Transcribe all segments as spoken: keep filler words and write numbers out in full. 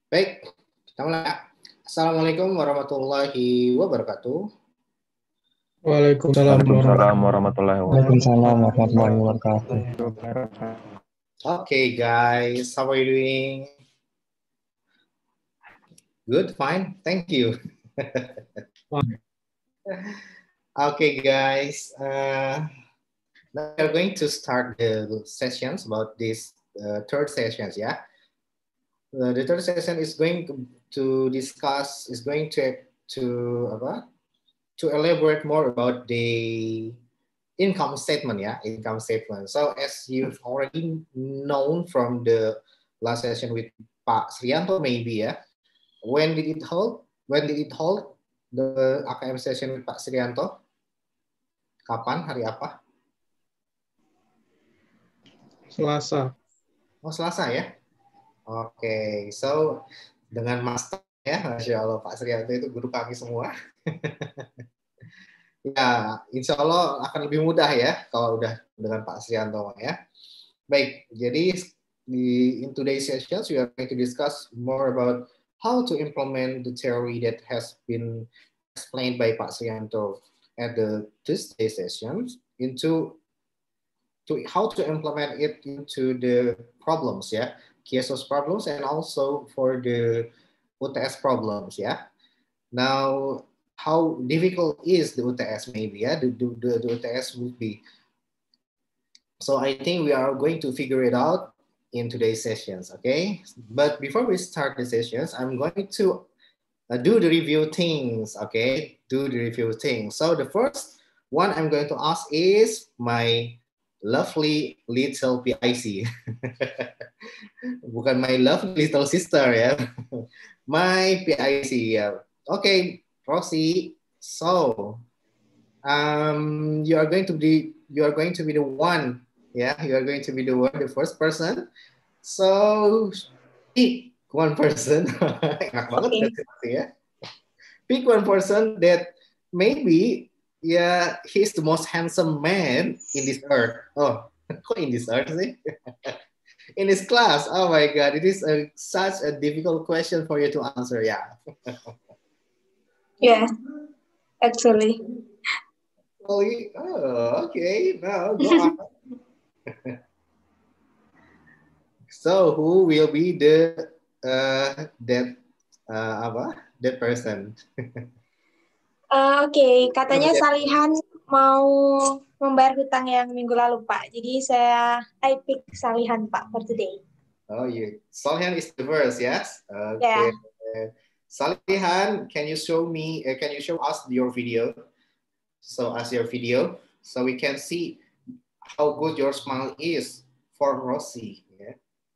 Baik, kita mulai. Assalamualaikum warahmatullahi wabarakatuh. Waalaikumsalam warahmatullahi wabarakatuh. Okay, guys, how are you doing? Good, fine, thank you. Okay, guys, uh, now we are going to start the sessions about this uh, third sessions, yeah. Uh, the third session is going to discuss, is going to to apa? To elaborate more about the income statement, yeah, income statement. So as you've already known from the last session with Pak Srianto, maybe, yeah, when did it hold? When did it hold the A K M session with Pak Srianto? Kapan? Hari apa? Selasa. Oh, Selasa ya. Oke, okay. So dengan master ya, Masya Allah Pak Srianto itu guru kami semua. Ya, insya Allah akan lebih mudah ya kalau udah dengan Pak Srianto ya. Baik, jadi di in today's sessions we are going to discuss more about how to implement the theory that has been explained by Pak Srianto at the Tuesday sessions into to how to implement it into the problems, yeah, K S O S problems and also for the U T S problems, yeah. Now, how difficult is the U T S maybe, yeah, the, the, the U T S would be. So I think we are going to figure it out in today's sessions, okay? But before we start the sessions, I'm going to uh, do the review things, okay? Do the review things. So the first one I'm going to ask is my lovely little P I C. Bukan my lovely little sister, ya. My P I C, ya. Okay, Rosie. So, um, you are going to be you are going to be the one. Yeah, you are going to be the one, the first person. So pick one person. Enak banget ya. Pick one person that maybe yeah he's the most handsome man in this earth. Oh, kok in this earth sih? In this class. Oh my God, it is a, such a difficult question for you to answer. Yeah. Yeah, actually. Oh, oh okay. Now go on. So who will be the uh, that uh, apa that person? uh, Oke, okay. Katanya Salihan mau membayar hutang yang minggu lalu, Pak. Jadi saya I pick Salihan, Pak, for today. Oh, you Salihan is the first, yes. Yeah. Okay. Salihan, can you show me? Uh, can you show us your video? So as your video, so we can see how good your smile is for Rosie. Yeah.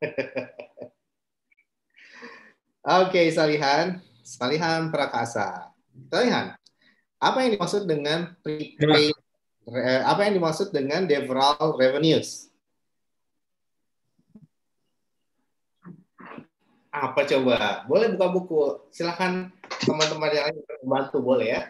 Oke, okay, Salihan. Salihan Prakasa. Salihan, apa yang dimaksud dengan prepaid? Apa yang dimaksud dengan deferral revenues? Apa coba? Boleh buka buku. Silahkan teman-teman yang lain membantu, boleh ya?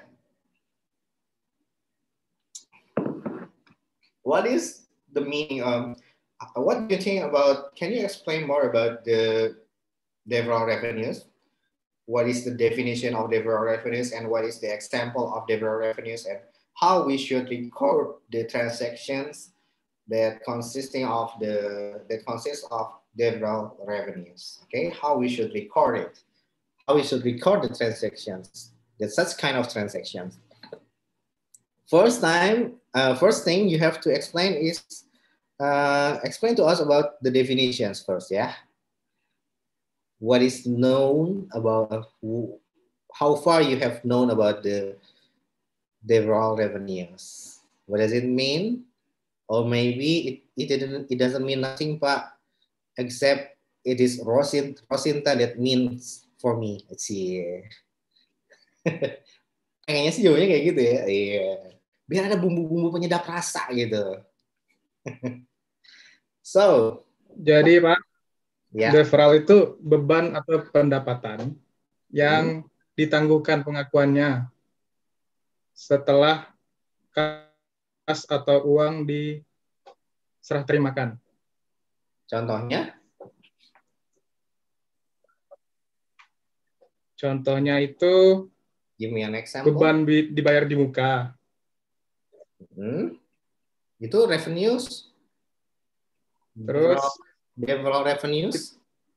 What is the meaning of, what do you think about, can you explain more about the deferral revenues? What is the definition of deferral revenues and what is the example of deferral revenues and how we should record the transactions that consisting of the, that consists of deferral revenues, okay? How we should record it, how we should record the transactions, that such kind of transactions. First time, uh, first thing you have to explain is, uh, explain to us about the definitions first, yeah? What is known about, uh, how far you have known about the deferral revenues. What does it mean? Or maybe it, it, didn't, it doesn't mean nothing, Pak, except it is Rosin, Rosinta that means for me. Let's see. Kayaknya sih jawabannya kayak gitu ya. Iya. Biar ada bumbu-bumbu penyedap rasa gitu. So. Jadi Pak, ya. deferral itu beban atau pendapatan yang hmm. ditangguhkan pengakuannya setelah kas atau uang diserah terimakan. Contohnya? Contohnya itu Give me an example. beban dibayar di muka. Hmm. Itu revenues. Terus deferral revenues.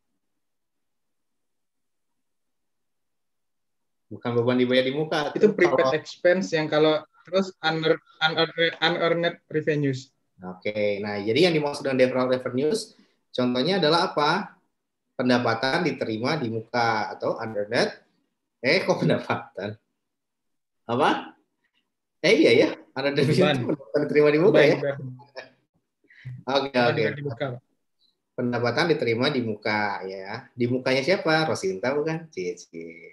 Bukan beban dibayar di muka. Itu prepaid kalau... expense yang kalau terus unearned, unearned revenues. Oke, nah jadi yang dimaksud dengan deferral revenues, contohnya adalah apa? Pendapatan diterima di muka atau unearned. Eh, kok pendapatan? Apa? Eh iya ya, unearned revenues itu pendapatan diterima di muka ya? Oke, oke. Pendapatan diterima di muka ya. Di mukanya siapa? Rosinta bukan? Cici.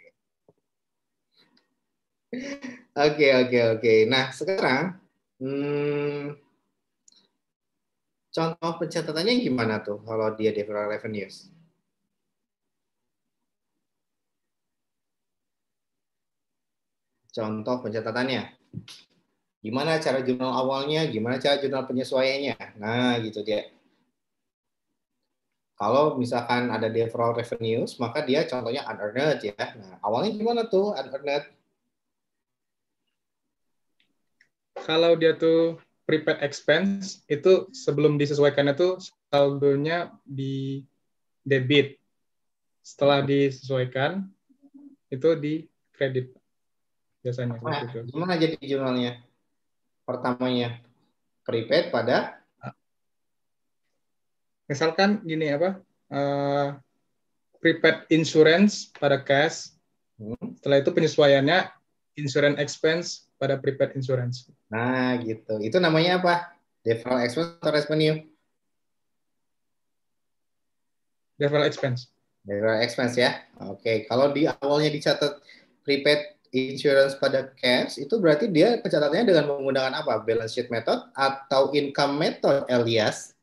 Oke, oke, oke. Nah, sekarang hmm, contoh pencatatannya gimana tuh kalau dia deferral revenues? Contoh pencatatannya. Gimana cara jurnal awalnya, gimana cara jurnal penyesuaiannya. Nah, gitu dia. Kalau misalkan ada deferral revenues, maka dia contohnya unearned ya. Nah, awalnya gimana tuh unearned? Kalau dia tuh prepaid expense, itu sebelum disesuaikan itu saldonya di debit. Setelah disesuaikan, itu di kredit. Biasanya Nah, seperti itu. gimana jadi jurnalnya? Pertamanya, prepaid pada? Misalkan gini apa? Uh, prepaid insurance pada cash. Hmm. Setelah itu penyesuaiannya insurance expense pada prepaid insurance. Nah, gitu. Itu namanya apa? Deferral expense atau revenue? Deferral expense. Deferral expense ya. Oke, kalau di awalnya dicatat prepaid insurance pada cash, itu berarti dia pencatatannya dengan menggunakan apa? Balance sheet method atau income method, Elias?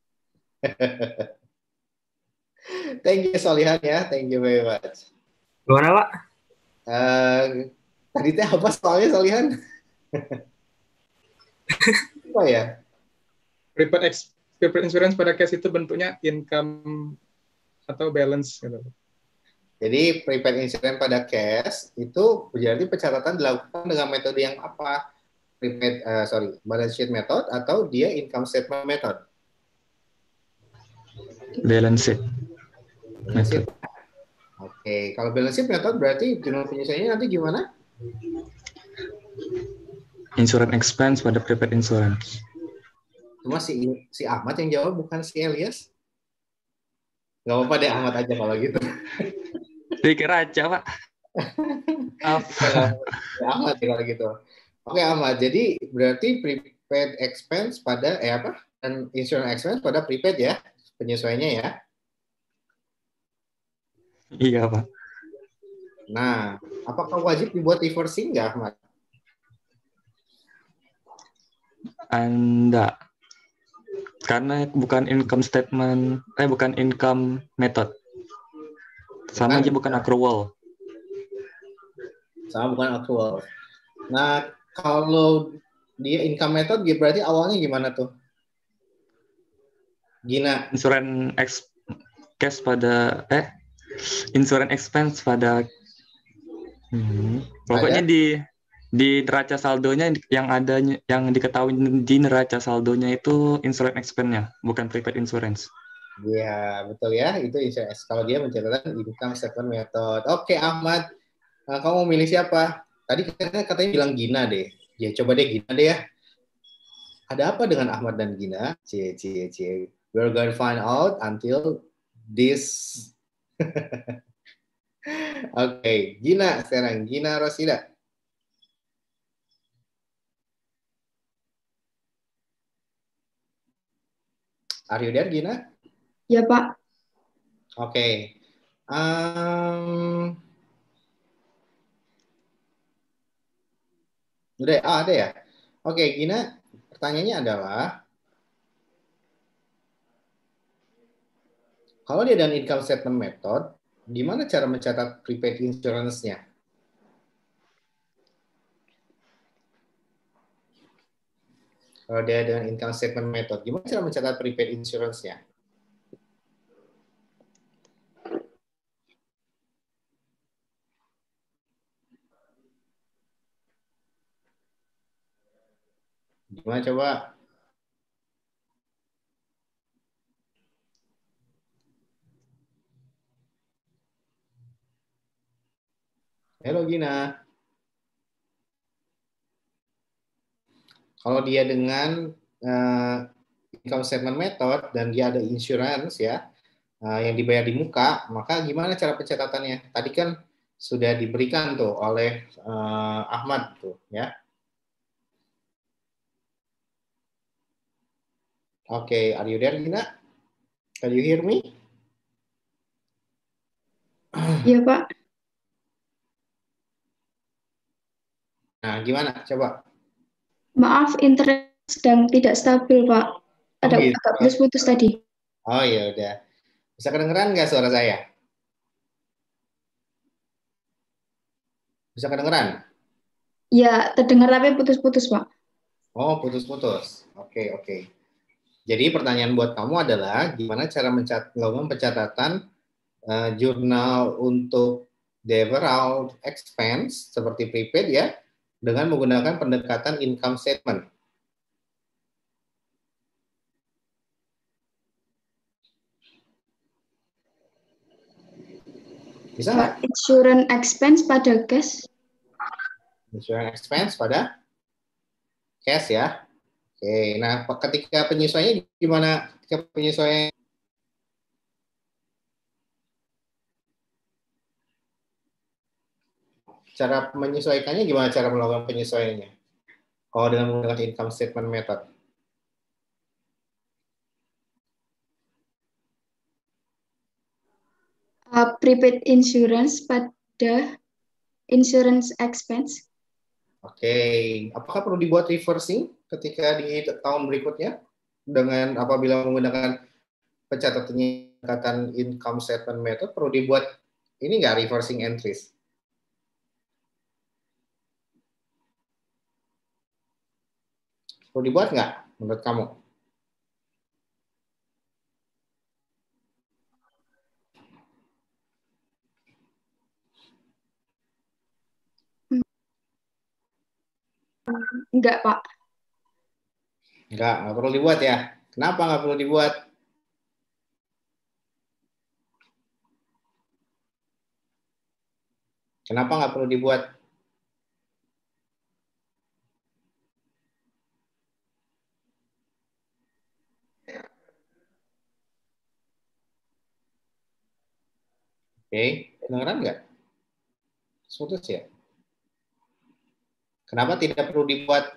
Thank you, Solihan ya. Thank you very much. Gimana, Pak? Uh, tadi teh apa soalnya, Solihan? Apa ya? Prepaid, ex, prepaid insurance pada cash itu bentuknya income atau balance gitu. Jadi prepaid insurance pada cash itu berarti pencatatan dilakukan dengan metode yang apa? Prepaid, uh, sorry, balance sheet method atau dia income statement method? Balance sheet. Balance sheet. Oke, okay. Kalau balance sheet method berarti jurnal penyesuaiannya nanti gimana? Insurance expense pada prepaid insurance. Cuma si, si Ahmad yang jawab, bukan si Elias. Gak apa-apa deh, Ahmad aja kalau gitu. Dikira aja, Pak. Apa? Ahmad kalau gitu. Oke, Ahmad. Jadi berarti prepaid expense pada, eh apa? Dan insurance expense pada prepaid ya, penyesuaiannya ya. Iya, Pak. Nah, apakah wajib dibuat reversing nggak, Ahmad? Anda. Karena bukan income statement, eh bukan income method. Sama bukan, aja bukan accrual. Sama bukan accrual. Nah, kalau dia income method, berarti awalnya gimana tuh? Gina. Insurance ex cash pada, eh, insurance expense pada, hmm, pokoknya ada? di di neraca saldonya yang ada yang diketahui di neraca saldonya itu insurance expense-nya, bukan prepaid insurance. Iya, betul ya, itu insurance. Kalau dia mencatatkan income statement method. Oke, Ahmad, nah, kamu mau milih siapa? Tadi katanya, katanya bilang Gina deh. Ya, coba deh Gina deh ya. Ada apa dengan Ahmad dan Gina? Cie, cie, cie. We're going to find out until this. Oke, okay. Gina sekarang. Gina Rosida. Are you there, Gina? Ya, Pak. Oke. Okay. Um, udah, ah, ada ya? Oke, okay, Gina. Pertanyaannya adalah, kalau dia dan income statement method, gimana cara mencatat prepaid insurance-nya? Kalau dia dengan income statement method, gimana cara mencatat prepaid insurance-nya? Gimana coba? Halo Gina. Kalau dia dengan uh, income statement method dan dia ada insurance ya, uh, yang dibayar di muka, maka gimana cara pencatatannya? Tadi kan sudah diberikan tuh oleh uh, Ahmad tuh ya. Oke, okay, are you there Gina? Can you hear me? Iya Pak. Nah, gimana? Coba. Maaf, internet sedang tidak stabil, Pak. Ada Oh, gitu. agak putus-putus tadi. Oh ya udah. Bisa kedengeran nggak suara saya? Bisa kedengeran? Ya, terdengar tapi putus-putus, Pak. Oh, putus-putus. Oke, oke. Jadi pertanyaan buat kamu adalah gimana cara mencat melakukan pencatatan uh, jurnal untuk deferral expense seperti prepaid ya dengan menggunakan pendekatan income statement. Bisa nggak? Insurance expense pada cash. Insurance expense pada cash ya. Oke, nah ketika penyesuaiannya gimana? Ketika penyesuaian cara menyesuaikannya gimana cara melakukan penyesuaiannya? Kalau dengan menggunakan income statement method. Uh, prepaid insurance pada insurance expense. Oke, apakah perlu dibuat reversing ketika di tahun berikutnya dengan apabila menggunakan pencatatan income statement method perlu dibuat ini nggak reversing entries? Perlu dibuat nggak menurut kamu? Enggak, Pak. Enggak, nggak perlu dibuat ya. Kenapa nggak perlu dibuat? Kenapa nggak perlu dibuat? Oke, kedengeran nggak? Putus ya? Kenapa tidak perlu dibuat?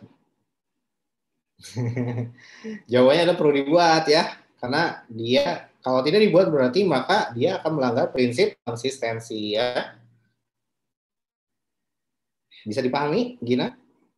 Jawabannya adalah perlu dibuat ya, karena dia kalau tidak dibuat berarti maka dia akan melanggar prinsip konsistensi ya. Bisa dipahami, Gina?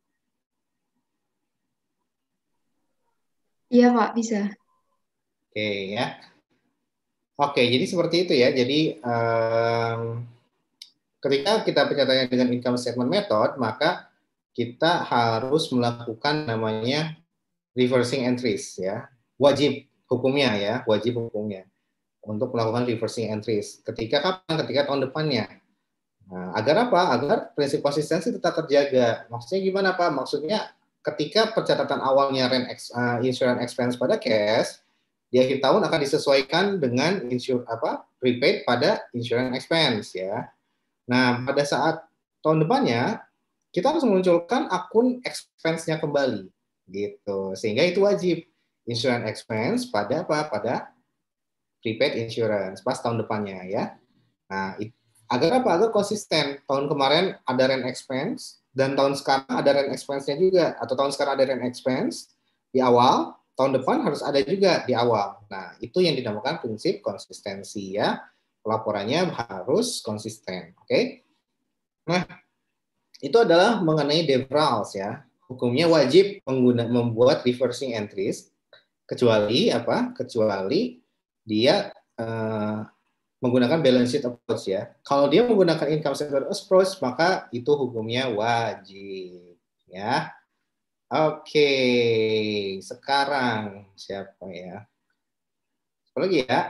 Iya, Pak, bisa. Oke ya. Oke, jadi seperti itu ya. Jadi um, ketika kita pencatatan dengan income statement method, maka kita harus melakukan namanya reversing entries ya. Wajib hukumnya ya, wajib hukumnya untuk melakukan reversing entries. Ketika kapan? Ketika tahun depannya. Nah, agar apa? Agar prinsip konsistensi tetap terjaga. Maksudnya gimana Pak? Maksudnya ketika pencatatan awalnya rent ex, uh, insurance expense pada cash, di akhir tahun akan disesuaikan dengan insur apa prepaid pada insurance expense ya. Nah, pada saat tahun depannya kita harus memunculkan akun expense-nya kembali gitu. Sehingga itu wajib insurance expense pada apa? Pada prepaid insurance pas tahun depannya ya. Nah, itu agar apa? Agar konsisten. Tahun kemarin ada rent expense dan tahun sekarang ada rent expense-nya juga, atau tahun sekarang ada rent expense di awal, tahun depan harus ada juga di awal. Nah, itu yang dinamakan prinsip konsistensi ya. Pelaporannya harus konsisten, oke? Okay? Nah, itu adalah mengenai deferrals ya. Hukumnya wajib mengguna, membuat reversing entries kecuali apa? Kecuali dia eh, menggunakan balance sheet approach ya. Kalau dia menggunakan income statement approach, maka itu hukumnya wajib ya. Oke, sekarang siapa ya? Apa lagi ya?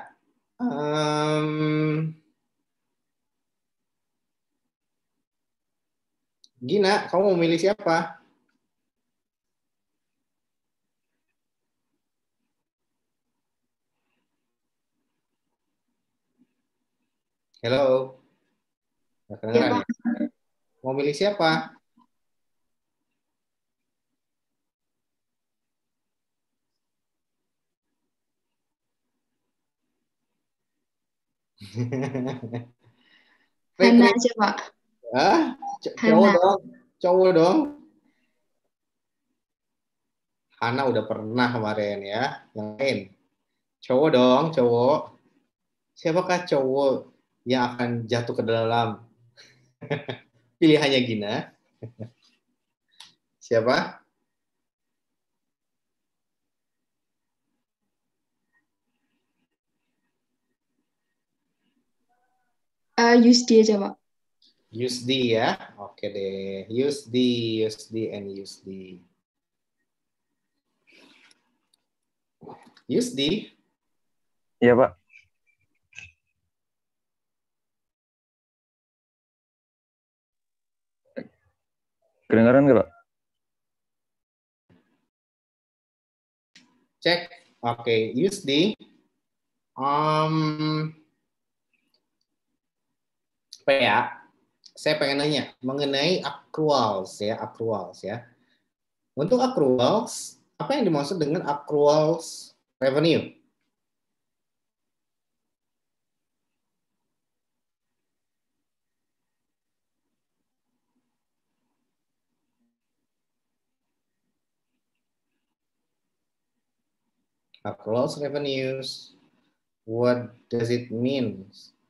Um, Gina, kamu mau milih siapa? Hello. Nggak Ya, kedengeran Pak. ya? Mau milih siapa? Klik, Hana klik. aja, Pak. Ah, c- cowok Hana. dong. Cowok dong. Hana udah pernah kemarin ya. Yang lain. Cowok dong, cowok. Siapakah cowok yang akan jatuh ke dalam pilihannya Gina? Siapa? Eh, Yusdi aja, Pak. Yusdi ya. Oke deh. Yusdi, Yusdi, and Yusdi. Yusdi. Iya, Pak. Kedengaran nggak, Pak? Cek. Oke, Yusdi. Um, apa ya? Saya pengen nanya mengenai accruals ya, accruals ya. Untuk accruals, apa yang dimaksud dengan accruals revenue? Accruals revenues, what does it mean?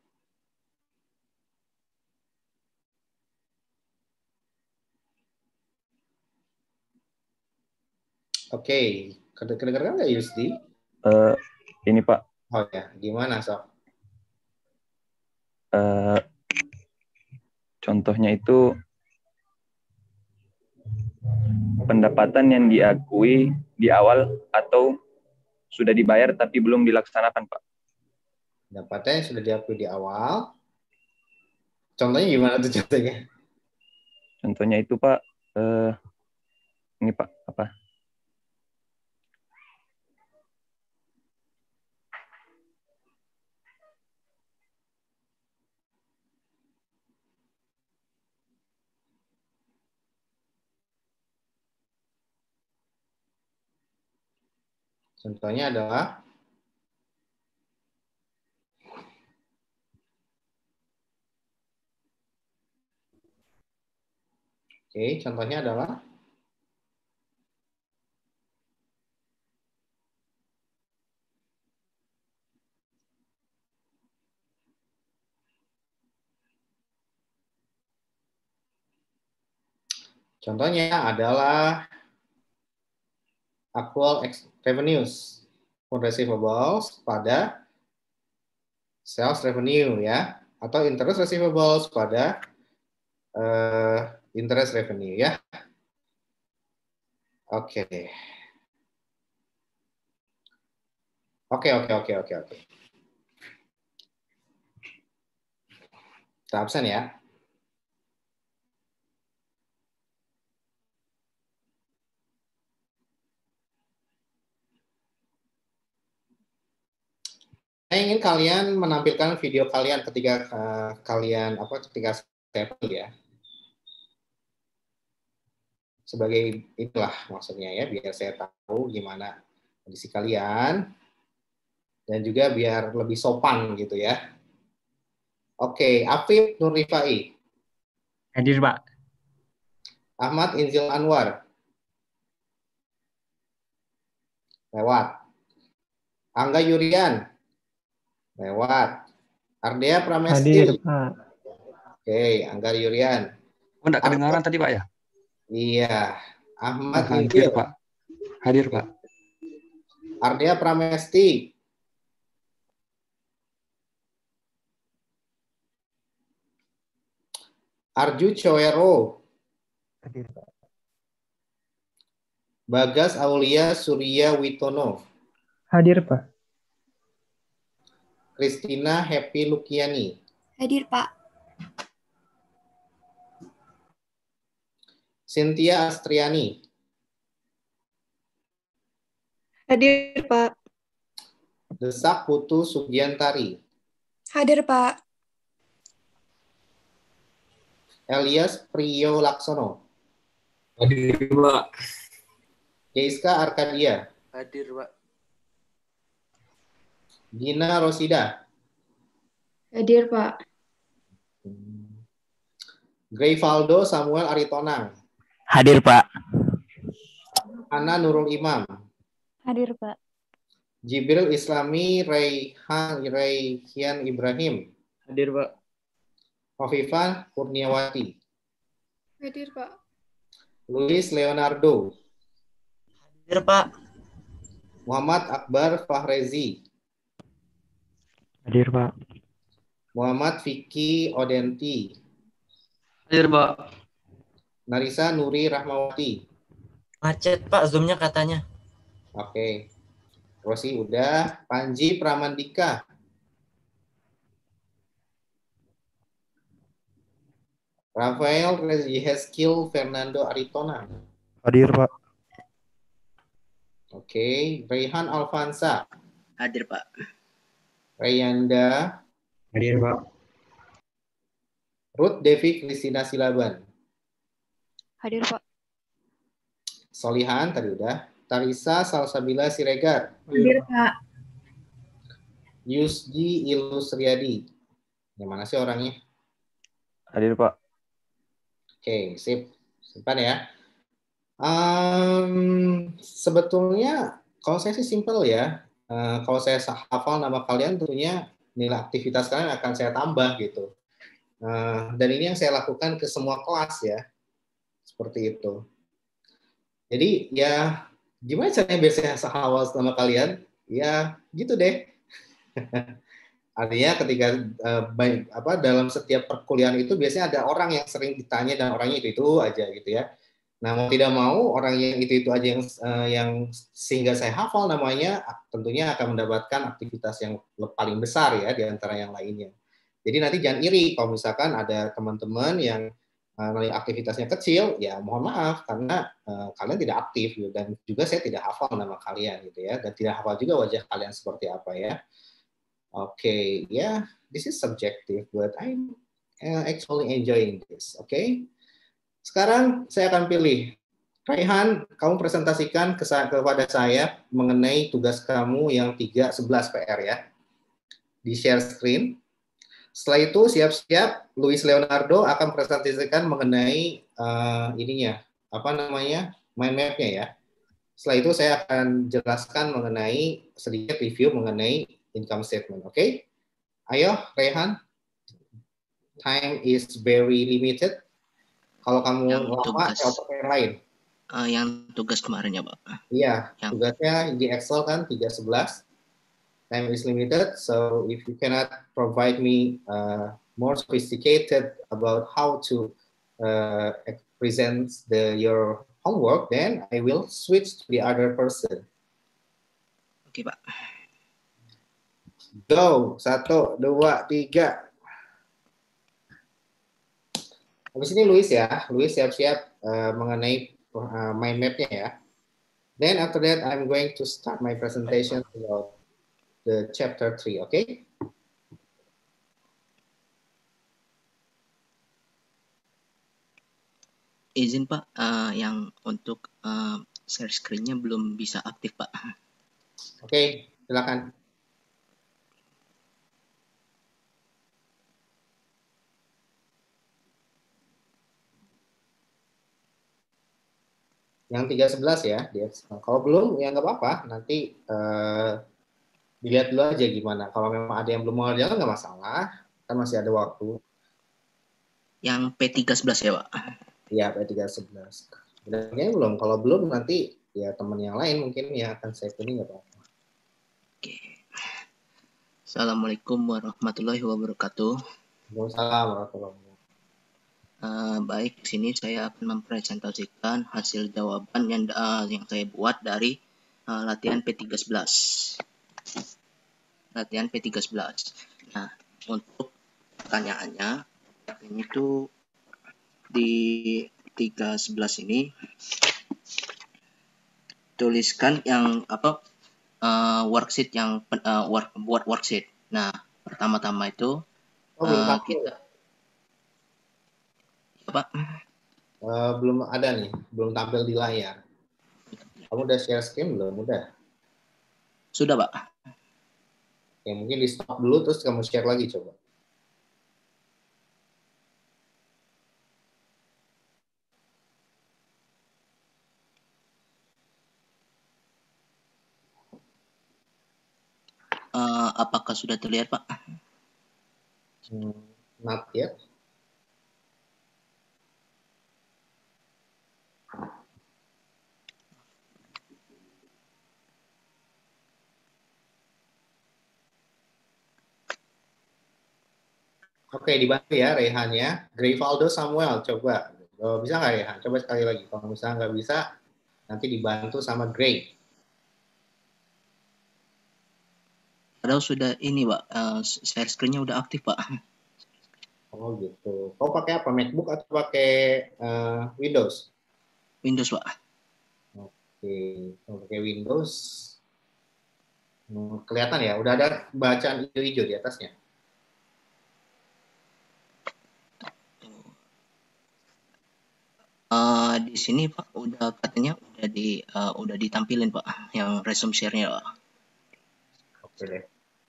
Oke, okay. Kedengeran nggak Yusdi? Uh, ini Pak. Oh ya, gimana Sob? Uh, contohnya itu pendapatan yang diakui di awal atau sudah dibayar tapi belum dilaksanakan, Pak. Pendapatan yang sudah diakui di awal. Contohnya gimana tuh contohnya? Contohnya itu Pak, uh, ini Pak, apa? Contohnya adalah Oke, okay, contohnya adalah Contohnya adalah accrual revenues on receivables pada sales revenue ya, atau interest receivables pada uh, interest revenue ya. Oke deh. Oke oke oke oke oke. Kita absen ya. Saya ingin kalian menampilkan video kalian ketika uh, kalian apa ketika saya ya. Sebagai itulah maksudnya ya, biar saya tahu gimana kondisi kalian dan juga biar lebih sopan gitu ya. Oke, Afif Nur Rifai. Hadir, Pak. Ahmad Inzil Anwar. Lewat. Angga Yurian. Lewat. Ardea Pramesti. Hadir, Pak. Oke, Angga Yurian. Oh, enggak kedengaran tadi, Pak ya? Iya. Ahmad oh, Inzil. Hadir, Pak. Hadir, Pak. Ardea Pramesti. Arju Coero. Hadir, Pak. Bagas Aulia Surya Witono. Hadir, Pak. Kristina Happy Lukiani. Hadir, Pak. Cynthia Astriani. Hadir, Pak. Desak Putu Sugiantari. Hadir, Pak. Elias Priyo Laksono. Hadir, Pak. Jeiska Arkadia. Hadir, Pak. Gina Rosida. Hadir, Pak. Greyvaldo Samuel Aritonang. Hadir, Pak. Ana Nurul Imam. Hadir, Pak. Jibril Islami Raihan Raihian Ibrahim. Hadir, Pak. Hovifah Kurniawati. Hadir, Pak. Luis Leonardo. Hadir, Pak. Muhammad Akbar Fahrezi. Hadir, Pak. Muhammad Vicky Odenti. Hadir, Pak. Narisa Nuri Rahmawati. Macet, Pak, Zoom-nya katanya. Oke. Rosi udah. Panji Pramandika. Rafael Reziheskil Fernando Aritona. Hadir, Pak. Oke. Raihan Alfansa. Hadir, Pak. Rayanda. Hadir, Pak. Ruth Devi Kristina Silaban. Hadir, Pak. Solihan tadi udah. Tarisa Salsabila Siregar. Hadir, Pak. Yusji Ilus Riyadi. Yang mana sih orangnya? Hadir, Pak. Oke, sip. Simpan ya. Um, sebetulnya kalau saya sih simple ya. Uh, kalau saya hafal nama kalian tentunya nilai aktivitas kalian akan saya tambah gitu. Uh, dan ini yang saya lakukan ke semua kelas ya. Seperti itu. Jadi ya gimana caranya biar saya hafal nama kalian? Ya gitu deh. Artinya ketika uh, baik, apa dalam setiap perkuliahan itu biasanya ada orang yang sering ditanya dan orangnya itu itu aja gitu ya. Nah mau tidak mau orang yang itu itu aja yang uh, yang sehingga saya hafal namanya tentunya akan mendapatkan aktivitas yang paling besar ya di antara yang lainnya. Jadi nanti jangan iri kalau misalkan ada teman-teman yang uh, aktivitasnya kecil, ya mohon maaf karena uh, kalian tidak aktif gitu, dan juga saya tidak hafal nama kalian gitu ya, dan tidak hafal juga wajah kalian seperti apa ya. Oke, okay, ya, yeah, this is subjective, but I'm uh, actually enjoying this. Oke, okay? Sekarang saya akan pilih Raihan, kamu presentasikan ke kepada saya mengenai tugas kamu yang tiga sebelas P R ya, di share screen. Setelah itu siap-siap Luis Leonardo akan presentasikan mengenai uh, ininya, apa namanya, mind map-nya ya. Setelah itu saya akan jelaskan mengenai sedikit review mengenai income statement, oke? Okay? Ayo, Raihan. Time is very limited. Kalau kamu yang lama, tugas, saya pakai yang lain. Uh, yang tugas kemarin ya, Pak? Iya, yang... tugasnya di Excel kan tiga sebelas. Time is limited, so if you cannot provide me uh, more sophisticated about how to uh, present the your homework, then I will switch to the other person. Oke, Pak. Go, satu, dua, tiga. Habis ini Luis ya, Luis siap-siap uh, mengenai uh, mind map-nya ya. Then after that, I'm going to start my presentation about the chapter three, oke? Okay? Izin Pak, uh, yang untuk uh, share screen-nya belum bisa aktif Pak. Oke, okay, silakan. Yang tiga sebelas ya, dia. Kalau belum ya nggak apa-apa, nanti uh, dilihat dulu aja gimana. Kalau memang ada yang belum mengerjakan nggak masalah, kan masih ada waktu. Yang P tiga sebelas ya Pak? Iya, P tiga sebelas. Sebenarnya belum, kalau belum nanti ya teman yang lain mungkin ya akan saya pilih nggak apa-apa. Oke. Assalamualaikum warahmatullahi wabarakatuh. Waalaikumsalam warahmatullahi wabarakatuh. Uh, baik, di sini saya akan mempresentasikan hasil jawaban yang uh, yang saya buat dari uh, latihan P tiga sebelas. Latihan P tiga sebelas. Nah, untuk pertanyaannya, ini tuh di tiga sebelas ini tuliskan yang apa uh, worksheet yang uh, work, buat worksheet. Nah, pertama-tama itu uh, kita Pak? Uh, belum ada nih, belum tampil di layar. Kamu udah share screen belum? Udah. Sudah, Pak. Ya, mungkin di stop dulu terus kamu share lagi coba. Uh, apakah sudah terlihat, Pak? Hmm, not yet. Oke, dibantu ya Rehan ya. Grivaldo Samuel, coba. Oh, bisa nggak Rehan? Coba sekali lagi. Kalau misalnya nggak bisa, nanti dibantu sama Gray. Padahal sudah ini, Pak. Uh, share screen-nya udah aktif, Pak. Oh gitu. Kau pakai apa? MacBook atau pakai uh, Windows? Windows, Pak. Oke, kalau pakai Windows, hmm, kelihatan ya. Udah ada bacaan hijau-hijau di atasnya. Uh, di sini Pak udah katanya udah di uh, udah ditampilin Pak yang resume share-nya Pak. Oke deh.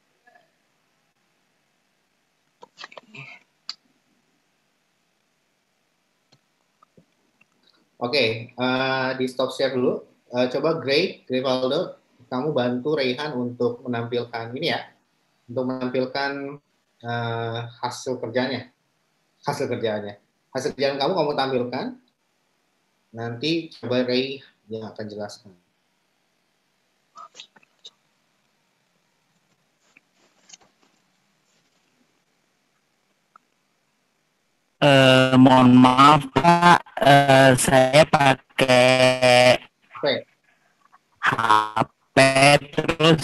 Oke, uh, di stop share dulu. Uh, coba Gray, Grayvaldo, kamu bantu Rehan untuk menampilkan ini ya, untuk menampilkan uh, hasil kerjanya, hasil kerjanya, hasil kerjaan kamu kamu tampilkan. Nanti coba Ray yang akan jelaskan. Uh, mohon maaf Pak, uh, saya pakai H P. H P terus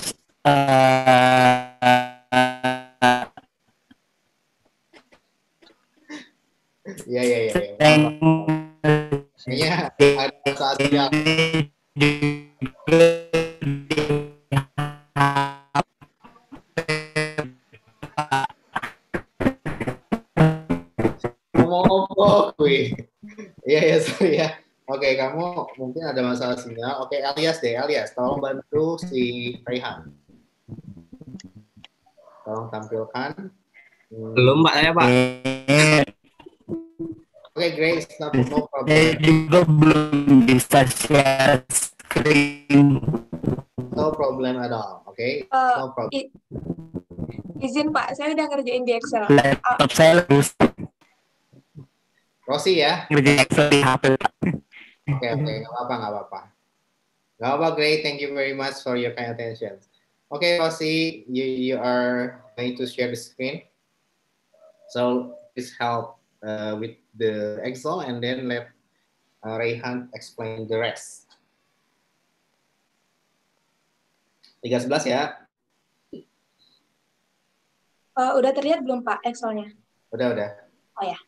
uh, Iya iya iya. Kayaknya ada saat siap. Ngomong-ngomong, wih. Iya ya sorry ya. Oke, kamu mungkin ada masalah sinyal. Oke, Alias deh, Alias, tolong bantu si Rehan. Tolong tampilkan. Hmm. Belum Pak, saya Pak. Oke, Grace, no, no problem. Saya juga belum bisa share screen. No problem at all, oke? Okay? Uh, no problem. I- izin Pak, saya udah ngerjain di Excel. Laptop uh, saya rusak. Rosi ya? Ngerjain Excel di H P. Oke, okay, oke, okay. Nggak apa-apa, nggak apa-apa. Nggak apa-apa, great. Thank you very much for your kind attention. Oke, okay, Rosi, you, you are going to share the screen. So, please help uh, with the Excel and then let uh, Rehan explain the rest. tiga sebelas ya. Uh, udah terlihat belum Pak Excel-nya? Udah, udah. Oh ya.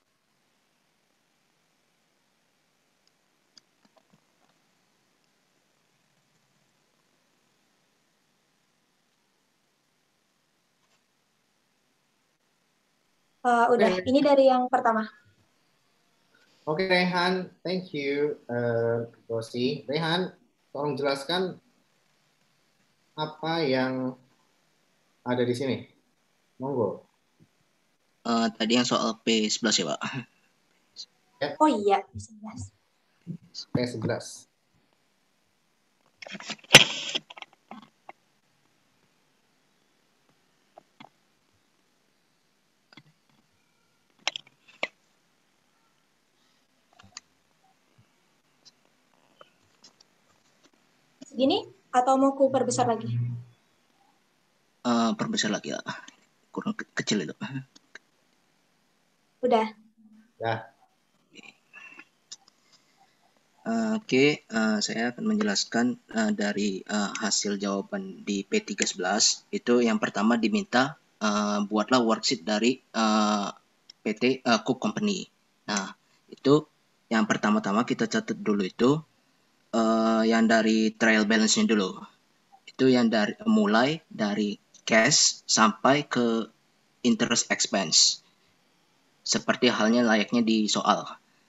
Uh, udah, okay. Ini dari yang pertama. Oke, okay, Rehan, thank you, uh, Rosi. Rehan, tolong jelaskan apa yang ada di sini. Monggo. Uh, tadi yang soal P sebelas ya, Pak? Ya. Oh iya, P sebelas. P sebelas. Segini atau mau ku perbesar lagi? Uh, perbesar lagi ya. Kurang ke kecil itu. Udah. Ya. Uh, Oke, okay. uh, saya akan menjelaskan uh, dari uh, hasil jawaban di P tiga sebelas. Itu yang pertama diminta uh, buatlah worksheet dari uh, P T uh, Cook Company. Nah, itu yang pertama-tama kita catat dulu itu uh, yang dari trial balance-nya dulu. Itu yang dari mulai dari cash sampai ke interest expense. Seperti halnya layaknya di soal.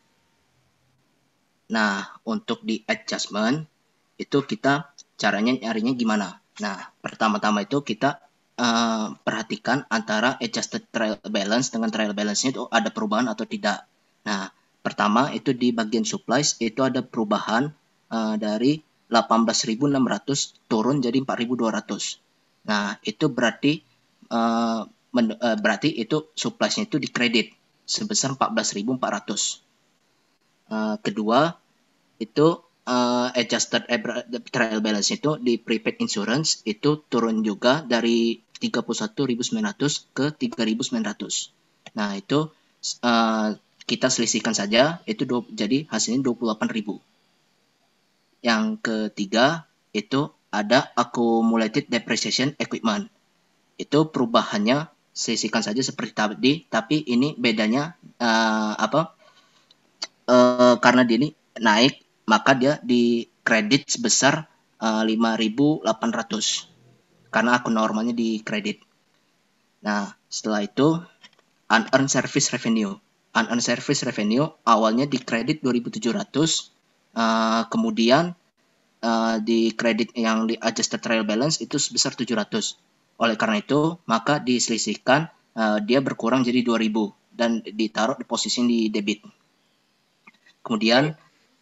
Nah, untuk di adjustment itu kita caranya nyarinya gimana? Nah, pertama-tama itu kita uh, perhatikan antara adjusted trial balance dengan trial balance-nya itu ada perubahan atau tidak. Nah, pertama itu di bagian supplies itu ada perubahan uh, dari delapan belas ribu enam ratus turun jadi empat ribu dua ratus. Nah, itu berarti uh, men- uh, berarti itu supplies-nya itu dikredit sebesar empat belas ribu empat ratus. Uh, kedua, itu uh, adjusted trial balance itu di prepaid insurance itu turun juga dari tiga puluh satu ribu sembilan ratus ke tiga ribu sembilan ratus. Nah, itu uh, kita selisihkan saja, itu do, jadi hasilnya dua puluh delapan ribu. Yang ketiga, itu ada accumulated depreciation equipment. Itu perubahannya selisihkan saja seperti tadi, tapi ini bedanya uh, apa? Uh, karena dia ini naik, maka dia di kredit sebesar uh, lima ribu delapan ratus karena akun normalnya di kredit. Nah, setelah itu unearned service revenue. Unearned service revenue awalnya di kredit dua ribu tujuh ratus, uh, kemudian uh, di kredit yang di adjusted trial balance itu sebesar tujuh ratus. Oleh karena itu, maka diselisihkan uh, dia berkurang jadi dua ribu dan ditaruh di posisi di debit. Kemudian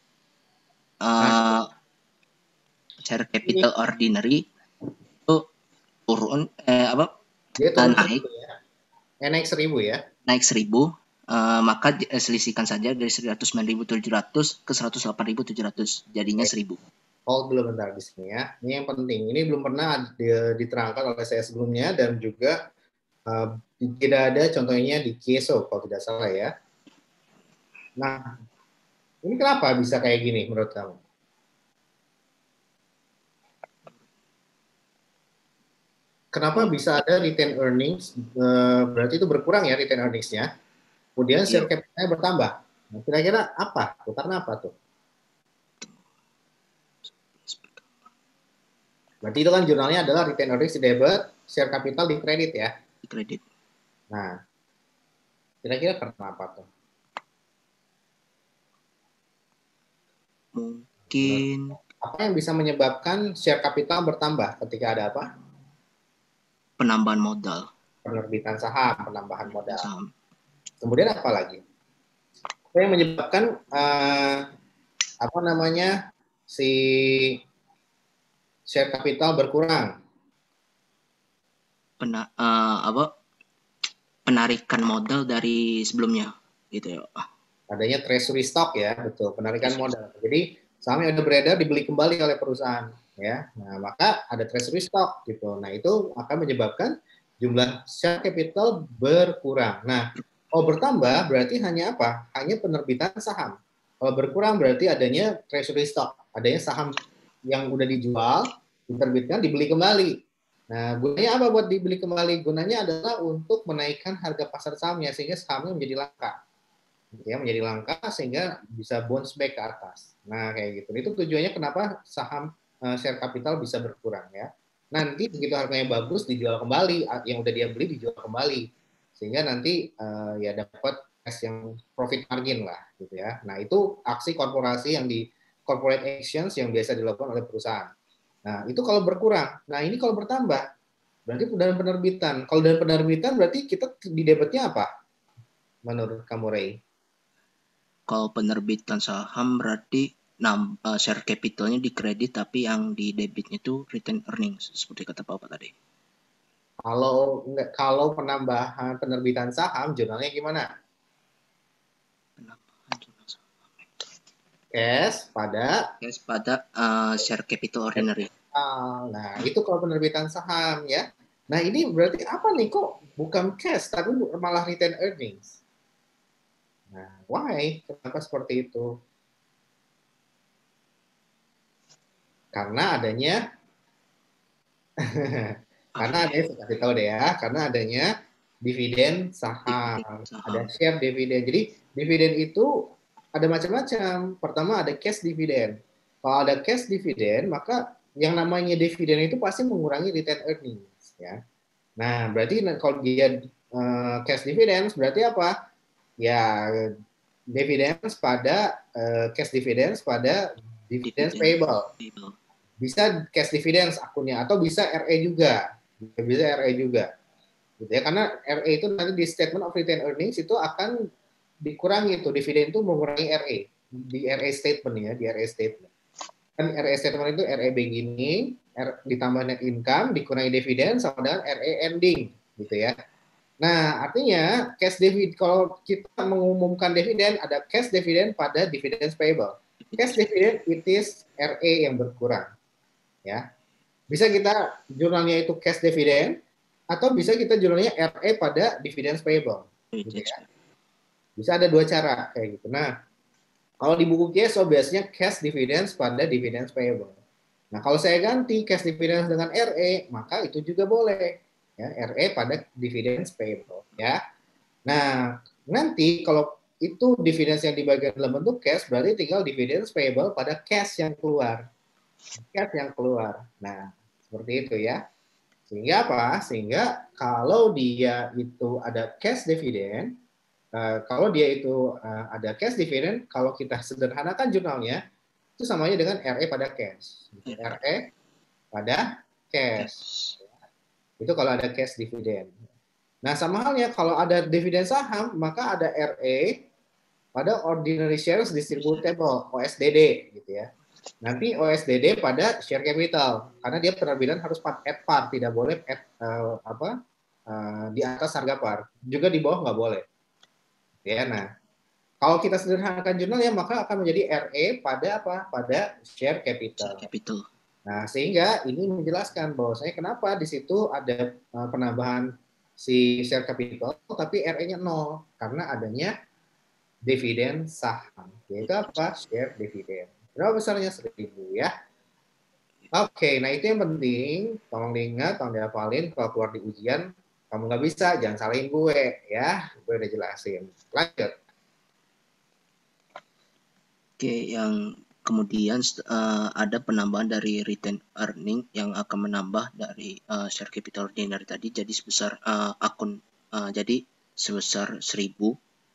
uh, share capital ordinary itu turun eh, apa Dia turun naik ya. Eh, naik seribu ya. Naik seribu, uh, maka eh, selisihkan saja dari seratus sembilan ribu tujuh ratus ke seratus delapan ribu tujuh ratus, jadinya seribu. Hold dulu bentar di sini ya. Ini yang penting. Ini belum pernah diterangkan oleh saya sebelumnya dan juga uh, tidak ada contohnya di Keso kalau tidak salah ya. Nah, ini kenapa bisa kayak gini menurut kamu? Kenapa bisa ada retain earnings, uh, berarti itu berkurang ya retain earnings-nya, kemudian share capital-nya bertambah. Nah, kira-kira apa? Karena apa tuh? Berarti itu kan jurnalnya adalah retain earnings di debit, share capital di kredit ya? Di kredit. Nah, kira-kira karena apa tuh? Mungkin. Apa yang bisa menyebabkan share capital bertambah ketika ada apa? Penambahan modal. Penerbitan saham, penambahan modal. Saham. Kemudian apa lagi? Apa yang menyebabkan uh, apa namanya si share capital berkurang? Pena, uh, apa? Penarikan modal dari sebelumnya, gitu ya. Adanya treasury stock ya, betul. Penarikan modal. Jadi saham yang udah beredar dibeli kembali oleh perusahaan, ya. Nah, maka ada treasury stock gitu. Nah, itu akan menyebabkan jumlah share capital berkurang. Nah, kalau bertambah berarti hanya apa? Hanya penerbitan saham. Kalau berkurang berarti adanya treasury stock, adanya saham yang udah dijual, diterbitkan, dibeli kembali. Nah, gunanya apa buat dibeli kembali? Gunanya adalah untuk menaikkan harga pasar sahamnya sehingga sahamnya menjadi langka. Ya, menjadi langka sehingga bisa bounce back ke atas. Nah, kayak gitu. Itu tujuannya kenapa saham uh, share capital bisa berkurang ya. Nanti begitu harganya bagus dijual kembali, yang udah dia beli dijual kembali. Sehingga nanti uh, ya dapat cash yang profit margin lah gitu ya. Nah, itu aksi korporasi yang di corporate actions yang biasa dilakukan oleh perusahaan. Nah, itu kalau berkurang. Nah, ini kalau bertambah berarti dalam penerbitan. Kalau dalam penerbitan berarti kita di debitnya apa? Menurut kamu, Ray? Kalau penerbitan saham berarti nam, uh, share capitalnya di kredit tapi yang di debitnya itu retain earnings seperti kata Bapak tadi. Kalau kalau penambahan penerbitan saham jurnalnya gimana? Penambahan jurnal saham. Cash pada cash pada uh, share capital ordinary. Nah, itu kalau penerbitan saham ya. Nah, ini berarti apa nih kok bukan cash tapi malah retain earnings? Nah, why? Kenapa seperti itu? Karena adanya karena adanya, saya kasih tahu deh ya, karena adanya dividen saham, saham. Ada share dividen. Jadi dividen itu ada macam-macam. Pertama ada cash dividen. Kalau ada cash dividen, maka yang namanya dividen itu pasti mengurangi retain earnings ya. Nah, berarti kalau dia uh, cash dividends berarti apa? Ya dividends pada uh, cash dividends pada dividends payable. Bisa cash dividends akunnya atau bisa R E juga. Bisa R E juga. Gitu ya, karena R E itu nanti di statement of retained earnings itu akan dikurangi itu, dividen itu mengurangi R E di R E statement ya, di R E statement. Kan R E statement itu R E beginning, R, ditambah net income, dikurangi dividen sama dengan R E ending gitu ya. Nah, artinya cash dividend, kalau kita mengumumkan dividen, ada cash dividend pada dividends payable. Cash dividend it is R E yang berkurang. Ya. Bisa kita jurnalnya itu cash dividend atau bisa kita jurnalnya R E pada dividends payable. Gitu ya. Bisa ada dua cara kayak gitu. Nah, kalau di buku Q S O biasanya cash dividends pada dividends payable. Nah, kalau saya ganti cash dividends dengan R E, maka itu juga boleh. Ya, R E pada dividends payable ya. Nah, nanti kalau itu dividends yang dibagikan dalam bentuk cash berarti tinggal dividends payable pada cash yang keluar. Cash yang keluar. Nah, seperti itu ya. Sehingga apa? Sehingga kalau dia itu ada cash dividend, uh, kalau dia itu uh, ada cash dividend, kalau kita sederhanakan jurnalnya itu samanya dengan R E pada cash. R E pada cash. Itu kalau ada cash dividend. Nah, sama halnya kalau ada dividen saham, maka ada R E pada ordinary shares distributable, O S D D gitu ya. Nanti O S D D pada share capital, karena dia penerbitan harus at par, tidak boleh at, uh, apa uh, di atas harga par, juga di bawah nggak boleh. Ya, nah kalau kita sederhanakan jurnal ya maka akan menjadi R E pada apa? Pada share capital. Share capital. Nah, sehingga ini menjelaskan bahwasanya kenapa di situ ada uh, penambahan si share capital, tapi R E-nya nol karena adanya dividen saham, yaitu apa? Share dividen. Berapa besarnya? seribu ya. Oke, nah itu yang penting. Tolong diingat, tolong dihafalin. Kalau keluar di ujian, kamu nggak bisa, jangan salahin gue ya. Gue udah jelasin. Lanjut. Oke, yang kemudian uh, ada penambahan dari retained earning yang akan menambah dari uh, share capital ordinary tadi jadi sebesar uh, akun uh, jadi sebesar seribu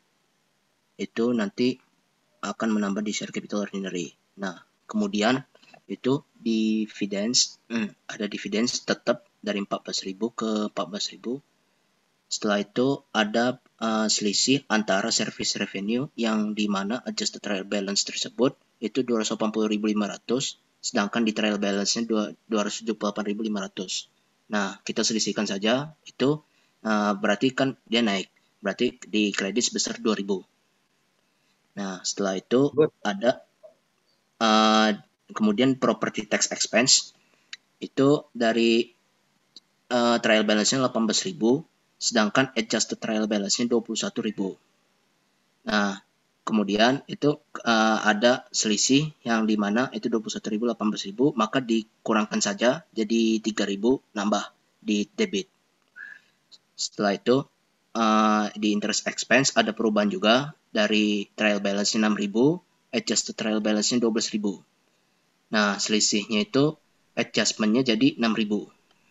itu nanti akan menambah di share capital ordinary. Nah, kemudian itu dividends hmm, ada dividends tetap dari empat belas ribu ke empat belas ribu. Setelah itu ada uh, selisih antara service revenue yang di mana adjusted trial balance tersebut itu dua ratus delapan puluh ribu lima ratus, sedangkan di trial balance-nya dua ratus tujuh puluh delapan ribu lima ratus. Nah, kita selisihkan saja, itu uh, berarti kan dia naik, berarti di kredit sebesar dua ribu. Nah, setelah itu ada uh, kemudian property tax expense, itu dari uh, trial balance-nya delapan belas ribu, sedangkan adjusted trial balance-nya dua puluh satu ribu. Nah, kemudian itu uh, ada selisih yang di mana itu dua puluh satu ribu, delapan belas ribu, maka dikurangkan saja jadi tiga ribu nambah di debit. Setelah itu uh, di interest expense ada perubahan juga dari trial balance enam ribu, adjusted trial balance-nya dua belas ribu. Nah, selisihnya itu adjustment-nya jadi enam ribu.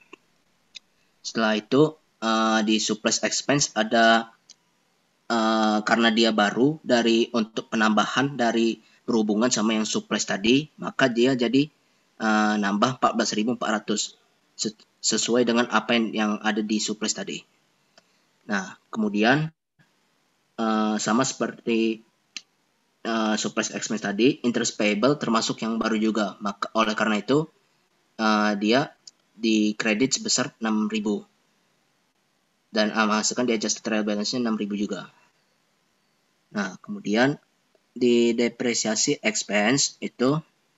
Setelah itu uh, di surplus expense ada Uh, karena dia baru dari untuk penambahan dari berhubungan sama yang surplus tadi, maka dia jadi uh, nambah empat belas ribu empat ratus sesuai dengan apa yang, yang ada di surplus tadi. Nah, kemudian uh, sama seperti uh, surplus expense tadi, interest payable termasuk yang baru juga. Maka oleh karena itu uh, dia di kredit sebesar enam ribu. Dan uh, menghasilkan di adjusted trial balance-nya enam ribu juga. Nah, kemudian di depresiasi expense itu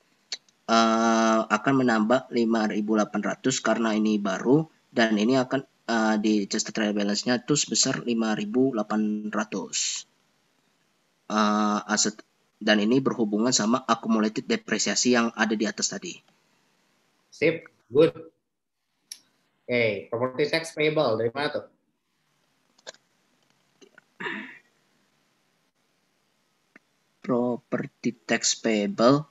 uh, akan menambah lima ribu delapan ratus karena ini baru, dan ini akan uh, di adjusted trial balance-nya itu sebesar lima ribu delapan ratus. Uh, aset, dan ini berhubungan sama accumulated depresiasi yang ada di atas tadi. Sip, good. Oke, okay, property tax payable dari mana tuh? Property tax payable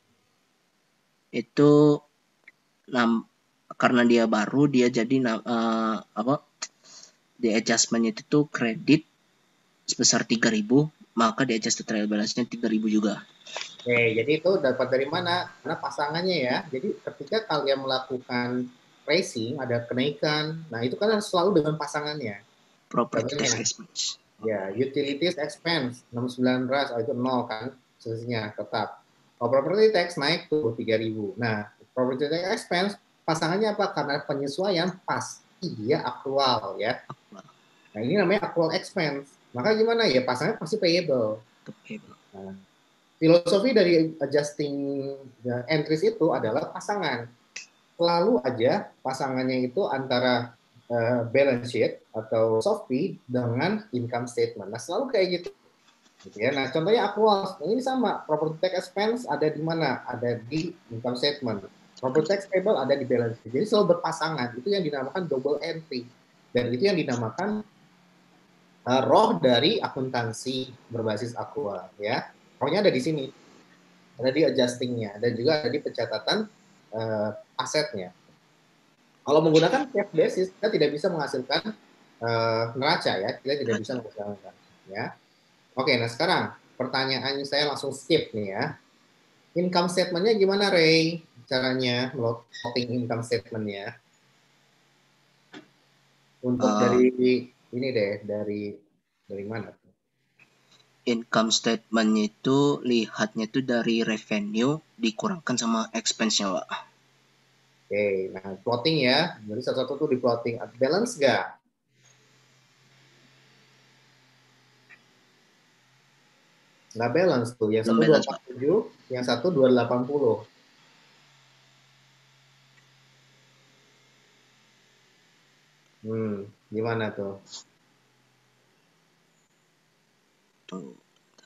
itu nam, karena dia baru dia jadi uh, apa di adjustment itu tuh kredit sebesar tiga ribu maka di adjusted trial balance-nya tiga ribu juga. Oke, jadi itu dapat dari mana? Karena pasangannya ya. Jadi ketika kalian melakukan pricing, ada kenaikan, nah itu kan harus selalu dengan pasangannya. Property tax Contohnya, expense. ya, utilities expense enam puluh sembilan ras, oh, itu nol kan, selisihnya tetap. Kalau property tax naik tuh tiga ribu. Nah, property tax expense pasangannya apa? Karena penyesuaian pasti dia aktual ya. Nah, ini namanya actual expense. Maka gimana ya? Pasangannya pasti payable. Nah, filosofi dari adjusting entries itu adalah pasangan. Selalu aja pasangannya itu antara uh, balance sheet atau soft P dengan income statement. Nah, selalu kayak gitu. Gitu ya. Nah, contohnya actual. Ini sama. Property tax expense ada di mana? Ada di income statement. Property tax payable ada di balance sheet. Jadi selalu berpasangan. Itu yang dinamakan double entry. Dan itu yang dinamakan uh, roh dari akuntansi berbasis aktual. Ya. Rohnya ada di sini, ada di adjustingnya, dan juga ada di pencatatan uh, asetnya. Kalau menggunakan cash basis, kita tidak bisa menghasilkan uh, neraca ya, kita tidak bisa menghasilkan ya. Oke, nah sekarang pertanyaannya saya langsung skip nih ya. Income statement-nya gimana, Ray? Caranya plotting income statement-nya? Untuk uh, dari ini deh, dari dari mana? Income statement-nya itu lihatnya itu dari revenue dikurangkan sama expense-nya, Pak. Oke, nah plotting ya. Jadi satu-satu tuh di plotting. Balance nggak? Nggak balance tuh. Yang satu dua ratus empat puluh tujuh, yang satu dua ratus delapan puluh. Hmm, gimana tuh? Tuh.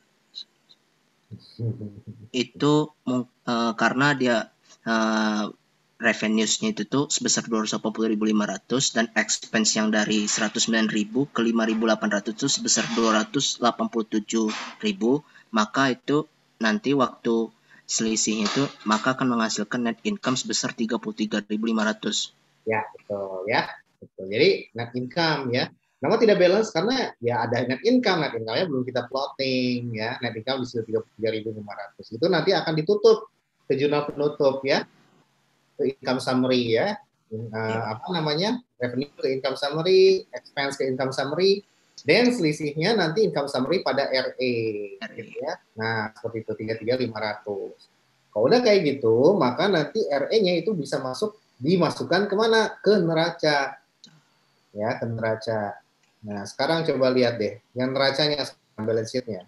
Itu uh, karena dia uh, revenues-nya itu tuh sebesar dua ratus delapan puluh ribu lima ratus dan expense yang dari seratus sembilan ribu ke lima ribu delapan ratus itu sebesar dua ratus delapan puluh tujuh ribu, maka itu nanti waktu selisihnya itu maka akan menghasilkan net income sebesar tiga puluh tiga ribu lima ratus. Ya, betul ya. Betul. Jadi net income ya. Kenapa tidak balance? Karena ya ada net income, net income-nya belum kita plotting ya. Net income di tiga puluh tiga ribu lima ratus. Itu nanti akan ditutup ke jurnal penutup ya. Ke income summary ya. Uh, apa namanya? Revenue ke income summary, expense ke income summary, dan selisihnya nanti income summary pada R E gitu ya. Nah, seperti itu tiga puluh tiga ribu lima ratus. Kalau udah kayak gitu, maka nanti R E-nya itu bisa masuk dimasukkan kemana? Ke neraca. Ya, ke neraca. Nah, sekarang coba lihat deh, yang neracanya, balance sheet-nya.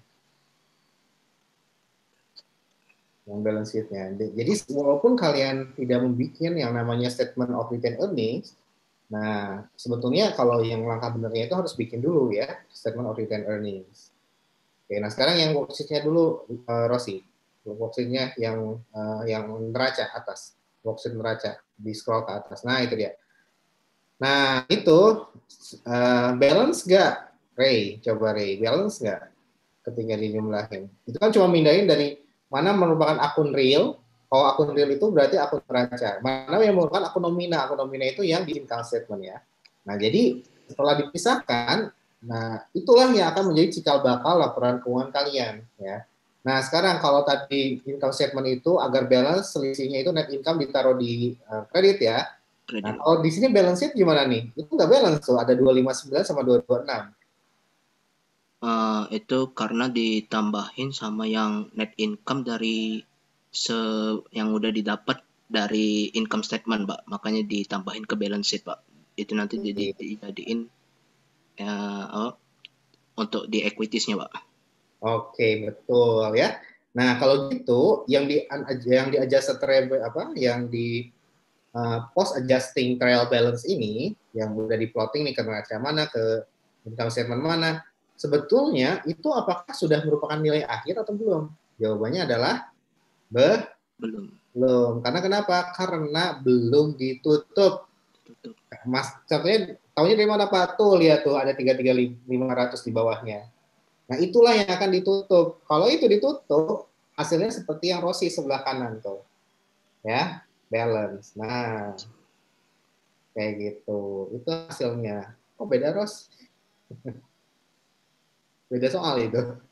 Yang balance sheet-nya. Jadi, walaupun kalian tidak membuat yang namanya statement of retained earnings, nah, sebetulnya kalau yang langkah benernya itu harus bikin dulu ya, statement of retained earnings. Oke, nah sekarang yang worksheet-nya dulu, uh, Rosi. Worksheet-nya yang, uh, yang neraca atas. Worksheet neraca, di scroll ke atas. Nah, itu dia. Nah, itu uh, balance nggak, Ray? Coba Ray, balance nggak ketika dijumlahin? Itu kan cuma mindahin dari mana merupakan akun real. Kalau akun real itu berarti akun neraca. Mana yang merupakan akun nomina? Akun nomina itu yang di income statement ya. Nah, jadi setelah dipisahkan, nah itulah yang akan menjadi cikal bakal laporan keuangan kalian ya. Nah, sekarang kalau tadi income statement itu agar balance, selisihnya itu net income ditaruh di uh, kredit ya. Nah, kalau di sini balance sheet gimana nih? Itu nggak balance tuh, ada dua ratus lima puluh sembilan sama dua ratus dua puluh enam. Uh, itu karena ditambahin sama yang net income dari se yang udah didapat dari income statement, Pak. Makanya ditambahin ke balance sheet, Pak. Itu nanti jadi dijadiin uh, oh, untuk di equities-nya, Pak. Oke, betul ya. Nah, kalau gitu yang di yang di adjusted apa? Yang di Uh, post adjusting trial balance ini yang udah di plotting nih ke neraca mana, ke income statement mana, sebetulnya itu apakah sudah merupakan nilai akhir atau belum? Jawabannya adalah be belum. Belum. Karena kenapa? Karena belum ditutup. Tutup. Mas, contohnya tahunya dari mana Pak? Tuh lihat tuh ada tiga puluh tiga ribu lima ratus di bawahnya. Nah, itulah yang akan ditutup. Kalau itu ditutup, hasilnya seperti yang Rosi sebelah kanan tuh. Ya. Balance. Nah, kayak gitu. Itu hasilnya. Oh, beda, Ros? Beda soal itu.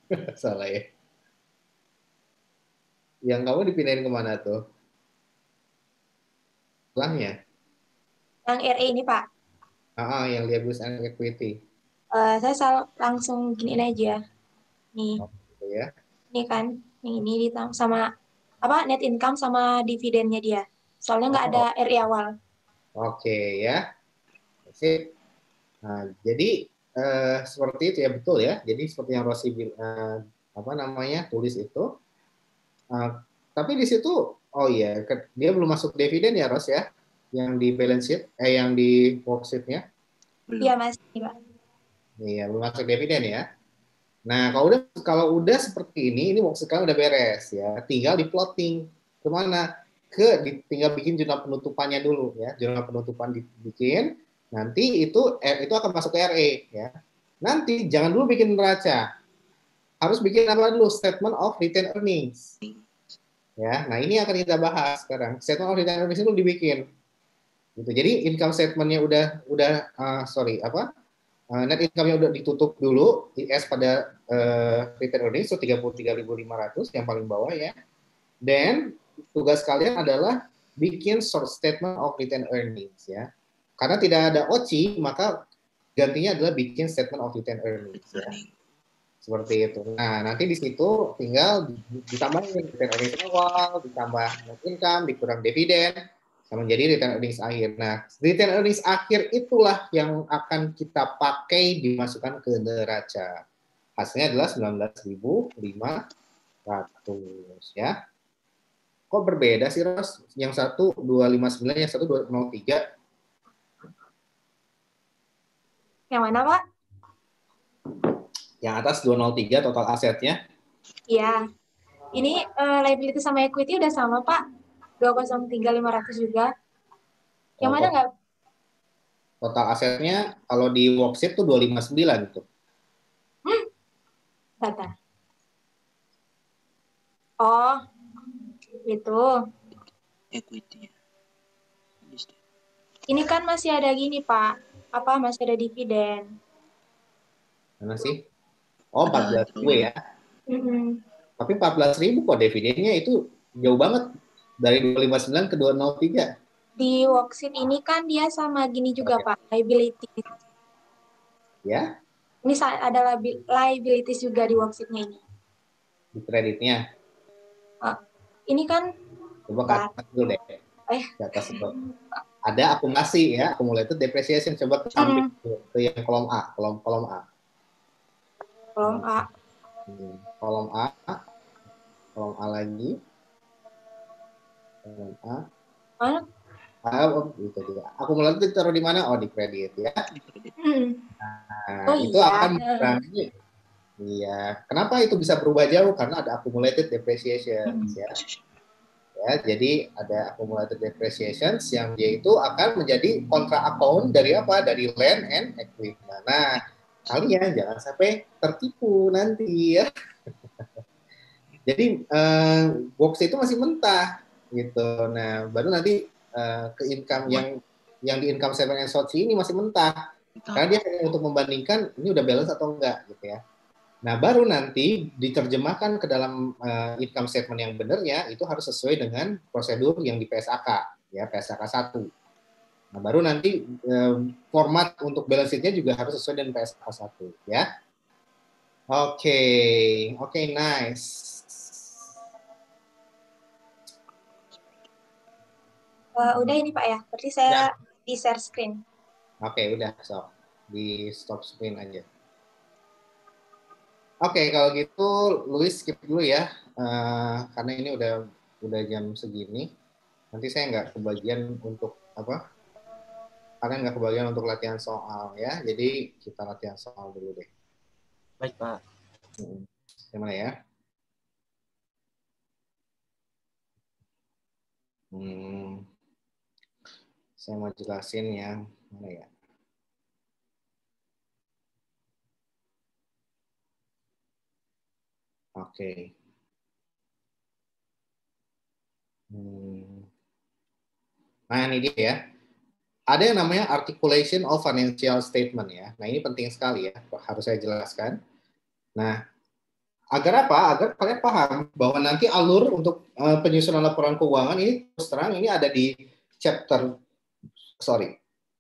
Salah ya. Yang kamu dipindahin kemana tuh? Selangnya? Yang R A ini, Pak. Ah, ah, yang liabilities and equity. Uh, saya sal langsung giniin aja. Nih. Oh, gitu ya. Ini kan, yang ini ditambah sama apa net income sama dividennya dia. Soalnya nggak Oh. ada R I awal. Oke ya. Sip. Nah, jadi eh, seperti itu ya, betul ya. Jadi seperti yang Rosi eh, apa namanya tulis itu. Uh, tapi di situ, oh iya, dia belum masuk dividen ya, Ros ya, yang di balance sheet, eh yang di worksheet-nya. Iya masih, Pak. Iya, belum masuk dividen ya. Nah, kalau udah kalau udah seperti ini, ini worksheet kan udah beres ya. Tinggal di plotting kemana? Ke di, tinggal bikin jurnal penutupannya dulu ya. Jurnal penutupan dibikin. Nanti itu eh, itu akan masuk ke R E ya. Nanti jangan dulu bikin neraca. Harus bikin apa dulu? Statement of retained earnings. Ya, nah ini akan kita bahas sekarang. Statement of retained earnings itu dibikin. Gitu. Jadi income statement-nya udah udah uh, sorry apa? Uh, net income-nya udah ditutup dulu I S pada uh, retained earnings itu tiga puluh tiga ribu lima ratus yang paling bawah ya. Dan tugas kalian adalah bikin short statement of retained earnings ya. Karena tidak ada O C I, maka gantinya adalah bikin statement of retained earnings ya. Seperti itu. Nah, nanti di situ tinggal ditambahin retained earnings awal, ditambah net income, dikurang dividen, sama jadi retained earnings akhir. Nah, retained earnings akhir itulah yang akan kita pakai dimasukkan ke neraca. Hasilnya adalah sembilan belas ribu lima ratus ya. Kok berbeda sih, Ros? Yang satu dua ratus lima puluh sembilan, yang satu dua nol tiga. Yang mana, Pak? Yang atas dua nol tiga total asetnya. Iya. Ini uh, liability sama equity udah sama, Pak. dua nol tiga lima ratus juga. Yang oh, mana nggak? Total asetnya kalau di worksheet tuh dua ratus lima puluh sembilan tuh. Hmm. Data. Oh. Itu. Equity. Ini kan masih ada gini, Pak. Apa masih ada dividen? Mana sih? Oh, empat belas ribu ya. Mm-hmm. Tapi empat belas ribu kok dividennya itu jauh banget dari dua ratus lima puluh sembilan ke dua nol tiga. Di worksheet ini kan dia sama gini juga, okay. Pak, liability. Ya. Ini ada liabilities juga di worksheet-nya ini. Di kreditnya. Oh, ini kan coba ke atas dulu deh. Eh. Ke atas dulu. Ada akumulasi ya, accumulated depreciation. Coba ke samping hmm. ke yang kolom A, kolom kolom A. Kolom A. Hmm. Kolom A. Kolom A lagi. Kolom A. Mana? Ah, oh, itu dia. Akumulatif taruh di mana? Oh, di kredit ya. Hmm. Nah, oh, itu iya. akan berarti. Iya. Kenapa itu bisa berubah jauh? Karena ada accumulated depreciation hmm. ya. Ya, jadi ada accumulated depreciation yang dia itu akan menjadi kontra account dari apa? Dari land and equipment. Nah, kalian jangan sampai tertipu nanti ya. Jadi eh, box itu masih mentah gitu. Nah, baru nanti eh, ke income yang yang di income statement and short ini masih mentah. Karena dia untuk membandingkan ini udah balance atau enggak gitu ya. Nah, baru nanti diterjemahkan ke dalam uh, income statement yang benarnya itu harus sesuai dengan prosedur yang di P S A K, ya P S A K satu. Nah, baru nanti um, format untuk balance sheet-nya juga harus sesuai dengan P S A K satu, ya. Oke, okay. oke, okay, nice. Uh, udah ini Pak ya, berarti saya ya. Di share screen. Oke, okay, udah, so di stop screen aja. Oke, okay, kalau gitu Luis skip dulu ya, uh, karena ini udah udah jam segini. Nanti saya nggak kebagian untuk apa? Kalian nggak kebagian untuk latihan soal ya. Jadi kita latihan soal dulu deh. Baik Pak. Hmm. Gimana ya? Hmm. Saya mau jelasin yang mana ya? Oke. Okay. Hmm. Nah ini dia ya. Ada yang namanya articulation of financial statement ya. Nah ini penting sekali ya, harus saya jelaskan. Nah Agar apa? Agar kalian paham bahwa nanti alur untuk uh, penyusunan laporan keuangan ini terus terang ini ada di chapter sorry.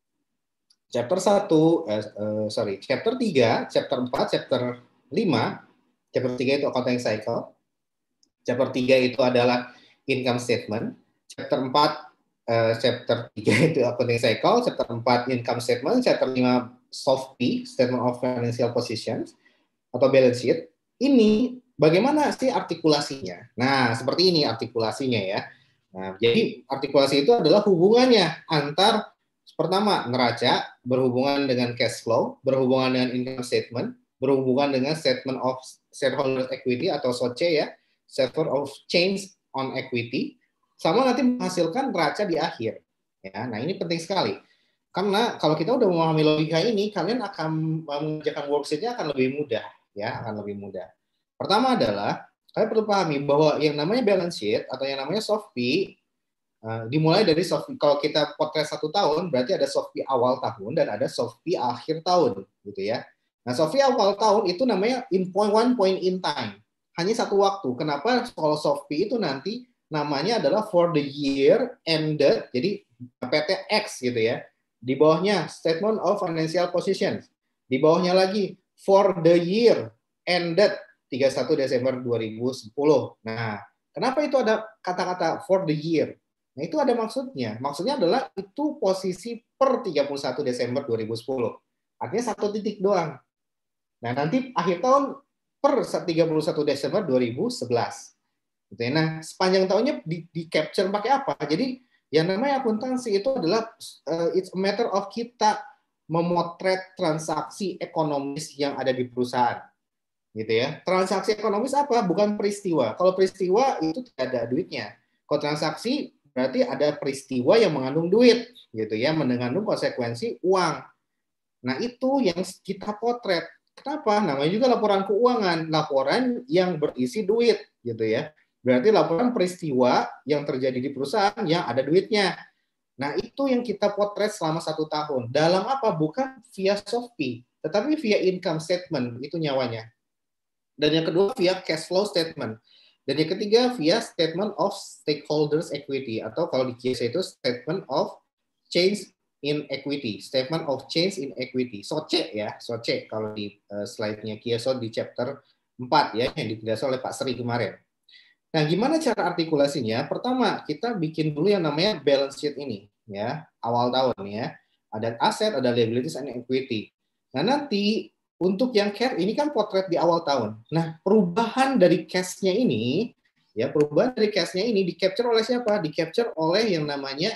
Chapter satu eh, uh, sorry, chapter tiga, chapter empat, chapter lima. Chapter tiga itu accounting cycle. Chapter tiga itu adalah income statement. Chapter empat uh, chapter tiga itu accounting cycle, chapter empat income statement, chapter lima soft P, statement of financial positions atau balance sheet. Ini bagaimana sih artikulasinya? Nah, seperti ini artikulasinya ya. Nah, jadi artikulasi itu adalah hubungannya antar pertama neraca berhubungan dengan cash flow, berhubungan dengan income statement, berhubungan dengan statement of shareholder equity atau S O C ya, statement of change on equity, sama nanti menghasilkan neraca di akhir. Ya, nah ini penting sekali. Karena kalau kita udah memahami logika ini, kalian akan mengerjakan worksheet-nya akan lebih mudah. Ya, akan lebih mudah. Pertama adalah, kalian perlu pahami bahwa yang namanya balance sheet atau yang namanya soft P, uh, dimulai dari soft P. Kalau kita potret satu tahun, berarti ada soft P awal tahun dan ada soft P akhir tahun, gitu ya. Nah, soft P awal tahun itu namanya in point one point in time, hanya satu waktu. Kenapa? Kalau soft P itu nanti namanya adalah for the year ended, jadi P T X gitu ya. Di bawahnya statement of financial positions, di bawahnya lagi for the year ended tiga puluh satu Desember dua ribu sepuluh. Nah, kenapa itu ada kata-kata for the year? Nah, itu ada maksudnya. Maksudnya adalah itu posisi per tiga puluh satu Desember dua ribu sepuluh. Artinya satu titik doang. Nah, nanti akhir tahun per tiga puluh satu Desember dua ribu sebelas. Nah, sepanjang tahunnya di, di capture pakai apa? Jadi, yang namanya akuntansi itu adalah uh, it's a matter of kita memotret transaksi ekonomis yang ada di perusahaan, gitu ya. Transaksi ekonomis apa? Bukan peristiwa. Kalau peristiwa itu tidak ada duitnya. Kalau transaksi berarti ada peristiwa yang mengandung duit, gitu ya, mengandung konsekuensi uang. Nah itu yang kita potret. Kenapa? Namanya juga laporan keuangan, laporan yang berisi duit, gitu ya. Berarti laporan peristiwa yang terjadi di perusahaan yang ada duitnya. Nah, itu yang kita potret selama satu tahun. Dalam apa? Bukan via soft P, tetapi via income statement, itu nyawanya. Dan yang kedua via cash flow statement. Dan yang ketiga via statement of stakeholders equity, atau kalau di K I S itu statement of change in equity, statement of change in equity. S O C ya, S O C kalau di uh, slide-nya K I S O di chapter empat ya, yang ditulis oleh Pak Sri kemarin. Nah, gimana cara artikulasinya? Pertama, kita bikin dulu yang namanya balance sheet ini, ya, awal tahun ya. Ada aset, ada liabilities, and equity. Nah, nanti untuk yang cash ini kan potret di awal tahun. Nah, perubahan dari cash-nya ini, ya, perubahan dari cash-nya ini di-capture oleh siapa? Di-capture oleh yang namanya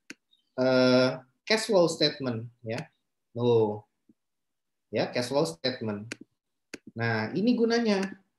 uh, cash flow statement, ya. Tuh. Ya, cash flow statement. Nah, ini gunanya.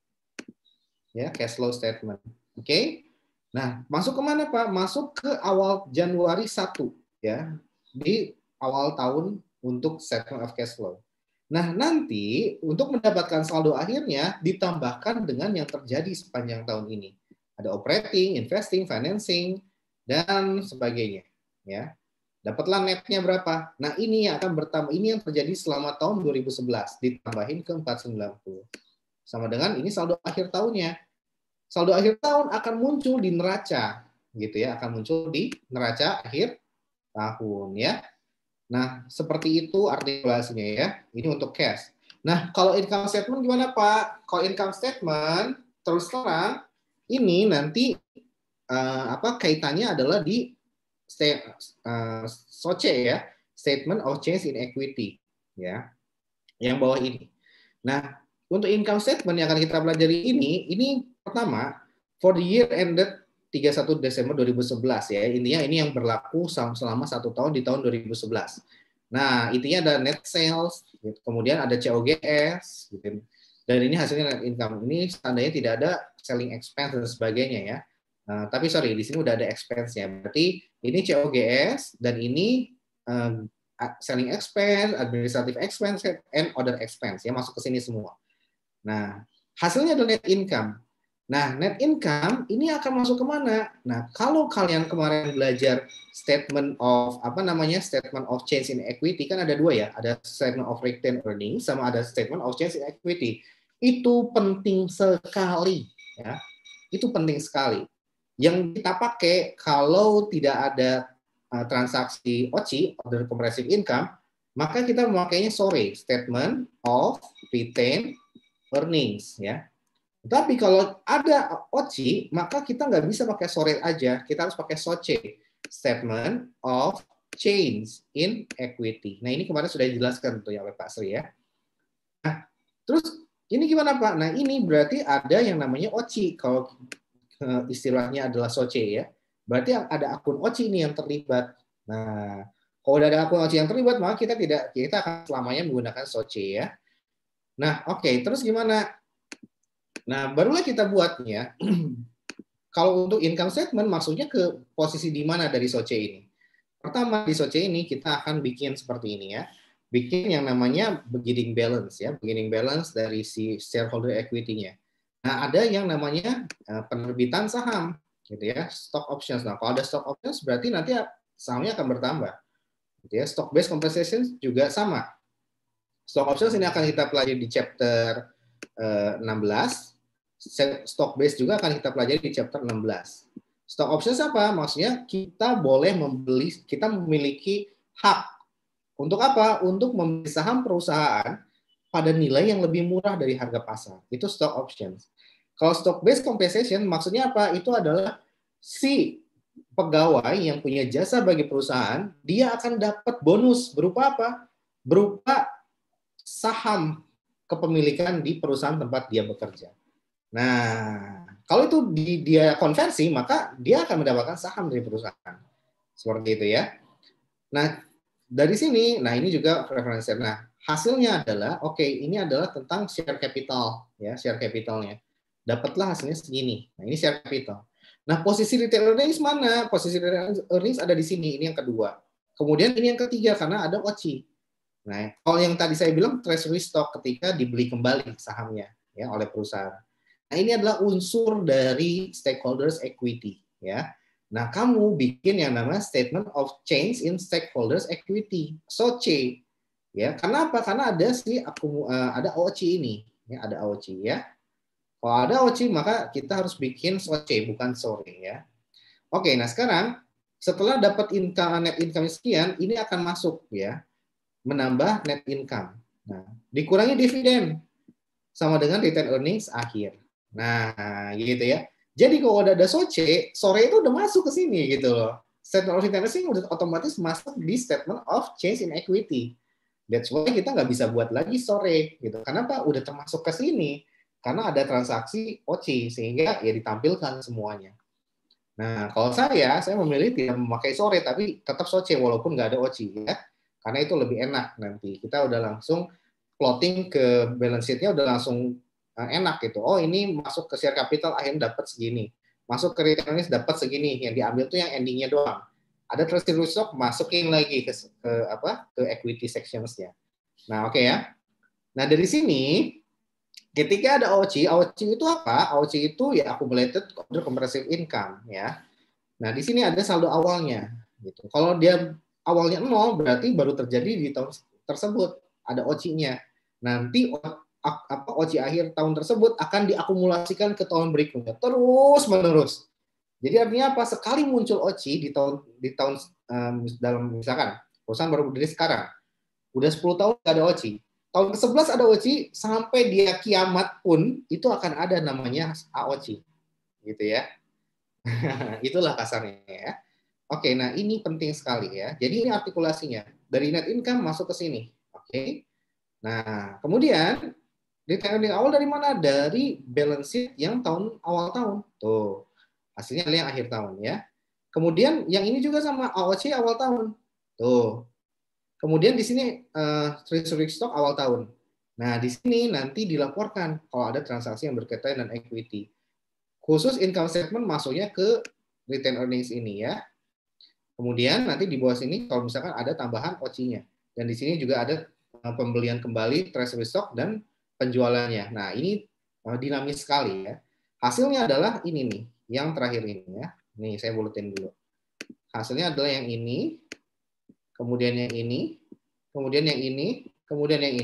Ya, cash flow statement. Oke. Okay? Nah, masuk ke mana, Pak? Masuk ke awal Januari satu ya. Di awal tahun untuk statement of cash flow. Nah, nanti untuk mendapatkan saldo akhirnya ditambahkan dengan yang terjadi sepanjang tahun ini. Ada operating, investing, financing dan sebagainya, ya. Dapatlah netnya berapa? Nah, ini yang akan bertambah, ini yang terjadi selama tahun dua ribu sebelas ditambahin ke empat ratus sembilan puluh. Sama dengan ini saldo akhir tahunnya. Saldo akhir tahun akan muncul di neraca, gitu ya, akan muncul di neraca akhir tahun ya. Nah, seperti itu artikulasinya ya. Ini untuk cash. Nah, kalau income statement gimana, Pak? Kalau income statement terus terang ini nanti uh, apa kaitannya adalah di uh, S O C ya, statement of change in equity ya. Yang bawah ini. Nah, untuk income statement yang akan kita pelajari ini, ini pertama, for the year ended tiga puluh satu Desember dua ribu sebelas ya. Intinya ini yang berlaku selama satu tahun di tahun dua ribu sebelas. Nah, intinya ada net sales, kemudian ada C O G S, gitu. Dan ini hasilnya net income. Ini tandanya tidak ada selling expense dan sebagainya ya. Nah, tapi sorry, di sini udah ada expense-nya. Berarti ini C O G S dan ini um, selling expense, administrative expense, and other expense ya, masuk ke sini semua. Nah, hasilnya adalah net income. Nah, net income ini akan masuk ke mana? Nah, kalau kalian kemarin belajar statement of apa namanya statement of change in equity kan ada dua ya, ada statement of retained earnings sama ada statement of change in equity. Itu penting sekali, ya. Itu penting sekali. Yang kita pakai kalau tidak ada uh, transaksi O C I, Order Comprehensive Income, maka kita memakainya sore, Statement of Retained Earnings, ya. Tapi kalau ada O C I, maka kita nggak bisa pakai sore aja, kita harus pakai S O C E, Statement of Change in Equity. Nah, ini kemarin sudah dijelaskan tuh ya oleh Pak Sri ya. Nah, terus ini gimana Pak? Nah, ini berarti ada yang namanya O C I. Kalau istilahnya adalah S O C E ya. Berarti ada akun O C I ini yang terlibat. Nah, kalau udah ada akun O C I yang terlibat, maka kita tidak kita akan selamanya menggunakan S O C E ya. Nah, oke, okay. Terus gimana? Nah, barulah kita buatnya. Kalau untuk income statement, maksudnya ke posisi di mana dari S O C E ini? Pertama, di S O C E ini kita akan bikin seperti ini ya. Bikin yang namanya beginning balance ya, beginning balance dari si shareholder equity-nya. Nah, ada yang namanya penerbitan saham gitu ya, stock options. Nah, kalau ada stock options berarti nanti sahamnya akan bertambah. Gitu ya. Stock based compensation juga sama. Stock options ini akan kita pelajari di chapter enam belas. Stock based juga akan kita pelajari di chapter enam belas. Stock options apa? Maksudnya kita boleh membeli, kita memiliki hak. Untuk apa? Untuk membeli saham perusahaan pada nilai yang lebih murah dari harga pasar. Itu stock options. Kalau stock based compensation maksudnya apa? Itu adalah si pegawai yang punya jasa bagi perusahaan, dia akan dapat bonus berupa apa? Berupa saham kepemilikan di perusahaan tempat dia bekerja. Nah, kalau itu di, dia konversi, maka dia akan mendapatkan saham dari perusahaan. Seperti itu ya. Nah, dari sini, nah ini juga referensi. Nah, hasilnya adalah, oke, okay, ini adalah tentang share capital, ya, share capitalnya. Dapatlah hasilnya segini. Nah, ini share capital. Nah, posisi retail earnings mana? Posisi retail earnings ada di sini, ini yang kedua. Kemudian ini yang ketiga, karena ada O C I. Nah, kalau yang tadi saya bilang treasury stock ketika dibeli kembali sahamnya ya oleh perusahaan. Nah, ini adalah unsur dari stakeholders equity ya. Nah, kamu bikin yang namanya statement of change in stakeholders equity, S O C E. Ya, karena apa? Karena ada si aku ada O C I ini, ya, ada O C I ya. Kalau ada O C I maka kita harus bikin S O C E bukan sore ya. Oke, nah sekarang setelah dapat income net income sekian, ini akan masuk ya. Menambah net income. Nah, dikurangi dividen sama dengan return earnings akhir. Nah, gitu ya. Jadi kalau udah ada S O C E, sore itu udah masuk ke sini gitu loh. Statement of return earnings udah otomatis masuk di statement of change in equity. That's why kita nggak bisa buat lagi sore gitu. Kenapa? Udah termasuk ke sini. Karena ada transaksi O C I sehingga ya ditampilkan semuanya. Nah, kalau saya, saya memilih tidak memakai sore tapi tetap S O C E walaupun nggak ada O C I ya. Karena itu lebih enak nanti. Kita udah langsung plotting ke balance sheet-nya udah langsung enak gitu. Oh, ini masuk ke share capital akhirnya dapat segini. Masuk ke return earnings dapat segini. Yang diambil tuh yang ending-nya doang. Ada treasury stock masukin lagi ke, ke apa? Ke equity sections-nya. Nah, oke okay ya. Nah, dari sini ketika ada O C I, O C I itu apa? O C I itu ya accumulated order comprehensive income ya. Nah, di sini ada saldo awalnya gitu. Kalau dia awalnya nol berarti baru terjadi di tahun tersebut ada O C I-nya. Nanti apa O C I akhir tahun tersebut akan diakumulasikan ke tahun berikutnya terus menerus. Jadi artinya apa? Sekali muncul O C I di tahun di tahun um, dalam misalkan perusahaan baru berdiri sekarang, udah sepuluh tahun nggak ada O C I. Tahun ke sebelas ada O C I sampai dia kiamat pun itu akan ada namanya A O C I. Gitu ya. Itulah kasarnya ya. Oke, nah ini penting sekali ya. Jadi ini artikulasinya. Dari net income masuk ke sini. Oke. Nah, kemudian return earnings awal dari mana? Dari balance sheet yang tahun awal tahun. Tuh. Hasilnya adalah yang akhir tahun ya. Kemudian yang ini juga sama A O C I awal tahun. Tuh. Kemudian di sini uh, treasury stock awal tahun. Nah, di sini nanti dilaporkan kalau ada transaksi yang berkaitan dengan equity. Khusus income statement masuknya ke return earnings ini ya. Kemudian nanti di bawah sini kalau misalkan ada tambahan O C I-nya. Dan di sini juga ada pembelian kembali treasury stock dan penjualannya. Nah, ini dinamis sekali ya. Hasilnya adalah ini nih, yang terakhir ini ya. Nih, saya buletin dulu. Hasilnya adalah yang ini, kemudian yang ini, kemudian yang ini, kemudian yang ini.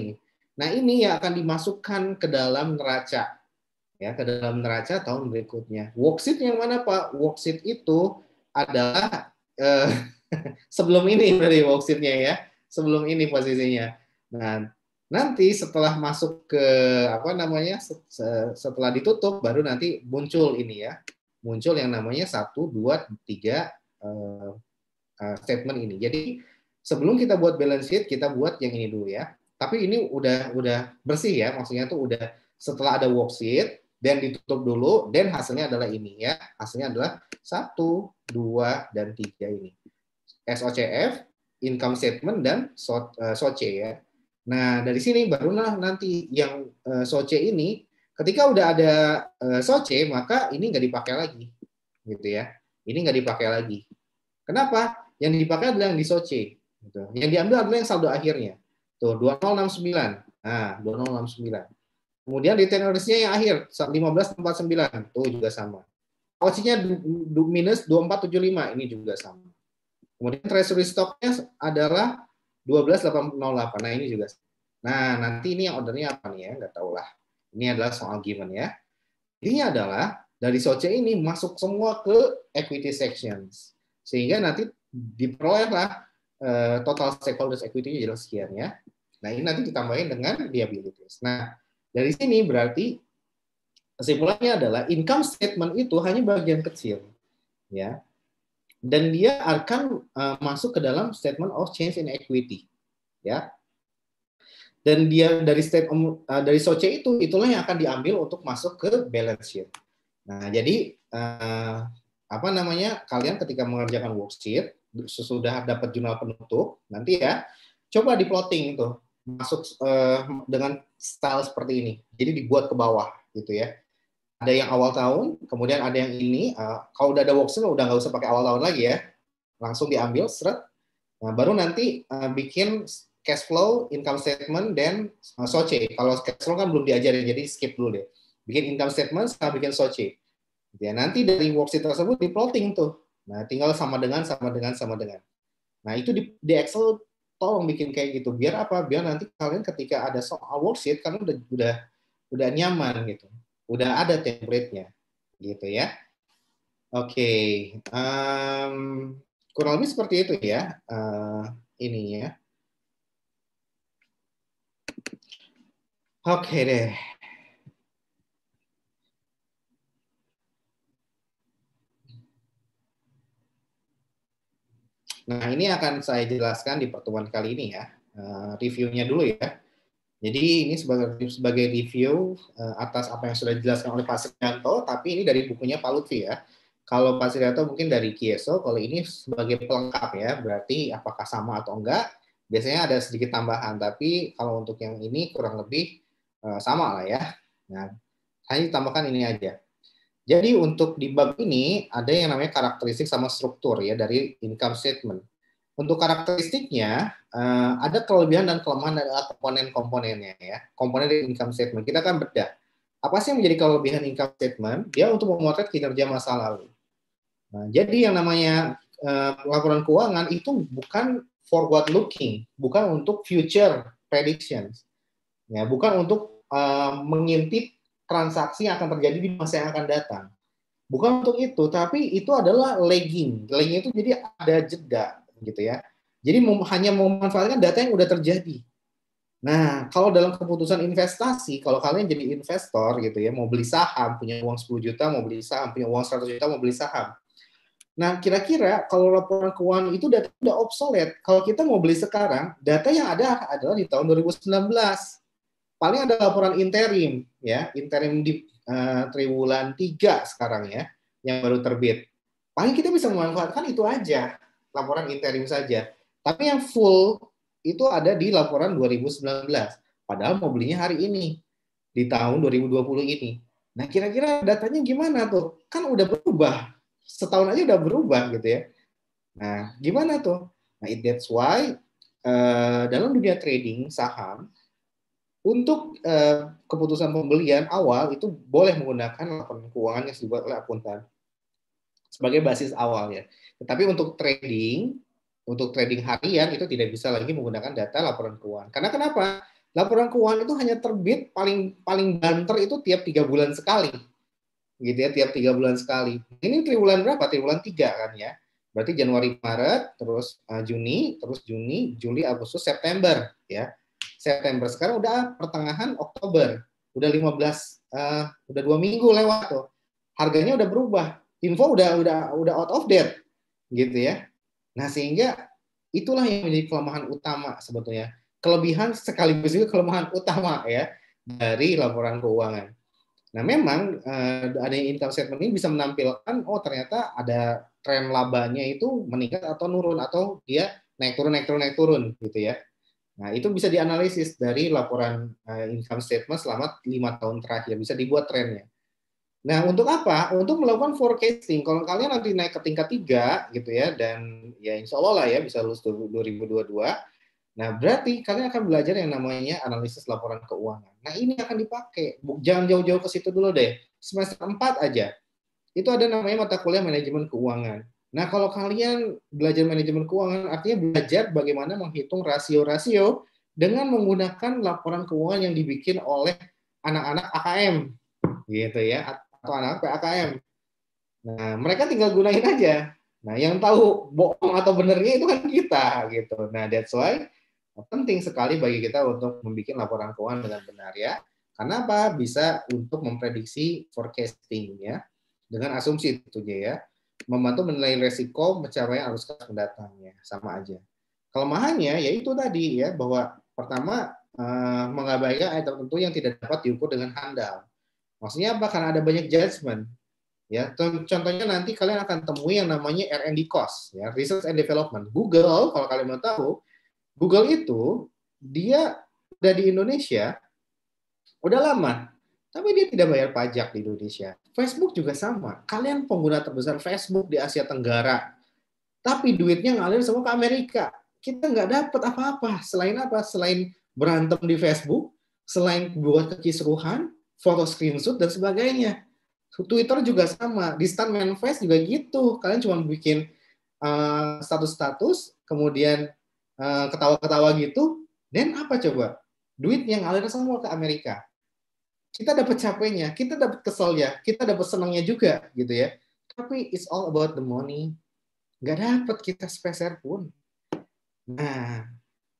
Nah, ini yang akan dimasukkan ke dalam neraca. Ya, ke dalam neraca tahun berikutnya. Worksheet yang mana, Pak? Worksheet itu adalah eh, sebelum ini dari worksheet-nya ya. Sebelum ini posisinya. Nah, nanti setelah masuk ke apa namanya? Setelah ditutup baru nanti muncul ini ya. Muncul yang namanya satu, dua, tiga uh, uh, statement ini. Jadi sebelum kita buat balance sheet, kita buat yang ini dulu ya. Tapi ini udah udah bersih ya, maksudnya tuh udah setelah ada worksheet dan ditutup dulu, dan hasilnya adalah ini ya. Hasilnya adalah satu, dua, dan tiga ini. S O C F, income statement, dan S O C ya. Nah, dari sini barulah nanti yang uh, S O C ini, ketika udah ada uh, S O C, maka ini nggak dipakai lagi. Gitu ya. Ini nggak dipakai lagi. Kenapa? Yang dipakai adalah yang di S O C. Gitu. Yang diambil adalah yang saldo akhirnya. Tuh, dua nol enam sembilan. Nah, dua nol enam sembilan. Kemudian return earnings-nya yang akhir, lima belas empat puluh sembilan. Tuh juga sama. O C-nya minus dua puluh empat tujuh puluh lima. Ini juga sama. Kemudian treasury stock-nya adalah dua belas delapan nol delapan. Nah, ini juga. Nah, nanti ini yang ordernya apa nih ya? Nggak tahu lah. Ini adalah soal given ya. Ini adalah dari S O C ini masuk semua ke equity sections. Sehingga nanti diperolehlah uh, total stakeholders equity-nya jelas sekian ya. Nah, ini nanti ditambahin dengan liabilities. Nah, dari sini berarti kesimpulannya adalah income statement itu hanya bagian kecil. Ya. Dan dia akan uh, masuk ke dalam statement of change in equity. Ya. Dan dia dari state uh, dari S O C itu itulah yang akan diambil untuk masuk ke balance sheet. Nah, jadi uh, apa namanya? Kalian ketika mengerjakan worksheet sesudah dapat jurnal penutup, nanti ya coba di plotting itu masuk uh, dengan style seperti ini. Jadi dibuat ke bawah gitu ya. Ada yang awal tahun, kemudian ada yang ini. Uh, kalau udah ada worksheet udah nggak usah pakai awal tahun lagi ya. Langsung diambil seret. Nah, baru nanti uh, bikin cash flow, income statement, dan uh, S O C. Kalau cash flow kan belum diajarin, jadi skip dulu deh. Bikin income statement, sama bikin S O C. Ya, nanti dari worksheet tersebut di plotting tuh. Nah, tinggal sama dengan, sama dengan, sama dengan. Nah, itu di, di Excel tolong bikin kayak gitu. Biar apa? Biar nanti kalian ketika ada soal worksheet, kalian udah udah udah nyaman gitu. Udah ada template-nya. Gitu ya. Oke. Okay. Um, kurang lebih seperti itu ya. Uh, ini ya. Oke okay deh. Nah, ini akan saya jelaskan di pertemuan kali ini ya. Uh, reviewnya dulu ya. Jadi ini sebagai sebagai review uh, atas apa yang sudah dijelaskan oleh Pak Srianto, tapi ini dari bukunya Pak Lutfi ya. Kalau Pak Srianto mungkin dari Kieso, kalau ini sebagai pelengkap ya, berarti apakah sama atau enggak, biasanya ada sedikit tambahan, tapi kalau untuk yang ini kurang lebih uh, sama lah ya. Nah, hanya ditambahkan ini aja. Jadi untuk di bab ini ada yang namanya karakteristik sama struktur ya dari income statement. Untuk karakteristiknya uh, ada kelebihan dan kelemahan dari komponen-komponennya ya. Komponen dari income statement kita akan bedah. Apa sih yang menjadi kelebihan income statement? Dia untuk memotret kinerja masa lalu. Nah, jadi yang namanya uh, laporan keuangan itu bukan forward looking, bukan untuk future predictions. Ya, bukan untuk uh, mengintip transaksi yang akan terjadi di masa yang akan datang. Bukan untuk itu, tapi itu adalah lagging. Lagging itu jadi ada jeda gitu ya. Jadi mem- hanya memanfaatkan data yang udah terjadi. Nah, kalau dalam keputusan investasi, kalau kalian jadi investor gitu ya, mau beli saham, punya uang sepuluh juta, mau beli saham, punya uang seratus juta, mau beli saham. Nah, kira-kira kalau laporan keuangan itu data udah obsolete. Kalau kita mau beli sekarang, data yang ada adalah di tahun dua ribu sembilan belas. Paling ada laporan interim ya, interim di uh, triwulan tiga sekarang ya, yang baru terbit. Paling kita bisa memanfaatkan itu aja, laporan interim saja. Tapi yang full itu ada di laporan dua ribu sembilan belas. Padahal mau belinya hari ini, di tahun dua ribu dua puluh ini. Nah, kira-kira datanya gimana tuh? Kan udah berubah. Setahun aja udah berubah gitu ya. Nah, gimana tuh? Nah, that's why uh, dalam dunia trading saham, untuk uh, keputusan pembelian awal itu boleh menggunakan laporan keuangan yang dibuat oleh akuntan sebagai basis awal ya. Tetapi untuk trading, untuk trading harian itu tidak bisa lagi menggunakan data laporan keuangan. Karena kenapa? Laporan keuangan itu hanya terbit paling paling banter itu tiap tiga bulan sekali, gitu ya, tiap tiga bulan sekali. Ini triwulan berapa? Triwulan tiga kan ya. Berarti Januari, Maret, terus uh, Juni, terus Juni, Juli, Agustus, September ya. September sekarang udah pertengahan Oktober, udah lima belas, uh, udah dua minggu lewat tuh. Harganya udah berubah, info udah udah udah out of date, gitu ya. Nah sehingga itulah yang menjadi kelemahan utama sebetulnya. Kelebihan sekaligus juga kelemahan utama ya dari laporan keuangan. Nah, memang uh, adanya income statement ini bisa menampilkan oh ternyata ada tren labanya itu meningkat atau nurun atau dia naik turun naik turun naik turun gitu ya. Nah, itu bisa dianalisis dari laporan uh, income statement selama lima tahun terakhir, bisa dibuat trennya. Nah, untuk apa? Untuk melakukan forecasting. Kalau kalian nanti naik ke tingkat tiga gitu ya dan ya insya Allah lah ya bisa lulus dua ribu dua puluh dua. Nah, berarti kalian akan belajar yang namanya analisis laporan keuangan. Nah, ini akan dipakai. Jangan jauh-jauh ke situ dulu deh. Semester empat aja. Itu ada namanya mata kuliah manajemen keuangan. Nah, kalau kalian belajar manajemen keuangan, artinya belajar bagaimana menghitung rasio-rasio dengan menggunakan laporan keuangan yang dibikin oleh anak-anak A K M. Gitu ya. Atau anak P A K M. Nah, mereka tinggal gunain aja. Nah, yang tahu bohong atau benernya itu kan kita. gitu. Nah, that's why penting sekali bagi kita untuk membuat laporan keuangan dengan benar ya. Karena apa? Bisa untuk memprediksi forecasting ya. Dengan asumsi tentunya ya. Membantu menilai resiko pencapaian arus kas mendatangnya. Sama aja. Kelemahannya yaitu tadi ya bahwa pertama eh, mengabaikan item tertentu yang tidak dapat diukur dengan handal. Maksudnya apa? Karena ada banyak judgement. Ya, contohnya nanti kalian akan temui yang namanya R and D cost, ya, research and development. Google, kalau kalian mau tahu, Google itu dia udah di Indonesia udah lama, tapi dia tidak bayar pajak di Indonesia. Facebook juga sama. Kalian pengguna terbesar Facebook di Asia Tenggara, tapi duitnya ngalir semua ke Amerika. Kita nggak dapat apa-apa. Selain apa? Selain berantem di Facebook, selain buat kekisruhan, foto screenshot dan sebagainya. Twitter juga sama. Di Stan Manifest juga gitu. Kalian cuma bikin uh, status-status, kemudian uh, ketawa-ketawa gitu, dan apa coba? Duit yang ngalir semua ke Amerika. Kita dapat capeknya, kita dapat keselnya, kita dapat senangnya juga, gitu ya. Tapi it's all about the money. Nggak dapat kita sepeser pun. Nah,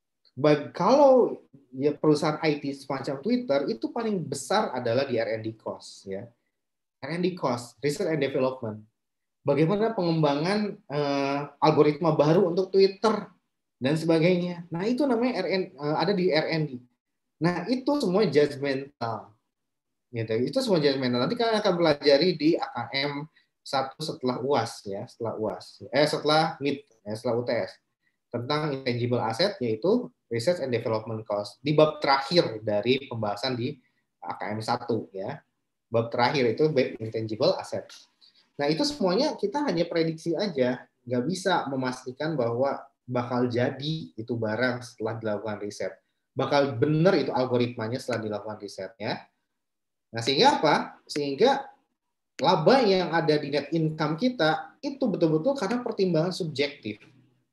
kalau ya perusahaan I T semacam Twitter itu paling besar adalah di R and D cost, ya. R and D cost, research and development. Bagaimana pengembangan uh, algoritma baru untuk Twitter dan sebagainya. Nah, itu namanya R and, uh, ada di R and D. Nah, itu semua judgmental. Gitu. Itu semua judgmental. Nanti kalian akan pelajari di A K M satu setelah U A S ya, setelah U A S. Eh setelah M I T, ya, setelah U T S. Tentang intangible asset yaitu research and development cost. Di bab terakhir dari pembahasan di A K M satu ya. Bab terakhir itu intangible asset. Nah, itu semuanya kita hanya prediksi aja, nggak bisa memastikan bahwa bakal jadi itu barang setelah dilakukan riset. Bakal benar itu algoritmanya setelah dilakukan risetnya. Nah, sehingga apa? Sehingga laba yang ada di net income kita itu betul-betul karena pertimbangan subjektif.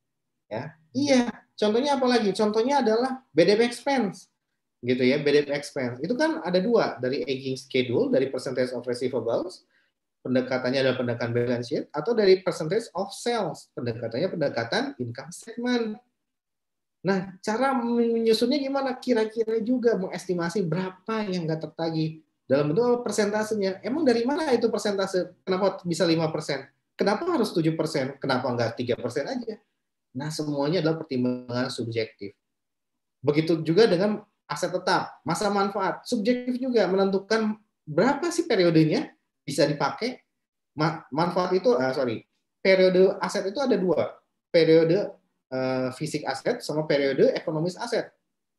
Ya, iya. Contohnya apa lagi? Contohnya adalah B D P expense. Gitu ya, B D P expense. Itu kan ada dua, dari aging schedule, dari percentage of receivables, pendekatannya adalah pendekatan balance sheet, atau dari percentage of sales, pendekatannya pendekatan income statement. Nah, cara menyusunnya gimana? Kira-kira juga mengestimasi berapa yang nggak tertagih dalam bentuk persentasenya. Emang dari mana itu persentase? Kenapa bisa lima persen? Kenapa harus tujuh persen? Kenapa nggak tiga persen aja? Nah, semuanya adalah pertimbangan subjektif. Begitu juga dengan aset tetap, masa manfaat, subjektif juga menentukan berapa sih periodenya bisa dipakai. Manfaat itu, ah, sorry, periode aset itu ada dua, periode uh, fisik aset sama periode ekonomis aset.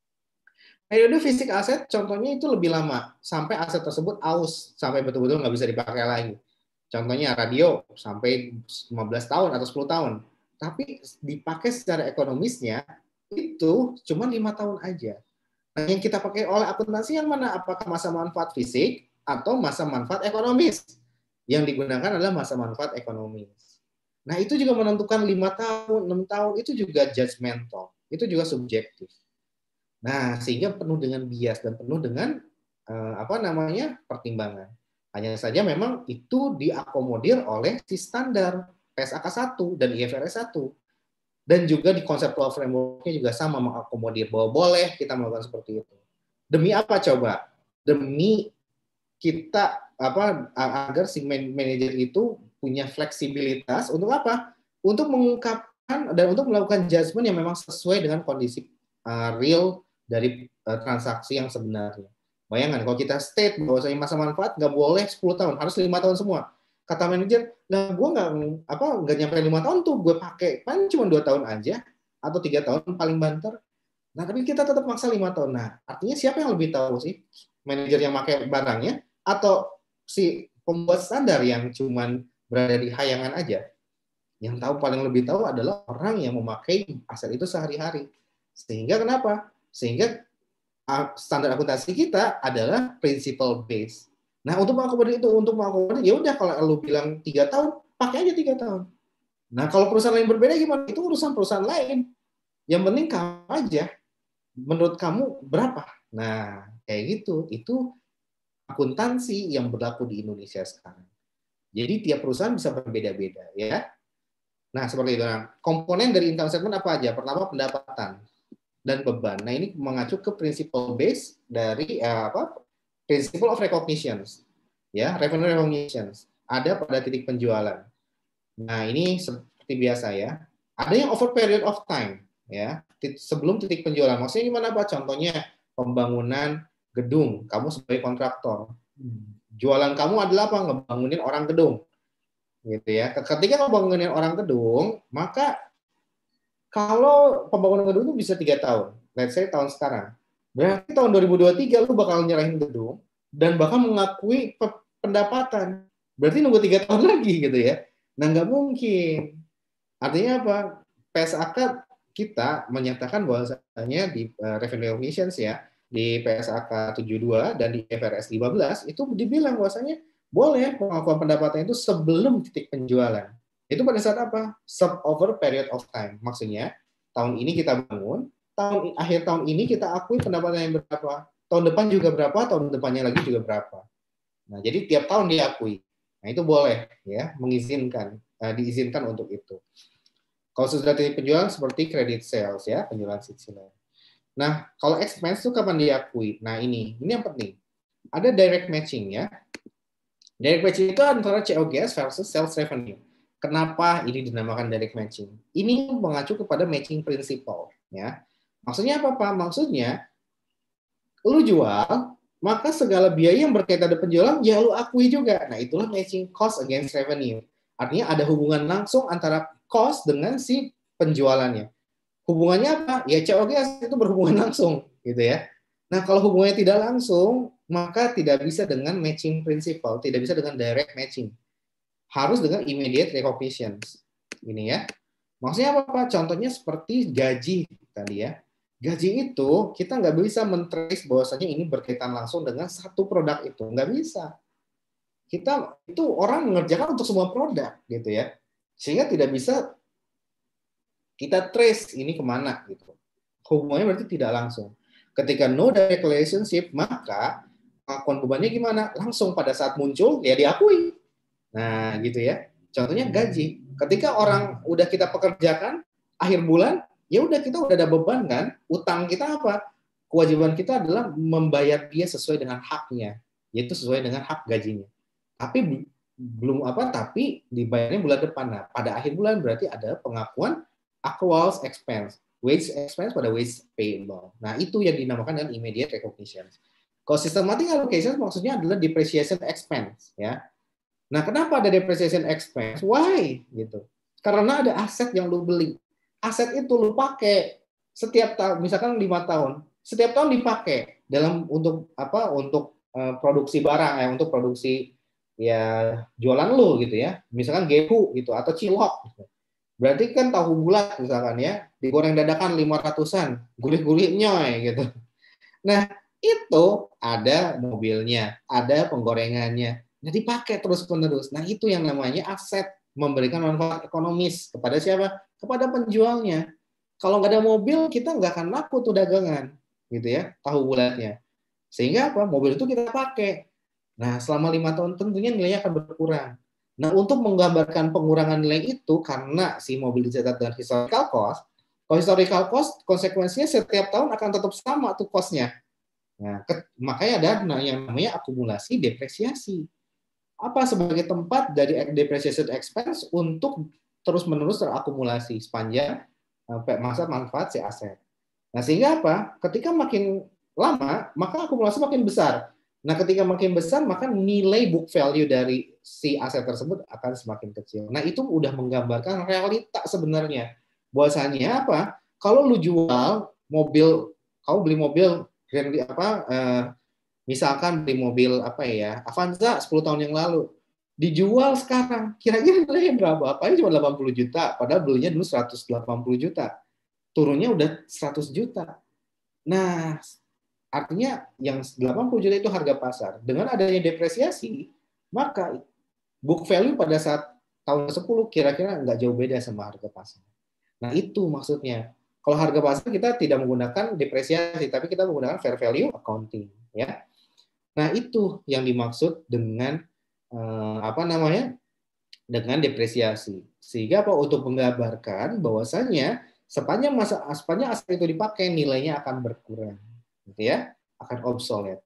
Periode fisik aset, contohnya itu lebih lama, sampai aset tersebut aus, sampai betul-betul nggak bisa dipakai lagi. Contohnya radio, sampai lima belas tahun atau sepuluh tahun. Tapi dipakai secara ekonomisnya, itu cuma lima tahun aja. Nah, yang kita pakai oleh akuntansi yang mana? Apakah masa manfaat fisik atau masa manfaat ekonomis? Yang digunakan adalah masa manfaat ekonomis. Nah, itu juga menentukan lima tahun, enam tahun, itu juga judgmental. Itu juga subjektif. Nah, sehingga penuh dengan bias dan penuh dengan uh, apa namanya pertimbangan. Hanya saja memang itu diakomodir oleh si standar P S A K satu dan I F R S satu. Dan juga di conceptual framework-nya juga sama mengakomodir bahwa boleh kita melakukan seperti itu. Demi apa coba? Demi kita apa agar si manajer itu punya fleksibilitas untuk apa? Untuk mengungkapkan dan untuk melakukan judgement yang memang sesuai dengan kondisi uh, real dari uh, transaksi yang sebenarnya. Bayangkan kalau kita state bahwa masa manfaat nggak boleh sepuluh tahun, harus lima tahun semua. Kata manajer, nah gue nggak apa nggak nyampe lima tahun tuh gue pakai, paling cuma dua tahun aja atau tiga tahun paling banter. Nah tapi kita tetap maksa lima tahun. Nah artinya siapa yang lebih tahu sih, manajer yang pakai barangnya atau si pembuat standar yang cuma berada di hayangan aja? Yang tahu paling lebih tahu adalah orang yang memakai aset itu sehari-hari. Sehingga kenapa? Sehingga standar akuntansi kita adalah principle based. Nah, untuk mengakomodir itu, untuk mengakomodir, ya udah kalau lu bilang tiga tahun, pakai aja tiga tahun. Nah, kalau perusahaan lain berbeda gimana? Itu urusan perusahaan lain. Yang penting kamu aja. Menurut kamu berapa? Nah, kayak gitu. Itu akuntansi yang berlaku di Indonesia sekarang. Jadi tiap perusahaan bisa berbeda-beda, ya. Nah, seperti itu. Nah, komponen dari income statement apa aja? Pertama, pendapatan dan beban. Nah, ini mengacu ke principle base dari eh, apa? Principle of recognition, ya, revenue recognition, ada pada titik penjualan. Nah, ini seperti biasa ya. Ada yang over period of time, ya, sebelum titik penjualan. Maksudnya gimana Pak? Contohnya pembangunan gedung, kamu sebagai kontraktor. Jualan kamu adalah apa? Ngebangunin orang gedung. Gitu ya. Ketika kamu bangunin orang gedung, maka kalau pembangunan gedung itu bisa tiga tahun. Let's say tahun sekarang. Berarti tahun dua ribu dua puluh tiga lu bakal nyerahin gedung dan bakal mengakui pendapatan. Berarti nunggu tiga tahun lagi gitu ya. Nah nggak mungkin. Artinya apa? P S A K kita menyatakan bahwasanya di uh, revenue recognition ya, di P S A K tujuh puluh dua dan di I F R S lima belas itu dibilang bahwasanya boleh pengakuan pendapatan itu sebelum titik penjualan. Itu pada saat apa? Sub over period of time. Maksudnya tahun ini kita bangun, tahun akhir tahun ini kita akui pendapatan yang berapa, tahun depan juga berapa, tahun depannya lagi juga berapa. Nah, jadi tiap tahun diakui. Nah, itu boleh ya, mengizinkan, uh, diizinkan untuk itu. Kalau sudah titik penjualan seperti credit sales ya, penjualan cicilan. Nah, kalau expense itu kapan diakui? Nah, ini, ini yang penting. Ada direct matching ya. Direct matching itu antara C O G S versus sales revenue. Kenapa ini dinamakan direct matching? Ini mengacu kepada matching principle ya. Maksudnya apa, Pak? Maksudnya, lu jual, maka segala biaya yang berkaitan dengan penjualan, ya lu akui juga. Nah, itulah matching cost against revenue. Artinya ada hubungan langsung antara cost dengan si penjualannya. Hubungannya apa? Ya C O G S itu berhubungan langsung, gitu ya. Nah, kalau hubungannya tidak langsung, maka tidak bisa dengan matching principle, tidak bisa dengan direct matching. Harus dengan immediate recognition. Ini ya. Maksudnya apa, Pak? Contohnya seperti gaji tadi ya. Gaji itu kita nggak bisa men-trace bahwasanya ini berkaitan langsung dengan satu produk itu, nggak bisa. Kita itu orang mengerjakan untuk semua produk gitu ya, sehingga tidak bisa kita trace ini kemana gitu. Hubungannya berarti tidak langsung. Ketika no direct relationship, maka pengakuan bebannya gimana? Langsung pada saat muncul ya diakui. Nah gitu ya. Contohnya gaji. Ketika orang udah kita pekerjakan akhir bulan, ya udah kita udah ada beban kan, utang kita apa? Kewajiban kita adalah membayar dia sesuai dengan haknya, yaitu sesuai dengan hak gajinya. Tapi belum apa, tapi dibayarnya bulan depan. Nah, pada akhir bulan berarti ada pengakuan accruals expense, wage expense pada wage payable. Nah, itu yang dinamakan dengan immediate recognition. Kalau systematic allocation maksudnya adalah depreciation expense, ya. Nah, kenapa ada depreciation expense? Why? Gitu. Karena ada aset yang lu beli. Aset itu lu pakai setiap tahun, misalkan lima tahun, setiap tahun dipakai dalam untuk apa? Untuk uh, produksi barang, ya, untuk produksi ya jualan lu gitu ya. Misalkan gehu gitu atau cilok. Gitu. Berarti kan tahu bulat misalkan ya, digoreng dadakan lima ratusan, gurih-gurih nyoy gitu. Nah, itu ada mobilnya, ada penggorengannya. Nah, dipakai terus-menerus. Nah, itu yang namanya aset, memberikan manfaat ekonomis kepada siapa? Kepada penjualnya. Kalau nggak ada mobil, kita nggak akan laku tuh dagangan. gitu ya, tahu bulatnya. Sehingga apa? Mobil itu kita pakai. Nah, selama lima tahun tentunya nilainya akan berkurang. Nah, untuk menggambarkan pengurangan nilai itu karena si mobil dicatat dengan historical cost, kalau historical cost konsekuensinya setiap tahun akan tetap sama tuh cost-nya. Nah, ke, makanya ada yang namanya akumulasi depresiasi. Apa sebagai tempat dari depreciation expense untuk terus-menerus terakumulasi sepanjang masa manfaat si aset. Nah, sehingga apa? Ketika makin lama, maka akumulasi makin besar. Nah, ketika makin besar, maka nilai book value dari si aset tersebut akan semakin kecil. Nah, itu udah menggambarkan realita sebenarnya. Bahwasanya apa? Kalau lu jual mobil, kau beli mobil apa? Eh, misalkan beli mobil apa ya? Avanza sepuluh tahun yang lalu, dijual sekarang, kira-kira nilainya berapa? Apalagi cuma delapan puluh juta, padahal belinya dulu seratus delapan puluh juta. Turunnya udah seratus juta. Nah, artinya yang delapan puluh juta itu harga pasar. Dengan adanya depresiasi, maka book value pada saat tahun ke sepuluh kira-kira nggak jauh beda sama harga pasar. Nah, itu maksudnya. Kalau harga pasar kita tidak menggunakan depresiasi, tapi kita menggunakan fair value accounting, ya. Nah, itu yang dimaksud dengan eh, apa namanya? Dengan depresiasi. Sehingga apa? Untuk menggambarkan bahwasannya sepanjang masa sepanjang aset itu dipakai, nilainya akan berkurang, gitu ya, akan obsolete.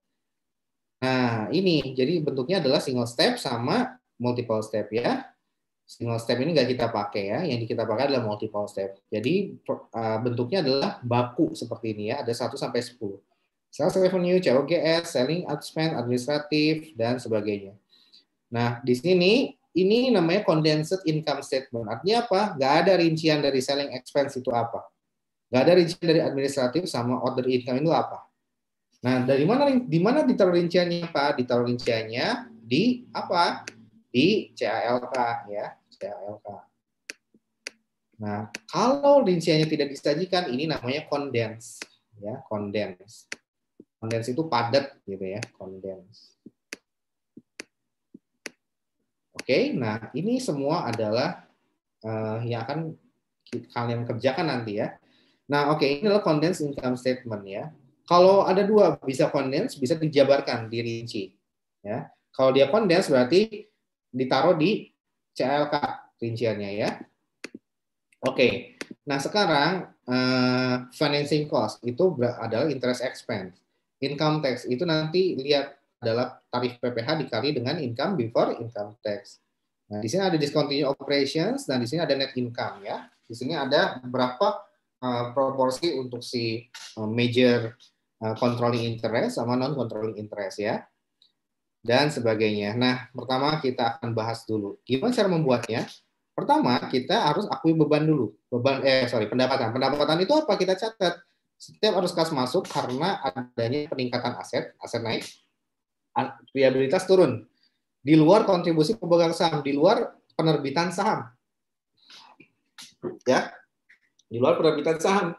Nah, ini jadi bentuknya adalah single step sama multiple step ya. Single step ini nggak kita pakai ya, yang kita pakai adalah multiple step. Jadi bentuknya adalah baku seperti ini ya, ada satu sampai sepuluh. Sales revenue, C O G S, selling expense, administratif, dan sebagainya. Nah, di sini ini namanya condensed income statement. Artinya apa? Nggak ada rincian dari selling expense itu apa. Nggak ada rincian dari administratif sama other income itu apa. Nah, dari mana di mana ditaruh rinciannya Pak? Ditaruh rinciannya di apa? Di C A L K ya, C A L K. Nah, kalau rinciannya tidak disajikan, ini namanya condense ya, condense. Condense itu padat gitu ya, condense. Oke, nah ini semua adalah uh, yang akan kalian kerjakan nanti ya. Nah, oke, ini adalah condensed income statement ya. Kalau ada dua, bisa condense, bisa dijabarkan, dirinci. Ya. Kalau dia condense berarti ditaruh di C L K rinciannya ya. Oke, nah sekarang uh, financing cost itu adalah interest expense. Income tax itu nanti lihat adalah tarif P P H dikali dengan income before income tax. Nah, di sini ada discontinued operations dan di sini ada net income ya. Di sini ada berapa uh, proporsi untuk si uh, major uh, controlling interest sama non controlling interest ya. Dan sebagainya. Nah, pertama kita akan bahas dulu gimana cara membuatnya. Pertama, kita harus akui beban dulu. Beban eh sorry, pendapatan. Pendapatan itu apa? Kita catat. Setiap arus kas masuk karena adanya peningkatan aset, aset naik, liabilitas turun. Di luar kontribusi pemegang saham, di luar penerbitan saham. Ya. Di luar penerbitan saham.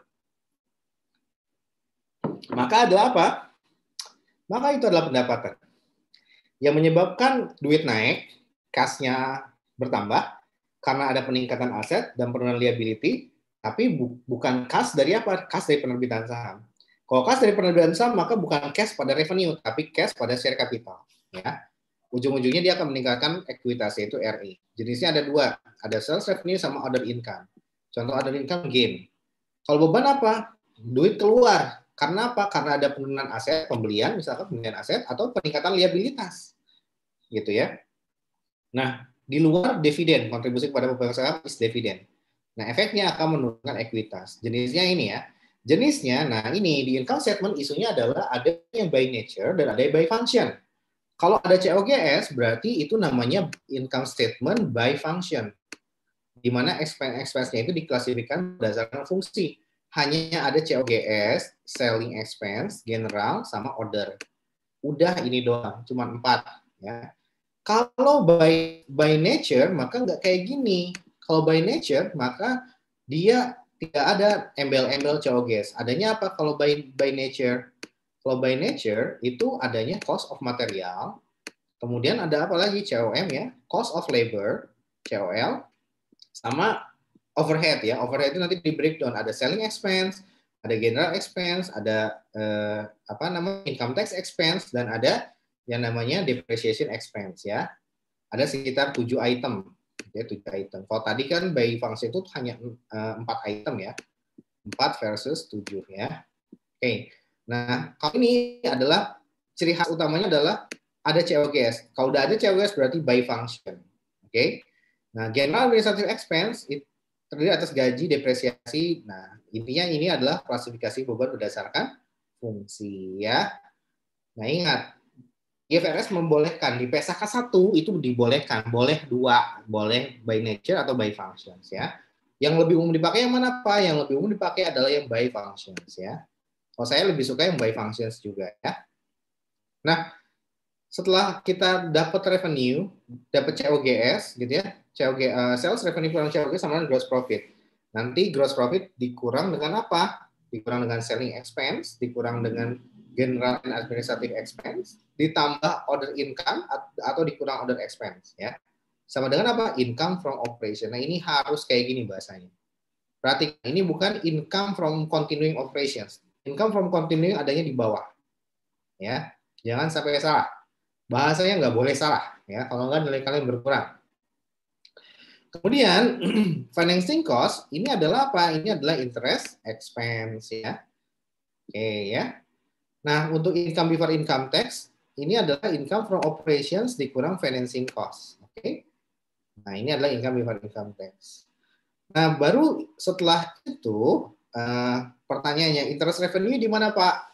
Maka ada apa? Maka itu adalah pendapatan. Yang menyebabkan duit naik, kasnya bertambah karena ada peningkatan aset dan penurunan liability, tapi bu bukan kas dari apa? Kas dari penerbitan saham. Kalau kas dari penerbitan saham, maka bukan cash pada revenue, tapi cash pada share capital. Ya. Ujung-ujungnya dia akan meningkatkan ekuitas, yaitu R E. Jenisnya ada dua, ada sales revenue sama other income. Contoh other income gain. Kalau beban apa? Duit keluar. Karena apa? Karena ada penurunan aset, pembelian, misalkan pembelian aset, atau peningkatan liabilitas. Gitu ya. Nah, di luar dividen, kontribusi kepada pemegang saham is dividen. Nah, efeknya akan menurunkan ekuitas. Jenisnya ini ya. Jenisnya, nah ini di income statement isunya adalah ada yang by nature dan ada yang by function. Kalau ada C O G S, berarti itu namanya income statement by function. Di mana expense-nya itu diklasifikasikan berdasarkan fungsi. Hanya ada C O G S, selling expense, general, sama order. Udah ini doang, cuma empat. Ya. Kalau by, by nature, maka nggak kayak gini. Kalau by nature, maka dia tidak ada embel-embel C O G S. Adanya apa kalau by, by nature? Kalau by nature, itu adanya cost of material. Kemudian ada apa lagi? C O M ya. Cost of labor, C O L. Sama overhead ya. Overhead itu nanti di breakdown. Ada selling expense, Ada general expense, ada eh, apa namanya income tax expense, dan ada yang namanya depreciation expense ya. Ada sekitar tujuh item, ya tujuh item. Kalau tadi kan by function itu hanya empat uh, item ya, empat versus tujuh ya. Oke, okay. Nah kalau ini adalah ciri khas utamanya adalah ada C O G S. Kalau udah ada C O G S berarti by function. Oke, okay. Nah general administrative expense itu terdiri atas gaji, depresiasi. Nah, intinya ini adalah klasifikasi beban berdasarkan fungsi ya. Nah, ingat, I F R S membolehkan di P S A K satu itu dibolehkan, boleh dua, boleh by nature atau by functions ya. Yang lebih umum dipakai yang mana Pak? Yang lebih umum dipakai adalah yang by functions ya. Kalau saya lebih suka yang by functions juga ya. Nah, setelah kita dapat revenue, dapat C O G S gitu ya. C O G uh, sales revenue kurang C O G S sama dengan gross profit. Nanti gross profit dikurang dengan apa? Dikurang dengan selling expense, dikurang dengan general and administrative expense, ditambah other income atau dikurang other expense ya. Sama dengan apa? Income from operation. Nah, ini harus kayak gini bahasanya. Perhatikan, ini bukan income from continuing operations. Income from continuing adanya di bawah. Ya. Jangan sampai salah. Bahasanya nggak boleh salah ya. Kalau nggak nilai kalian berkurang. Kemudian financing cost ini adalah apa? Ini adalah interest expense ya. Oke ya. Nah, untuk income before income tax ini adalah income from operations dikurang financing cost. Oke. Nah, ini adalah income before income tax. Nah, baru setelah itu uh, pertanyaannya interest revenue di mana, Pak?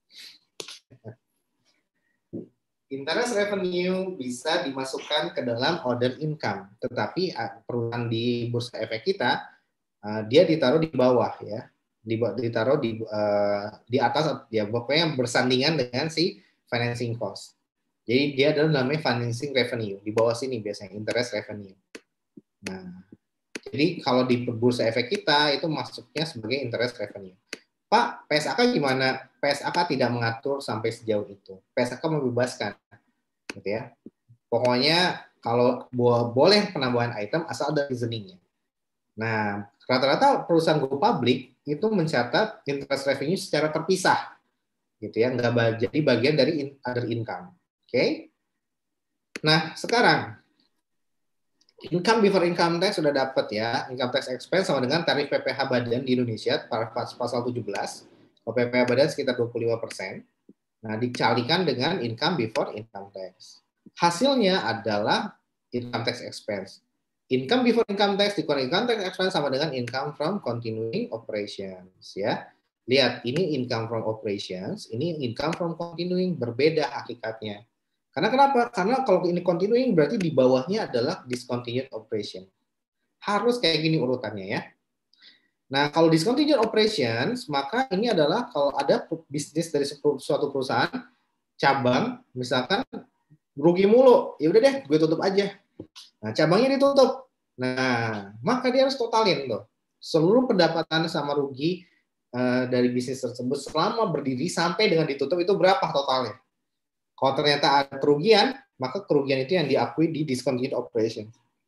Interest revenue bisa dimasukkan ke dalam other income, tetapi perusahaan di bursa efek kita dia ditaruh di bawah ya, ditaruh di di atas ya, pokoknya bersandingan dengan si financing cost. Jadi dia adalah namanya financing revenue, di bawah sini biasanya interest revenue. Nah, jadi kalau di bursa efek kita itu masuknya sebagai interest revenue. Pak, P S A K gimana? P S A K tidak mengatur sampai sejauh itu. P S A K membebaskan, gitu ya. Pokoknya kalau boleh penambahan item asal ada reasoningnya. Nah, rata-rata perusahaan go public itu mencatat interest revenue secara terpisah, gitu ya, nggak jadi bagian dari other income. Oke? Okay? Nah, sekarang income before income tax sudah dapat ya, income tax expense sama dengan tarif P P H badan di Indonesia pasal tujuh belas, P P H badan sekitar dua puluh lima persen. Nah, dikalikan dengan income before income tax. Hasilnya adalah income tax expense. Income before income tax dikurang income tax expense sama dengan income from continuing operations ya. Lihat, ini income from operations, ini income from continuing, berbeda hakikatnya. Karena kenapa? Karena kalau ini continuing berarti di bawahnya adalah discontinued operation. Harus kayak gini urutannya ya. Nah, kalau discontinued operations, maka ini adalah kalau ada bisnis dari suatu perusahaan cabang, misalkan rugi mulu, ya udah deh, gue tutup aja. Nah, cabangnya ditutup. Nah, maka dia harus totalin tuh seluruh pendapatan sama rugi uh, dari bisnis tersebut selama berdiri sampai dengan ditutup itu berapa totalnya. Kalau ternyata ada kerugian, maka kerugian itu yang diakui di discontinued operation.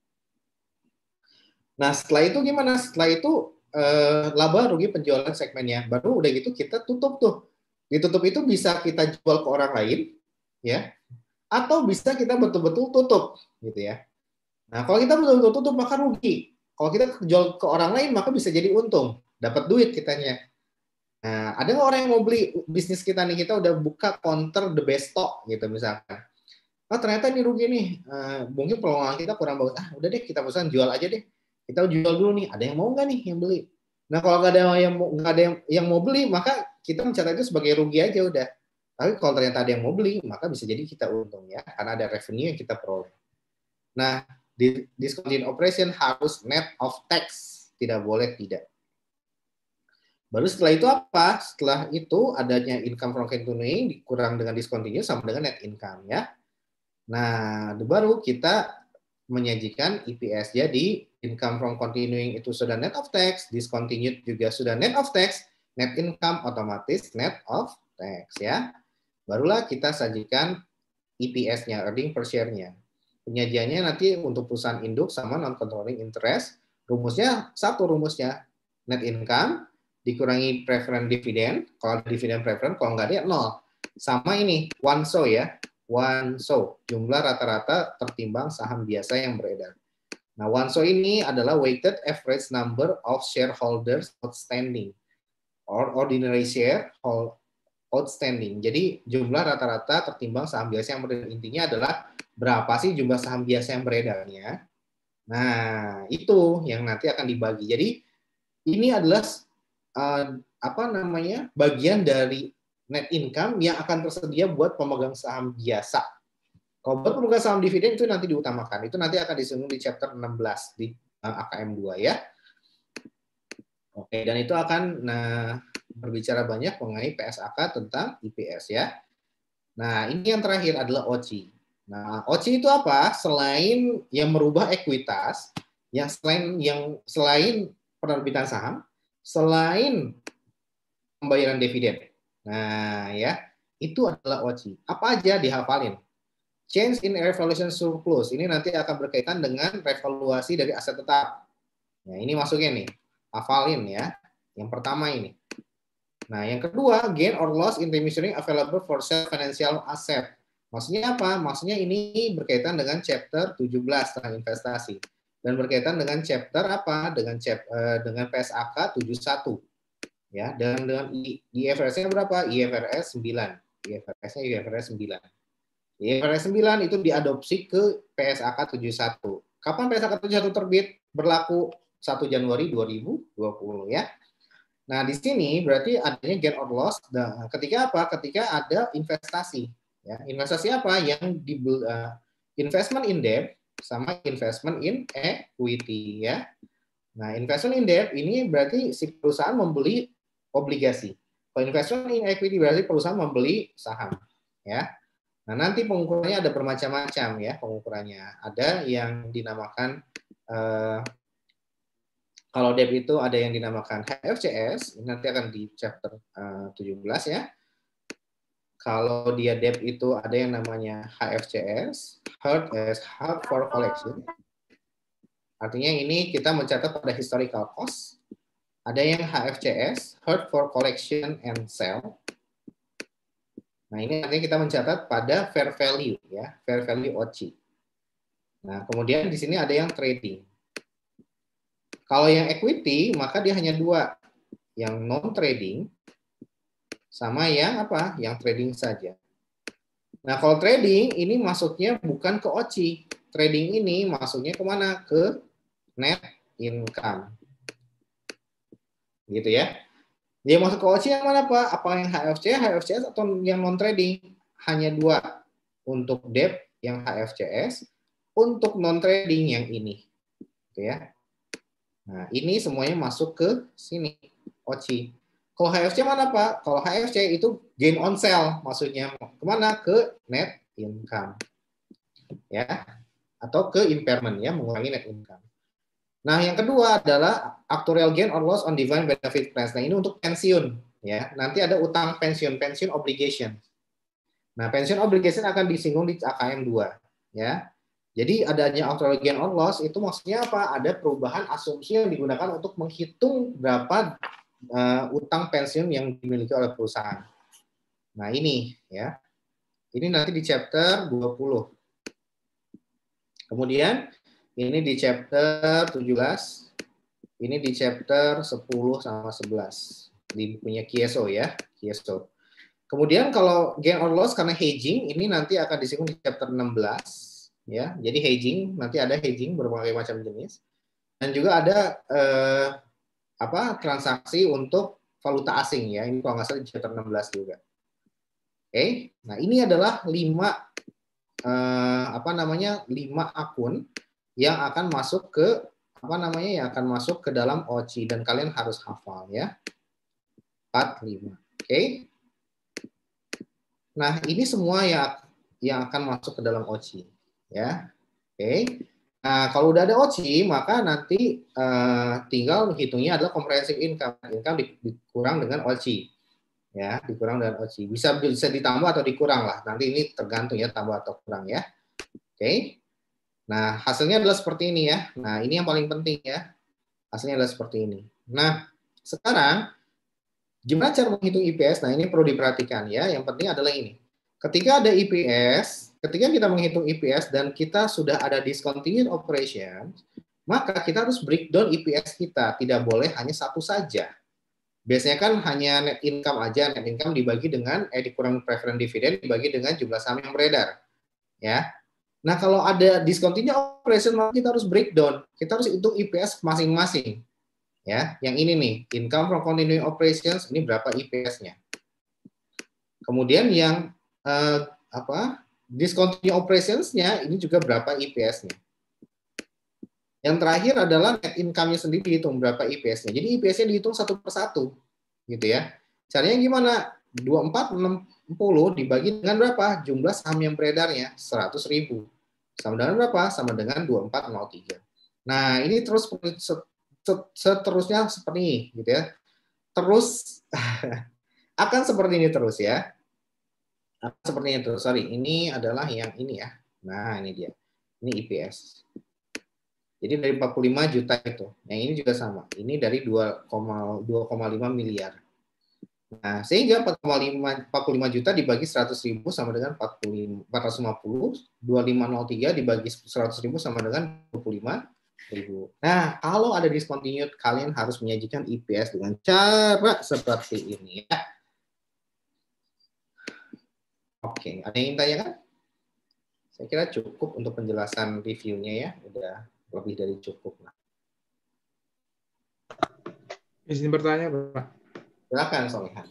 Nah, setelah itu gimana? Setelah itu eh, laba rugi penjualan segmennya. Baru udah gitu kita tutup tuh. Ditutup itu bisa kita jual ke orang lain, ya, atau bisa kita betul-betul tutup, gitu ya. Nah, kalau kita betul-betul tutup maka rugi. Kalau kita jual ke orang lain maka bisa jadi untung, dapat duit kitanya. Nah, ada nggak orang yang mau beli bisnis kita nih, kita udah buka counter the best stock gitu misalkan. Oh ternyata ini rugi nih, uh, mungkin peluang kita kurang bagus. Ah udah deh kita pesan jual aja deh. Kita jual dulu nih. Ada yang mau nggak nih yang beli? Nah kalau nggak ada yang nggak ada yang, yang mau beli, maka kita mencatat itu sebagai rugi aja udah. Tapi kalau ternyata ada yang mau beli, maka bisa jadi kita untung ya, karena ada revenue yang kita peroleh. Nah di discontinued operation harus net of tax, tidak boleh tidak. Baru setelah itu apa? Setelah itu adanya income from continuing dikurang dengan discontinued sama dengan net income ya. Nah, baru kita menyajikan E P S. Jadi income from continuing itu sudah net of tax, discontinued juga sudah net of tax, net income otomatis net of tax ya. Barulah kita sajikan E P S-nya, earning per share-nya. Penyajiannya nanti untuk perusahaan induk sama non controlling interest. Rumusnya satu rumusnya net income dikurangi preference dividen. Kalau ada dividen preference, kalau nggak ada nol. Sama ini, one so ya. One so, jumlah rata-rata tertimbang saham biasa yang beredar. Nah, one so ini adalah weighted average number of shareholders outstanding or ordinary share outstanding. Jadi jumlah rata-rata tertimbang saham biasa yang beredar. Intinya adalah berapa sih jumlah saham biasa yang beredarnya. Nah, itu yang nanti akan dibagi. Jadi ini adalah uh, apa namanya bagian dari net income yang akan tersedia buat pemegang saham biasa. Kalau buat pemegang saham dividen itu nanti diutamakan. Itu nanti akan disinggung di chapter enam belas di A K M dua ya. Oke, dan itu akan nah, berbicara banyak mengenai P S A K tentang I P S ya. Nah, ini yang terakhir adalah O C I. Nah, O C I itu apa? Selain yang merubah ekuitas, yang selain yang selain penerbitan saham, selain pembayaran dividen. Nah, ya, itu adalah O C I. Apa aja dihafalin? Change in revaluation surplus. Ini nanti akan berkaitan dengan revaluasi dari aset tetap. Nah, ini masuknya nih. Hafalin ya. Yang pertama ini. Nah, yang kedua, gain or loss in remeasuring available for sale financial asset. Maksudnya apa? Maksudnya ini berkaitan dengan chapter tujuh belas tentang investasi. Dan berkaitan dengan chapter apa? Dengan chap, dengan P S A K tujuh puluh satu. Ya, dan dengan I F R S-nya berapa? I F R S sembilan. I F R S-nya I F R S sembilan. I F R S sembilan itu diadopsi ke P S A K tujuh puluh satu. Kapan P S A K tujuh puluh satu terbit? Berlaku satu Januari dua ribu dua puluh ya. Nah, di sini berarti adanya gain or loss ketika apa? Ketika ada investasi ya. Investasi apa? Yang di uh, investment in debt sama investment in equity ya. Nah, investment in debt ini berarti si perusahaan membeli obligasi. Kalau investment in equity berarti perusahaan membeli saham ya. Nah, nanti pengukurannya ada bermacam-macam ya pengukurannya. Ada yang dinamakan eh, kalau debt itu ada yang dinamakan H F C S, ini nanti akan di chapter eh, tujuh belas ya. Kalau dia debt itu ada yang namanya H F C S, held as held for collection. Artinya ini kita mencatat pada historical cost. Ada yang H F C S, held for collection and sale. Nah, ini artinya kita mencatat pada fair value ya, fair value O C I. Nah, kemudian di sini ada yang trading. Kalau yang equity, maka dia hanya dua, yang non trading sama yang apa? Yang trading saja. Nah, kalau trading ini masuknya bukan ke O C I. Trading ini masuknya kemana? Ke net income. Gitu ya. Dia masuk ke O C I yang mana Pak? Apa yang H F C, H F C S atau yang non trading? Hanya dua. Untuk debt yang H F C S, untuk non trading yang ini. Gitu ya. Nah, ini semuanya masuk ke sini O C I. Kalau H F C mana Pak? Kalau H F C itu gain on sale, maksudnya kemana? Ke net income. Ya. Atau ke impairment ya, mengurangi net income. Nah, yang kedua adalah actuarial gain or loss on defined benefit plans. Nah, ini untuk pensiun ya. Nanti ada utang pensiun, pensiun obligation. Nah, pensiun obligation akan disinggung di A K M dua ya. Jadi adanya actuarial gain or loss itu maksudnya apa? Ada perubahan asumsi yang digunakan untuk menghitung berapa uh, utang pensiun yang dimiliki oleh perusahaan. Nah, ini ya. Ini nanti di chapter dua puluh. Kemudian ini di chapter tujuh belas, ini di chapter sepuluh sama sebelas di bukunya Kieso ya, Kieso. Kemudian kalau gain or loss karena hedging ini nanti akan disinggung di chapter enam belas ya. Jadi hedging nanti ada hedging berbagai macam jenis dan juga ada eh, apa transaksi untuk valuta asing ya. Ini kalau nggak salah di chapter enam belas juga. Oke, nah ini adalah lima eh, apa namanya lima akun yang akan masuk ke apa namanya yang akan masuk ke dalam O C I dan kalian harus hafal ya. empat, lima. Oke. Nah, ini semua yang yang akan masuk ke dalam O C I ya. Oke. Nah, kalau udah ada O C I maka nanti uh, tinggal hitungnya adalah comprehensive income. Income dikurang dengan O C I. Ya, dikurang dengan O C I. Bisa bisa ditambah atau dikurang lah. Nanti ini tergantung ya tambah atau kurang ya. Oke. Nah, hasilnya adalah seperti ini ya. Nah, ini yang paling penting ya. Hasilnya adalah seperti ini. Nah, sekarang Gimana cara menghitung I P S? Nah, ini perlu diperhatikan ya. Yang penting adalah ini. Ketika ada I P S, ketika kita menghitung I P S dan kita sudah ada discontinued operation, maka kita harus breakdown I P S kita. Tidak boleh hanya satu saja. Biasanya kan hanya net income aja, net income dibagi dengan, eh dikurang preferred dividend dibagi dengan jumlah saham yang beredar. Ya. Nah, kalau ada discontinued operation, maka kita harus breakdown. Kita harus hitung I P S masing-masing. Ya, yang ini nih, income from continuing operations, ini berapa I P S-nya. Kemudian yang eh, apa? Discontinued operations-nya ini juga berapa I P S-nya. Yang terakhir adalah net income-nya sendiri dihitung berapa I P S-nya. Jadi I P S-nya dihitung satu persatu, gitu ya. Caranya gimana? dua puluh empat enam puluh dibagi dengan berapa? Jumlah saham yang beredarnya seratus ribu. Sama dengan berapa? Sama dengan dua puluh empat nol tiga. Nah, ini terus seterusnya seperti ini, gitu ya. Terus akan seperti ini terus ya. Akan seperti ini terus. Sorry, ini adalah yang ini ya. Nah, ini dia. Ini I P S. Jadi dari empat puluh lima juta itu. Yang ini juga sama. Ini dari dua koma lima miliar. Nah, sehingga empat puluh lima juta dibagi seratus ribu sama dengan empat ratus lima puluh, dua puluh lima nol tiga dibagi seratus ribu sama dengan dua puluh lima ribu. Nah, kalau ada discontinued, kalian harus menyajikan I P S dengan cara seperti ini ya. Oke, ada yang ingin tanyakan? Saya kira cukup untuk penjelasan reviewnya ya, udah lebih dari cukup lah. Izin bertanya, Pak. Silakan, Solihan.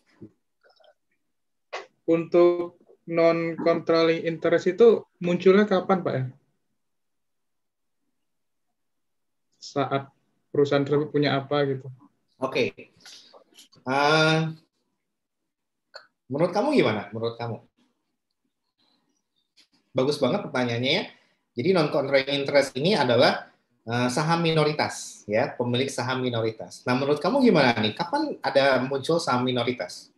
Untuk non-controlling interest itu munculnya kapan, Pak ya? Saat perusahaan tersebut punya apa gitu? Oke. Okay. Uh, menurut kamu gimana? Menurut kamu? Bagus banget pertanyaannya ya. Jadi non-controlling interest ini adalah uh, saham minoritas, ya, pemilik saham minoritas. Nah, menurut kamu gimana nih? Kapan ada muncul saham minoritas?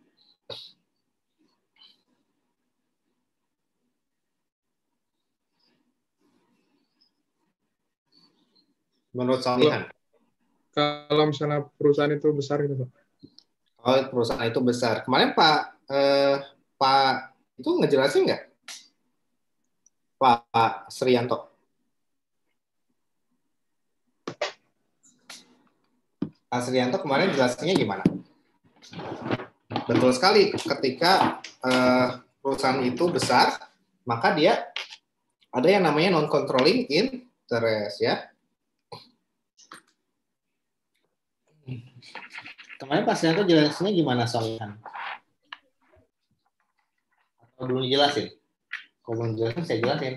Menurut Solihan? Kalau misalnya perusahaan itu besar gitu, Pak. Oh, perusahaan itu besar. Kemarin Pak eh, Pak itu ngejelasin nggak? Pak Srianto. Pak Srianto kemarin jelasinnya gimana? Betul sekali. Ketika eh, perusahaan itu besar, maka dia ada yang namanya non-controlling interest ya. Kemarin Pak Srianto jelasinnya gimana soalnya? Atau belum dijelasin? Kalau belum jelasin, saya jelasin.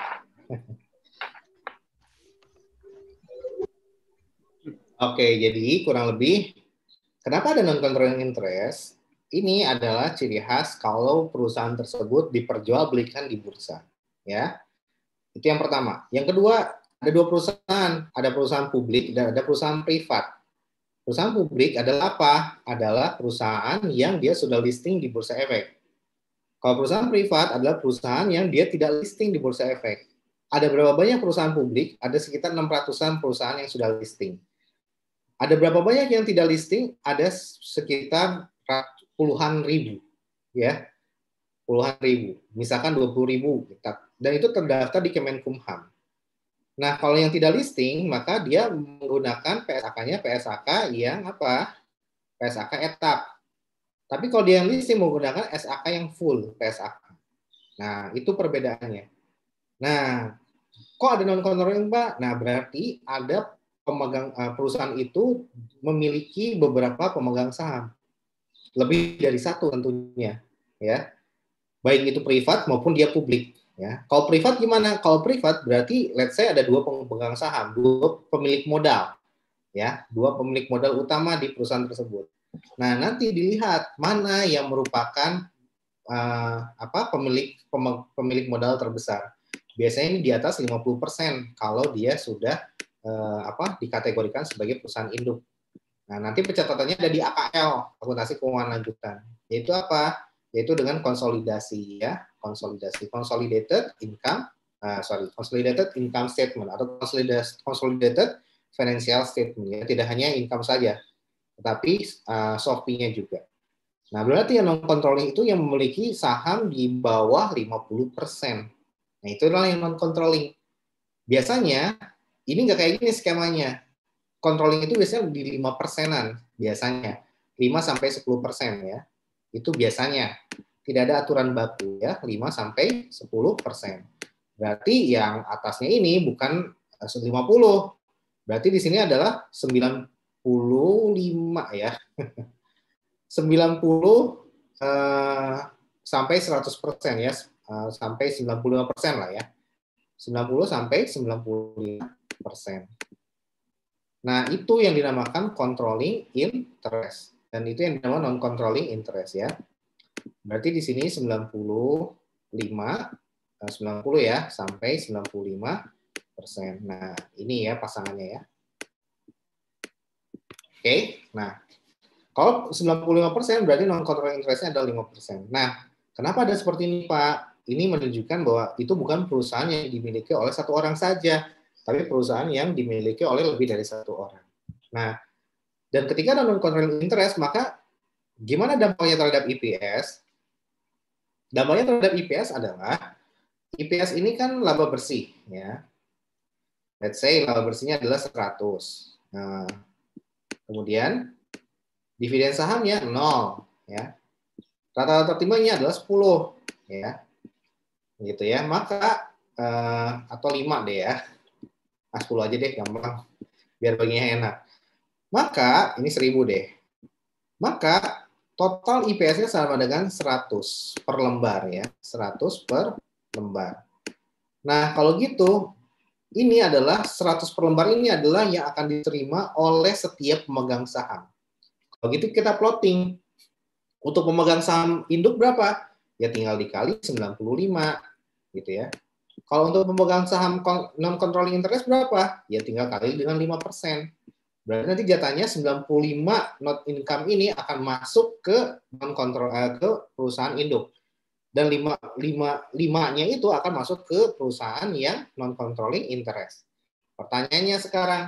Oke, jadi kurang lebih, kenapa ada non-controlling interest? Ini adalah ciri khas kalau perusahaan tersebut diperjualbelikan di bursa. Ya, itu yang pertama. Yang kedua, ada dua perusahaan. Ada perusahaan publik dan ada perusahaan privat. Perusahaan publik adalah apa? Adalah perusahaan yang dia sudah listing di Bursa Efek. Kalau perusahaan privat adalah perusahaan yang dia tidak listing di Bursa Efek. Ada berapa banyak perusahaan publik? Ada sekitar enam ratusan perusahaan yang sudah listing. Ada berapa banyak yang tidak listing? Ada sekitar puluhan ribu. Ya, puluhan ribu. Misalkan dua puluh ribu. Dan itu terdaftar di Kemenkumham. Nah, kalau yang tidak listing, maka dia menggunakan P S A K-nya P S A K yang apa? P S A K etap. Tapi kalau dia yang listing menggunakan S A K yang full P S A K. Nah, itu perbedaannya. Nah, kok ada non-controlling, Pak? Nah, berarti ada pemegang perusahaan itu memiliki beberapa pemegang saham. Lebih dari satu tentunya, ya. Baik itu privat maupun dia publik. Ya, kalau privat gimana? Kalau privat berarti let's say ada dua pemegang saham, dua pemilik modal, ya, dua pemilik modal utama di perusahaan tersebut. Nah, nanti dilihat mana yang merupakan uh, apa pemilik pemilik modal terbesar. Biasanya ini di atas lima puluh persen kalau dia sudah uh, apa dikategorikan sebagai perusahaan induk. Nah, nanti pencatatannya ada di A K L, akuntansi keuangan lanjutan. Yaitu apa? Yaitu dengan konsolidasi ya. Konsolidasi, consolidated income, uh, sorry, consolidated income statement atau consolidated financial statement ya, tidak hanya income saja, tetapi uh, Shopee-nya juga. Nah, berarti yang non-controlling itu yang memiliki saham di bawah lima puluh persen. Nah, itu adalah yang non-controlling. Biasanya, ini nggak kayak gini skemanya. Controlling itu biasanya di lima persenan, biasanya. lima sampai sepuluh persen ya. Itu biasanya. Tidak ada aturan baku ya, lima sampai sepuluh persen. Berarti yang atasnya ini bukan lima puluh. Berarti di sini adalah sembilan puluh lima ya. sembilan puluh uh, sampai seratus persen ya. Uh, sampai sembilan puluh lima persen lah ya. sembilan puluh sampai sembilan puluh lima persen. Nah, itu yang dinamakan controlling interest. Dan itu yang dinamakan non-controlling interest ya. Berarti di sini sembilan puluh lima, sembilan puluh ya, sampai sembilan puluh lima persen. Nah, ini ya pasangannya ya. Oke, nah kalau sembilan puluh lima persen berarti non-controlling interest-nya adalah lima persen. Nah, kenapa ada seperti ini Pak? Ini menunjukkan bahwa itu bukan perusahaan yang dimiliki oleh satu orang saja, tapi perusahaan yang dimiliki oleh lebih dari satu orang. Nah, dan ketika ada non-controlling interest, maka gimana dampaknya terhadap I P S? Dampaknya terhadap I P S adalah, I P S ini kan laba bersih, ya. Let's say laba bersihnya adalah seratus. Nah, kemudian dividen sahamnya nol, ya. Rata-rata timbangnya adalah sepuluh, ya. Gitu ya. Maka eh, atau lima deh ya. Ah, sepuluh aja deh, gampang. Biar baginya enak. Maka ini seribu deh. Maka total I P S-nya sama dengan seratus per lembar ya. seratus per lembar. Nah, kalau gitu ini adalah seratus per lembar ini adalah yang akan diterima oleh setiap pemegang saham. Kalau gitu kita plotting. Untuk pemegang saham induk berapa? Ya tinggal dikali sembilan puluh lima gitu ya. Kalau untuk pemegang saham non controlling interest berapa? Ya tinggal kali dengan lima persen. Berarti nanti jatahnya sembilan puluh lima not income ini akan masuk ke non control ke perusahaan induk. Dan lima, lima, limanya itu akan masuk ke perusahaan yang non controlling interest. Pertanyaannya sekarang,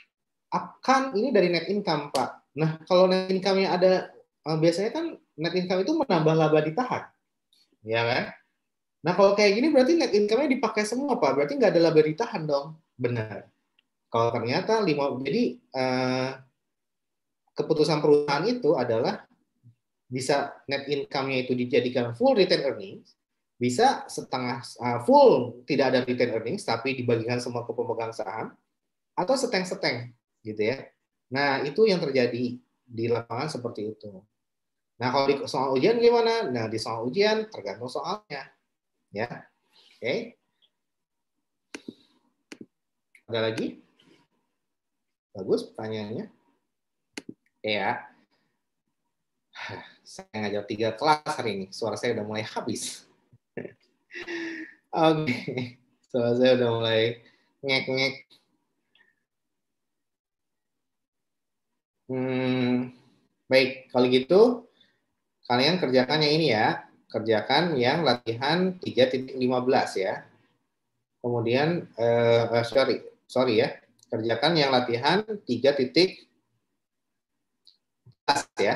akan ini dari net income, Pak. Nah, kalau net income-nya ada, biasanya kan net income itu menambah laba ditahan. Ya kan? Nah, kalau kayak gini berarti net income-nya dipakai semua, Pak. Berarti nggak ada laba ditahan dong. Benar. Kalau ternyata lima, jadi eh, keputusan perusahaan itu adalah bisa net income-nya itu dijadikan full retain earnings, bisa setengah uh, full tidak ada retain earnings tapi dibagikan semua ke pemegang saham, atau seteng-seteng gitu ya. Nah, itu yang terjadi di lapangan seperti itu. Nah, kalau di soal ujian gimana? Nah, di soal ujian tergantung soalnya. Ya. Oke. Okay. Ada lagi? Bagus pertanyaannya. Ya. Saya ngajar tiga kelas hari ini. Suara saya udah mulai habis. Oke. Okay. Suara saya udah mulai ngek-ngek. Hmm, baik, kalau gitu kalian kerjakan yang ini ya. Kerjakan yang latihan tiga titik lima belas ya. Kemudian, eh, sorry, sorry ya. Kerjakan yang latihan tiga titik empat belas ya.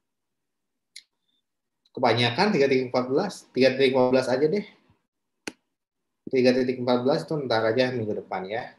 Kebanyakan tiga titik empat belas, tiga titik lima belas aja deh. tiga titik empat belas itu ntar aja minggu depan ya.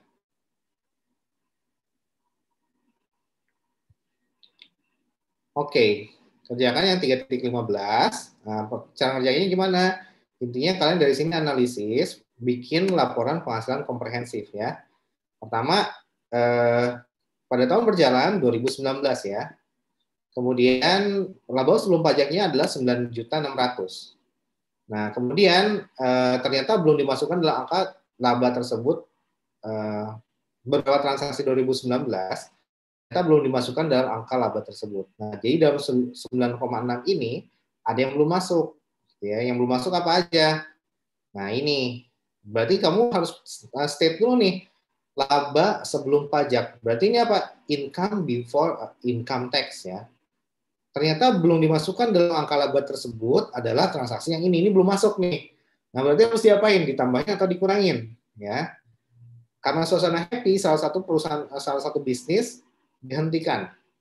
Oke, kerjakan yang tiga titik lima belas. Nah, cara kerjanya gimana? Intinya kalian dari sini analisis, bikin laporan penghasilan komprehensif ya. Pertama, eh, pada tahun berjalan dua ribu sembilan belas ya. Kemudian laba sebelum pajaknya adalah sembilan juta enam ratus ribu. Nah, kemudian eh, ternyata belum dimasukkan dalam angka laba tersebut eh, beberapa transaksi dua ribu sembilan belas ternyata belum dimasukkan dalam angka laba tersebut. Nah, jadi dalam sembilan koma enam ini ada yang belum masuk. Ya, yang belum masuk apa aja? Nah, ini berarti kamu harus state dulu nih laba sebelum pajak. Berarti ini apa? Income before income tax ya. Ternyata belum dimasukkan dalam angka laba tersebut adalah transaksi yang ini, ini belum masuk nih. Nah, berarti harus diapain? Ditambahin atau dikurangin, ya? Karena suasana happy, salah satu perusahaan, salah satu bisnis dihentikan.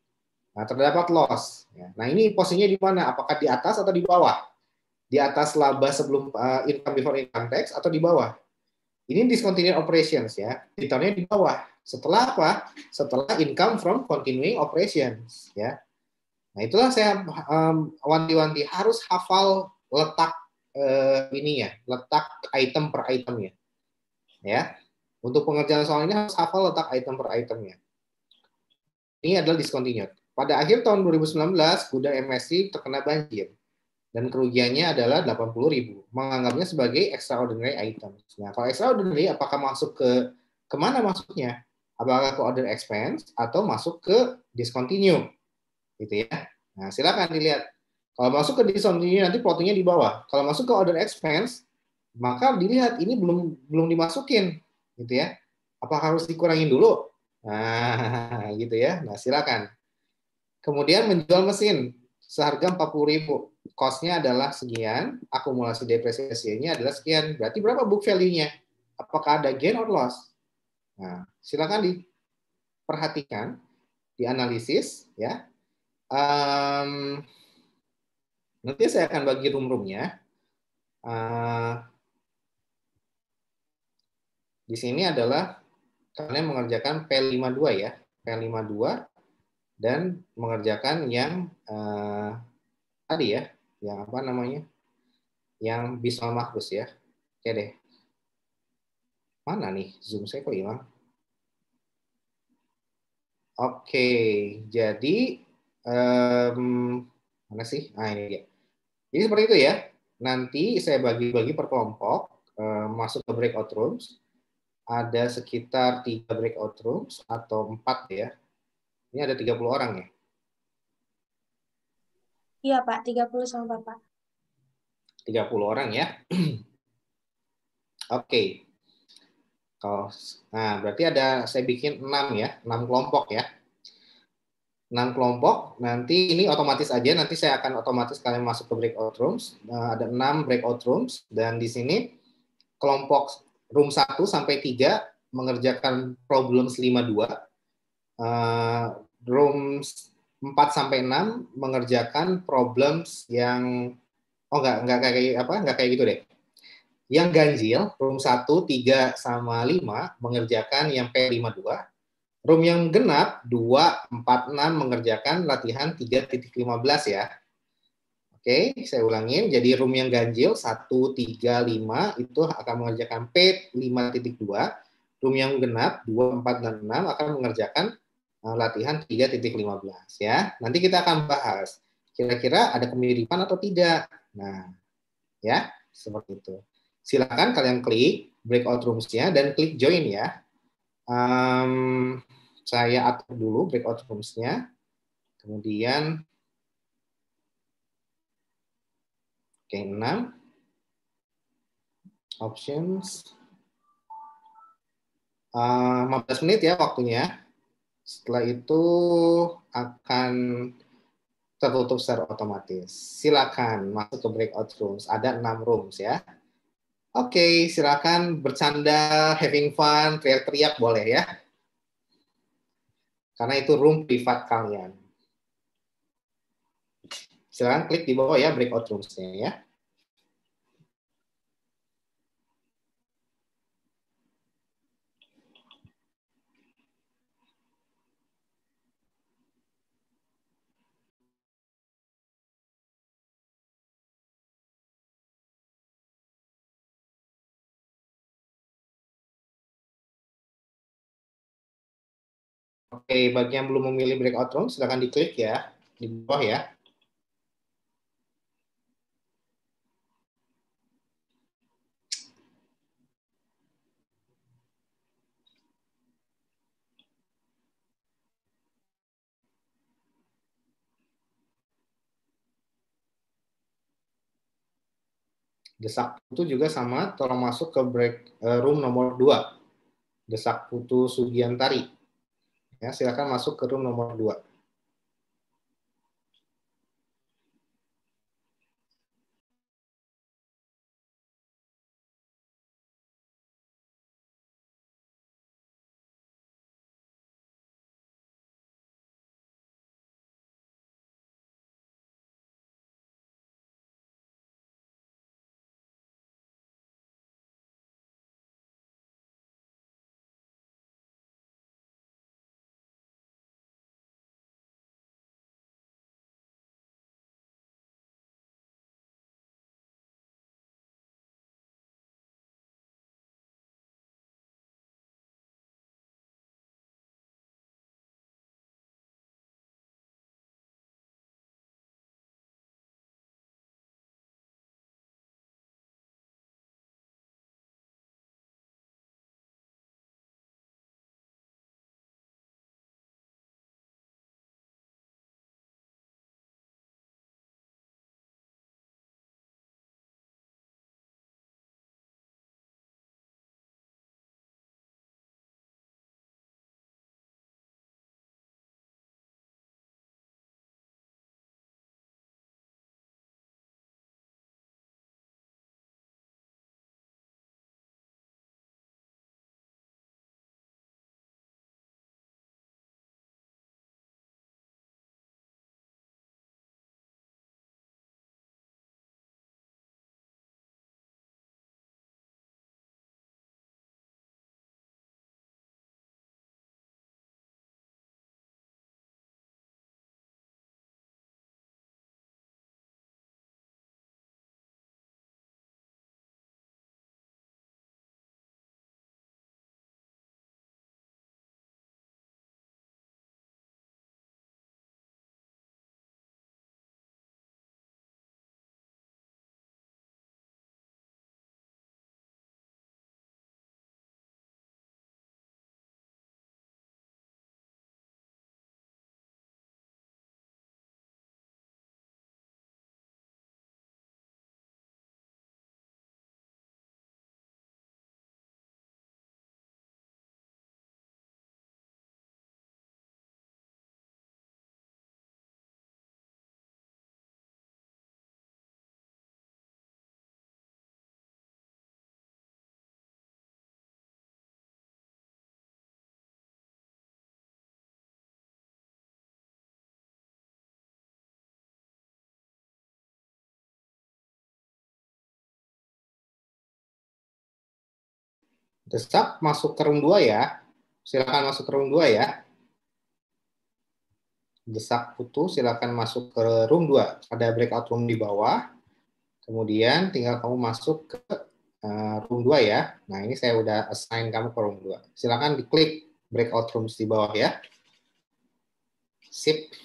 Nah, terdapat loss. Ya. Nah, ini posisinya di mana? Apakah di atas atau di bawah? Di atas laba sebelum uh, income before income tax atau di bawah? Ini discontinued operations ya. Ditaruhnya di bawah. Setelah apa? Setelah income from continuing operations ya. Nah, itulah saya um, wanti-wanti harus hafal letak uh, ini ya, letak item per itemnya. Ya. Untuk pengerjaan soal ini harus hafal letak item per itemnya. Ini adalah discontinued. Pada akhir tahun dua ribu sembilan belas, gudang M S C terkena banjir dan kerugiannya adalah delapan puluh ribu. Menganggapnya sebagai extraordinary item. Nah, kalau extraordinary, apakah masuk ke kemana masuknya? Apakah ke order expense atau masuk ke discontinue? Gitu ya. Nah, silakan dilihat. Kalau masuk ke discontinue nanti plottingnya di bawah. Kalau masuk ke order expense, maka dilihat ini belum belum dimasukin, gitu ya. Apa harus dikurangin dulu? Nah, gitu ya. Nah, silakan. Kemudian menjual mesin seharga empat puluh ribu. Cost-nya adalah sekian, akumulasi depresiasinya adalah sekian. Berarti berapa book value-nya? Apakah ada gain or loss? Nah, silakan diperhatikan, dianalisis ya. Um, nanti saya akan bagi room-roomnya. Uh, di sini adalah kalian mengerjakan P lima puluh dua ya, P lima puluh dua dan mengerjakan yang uh, tadi ya, yang apa namanya, yang Bismal Mahfuz ya. Oke deh. Mana nih Zoom saya kok hilang? Oke, jadi um, mana sih? Nah ini dia. Jadi seperti itu ya. Nanti saya bagi-bagi per kelompok, um, masuk ke breakout rooms. Ada sekitar tiga breakout rooms atau empat ya. Ini ada tiga puluh orang ya. Iya Pak, tiga puluh sama Bapak. tiga puluh orang ya. Oke. Kalau nah berarti ada saya bikin enam ya, enam kelompok ya. enam kelompok, nanti ini otomatis aja, nanti saya akan otomatis kalian masuk ke breakout rooms. Nah, ada enam breakout rooms dan di sini kelompok room satu sampai tiga mengerjakan problems lima puluh dua. Uh, rooms empat sampai enam mengerjakan problems yang oh enggak enggak kayak apa? Enggak kayak gitu deh. Yang ganjil, room satu, tiga, sama lima mengerjakan yang P lima puluh dua. Room yang genap, dua, empat, enam mengerjakan latihan tiga titik lima belas ya. Oke, saya ulangin. Jadi room yang ganjil, satu, tiga, lima itu akan mengerjakan P lima titik dua. Room yang genap, dua, empat, dan enam akan mengerjakan uh, latihan tiga titik lima belas ya. Nanti kita akan bahas. Kira-kira ada kemiripan atau tidak. Nah, ya, seperti itu. Silakan kalian klik breakout rooms-nya dan klik join ya. Um, saya atur dulu breakout rooms-nya. Kemudian oke, enam. Options. Uh, lima belas menit ya waktunya. Setelah itu akan tertutup secara otomatis. Silakan masuk ke breakout rooms. Ada enam rooms ya. Oke, silakan bercanda, having fun, teriak-teriak boleh ya. Karena itu room privat kalian. Silakan klik di bawah ya breakout rooms-nya ya. Oke, bagi yang belum memilih breakout room, silakan diklik ya di bawah ya. Desak Putu juga sama, tolong masuk ke break room nomor dua. Desak Putu Sugiantari. Ya, silakan masuk ke room nomor dua. Desak masuk ke room dua ya. Silakan masuk ke room dua ya. Desak Putu silakan masuk ke room dua. Ada breakout room di bawah. Kemudian tinggal kamu masuk ke uh, room dua ya. Nah, ini saya udah assign kamu ke room dua. Silakan diklik breakout rooms di bawah ya. Sip.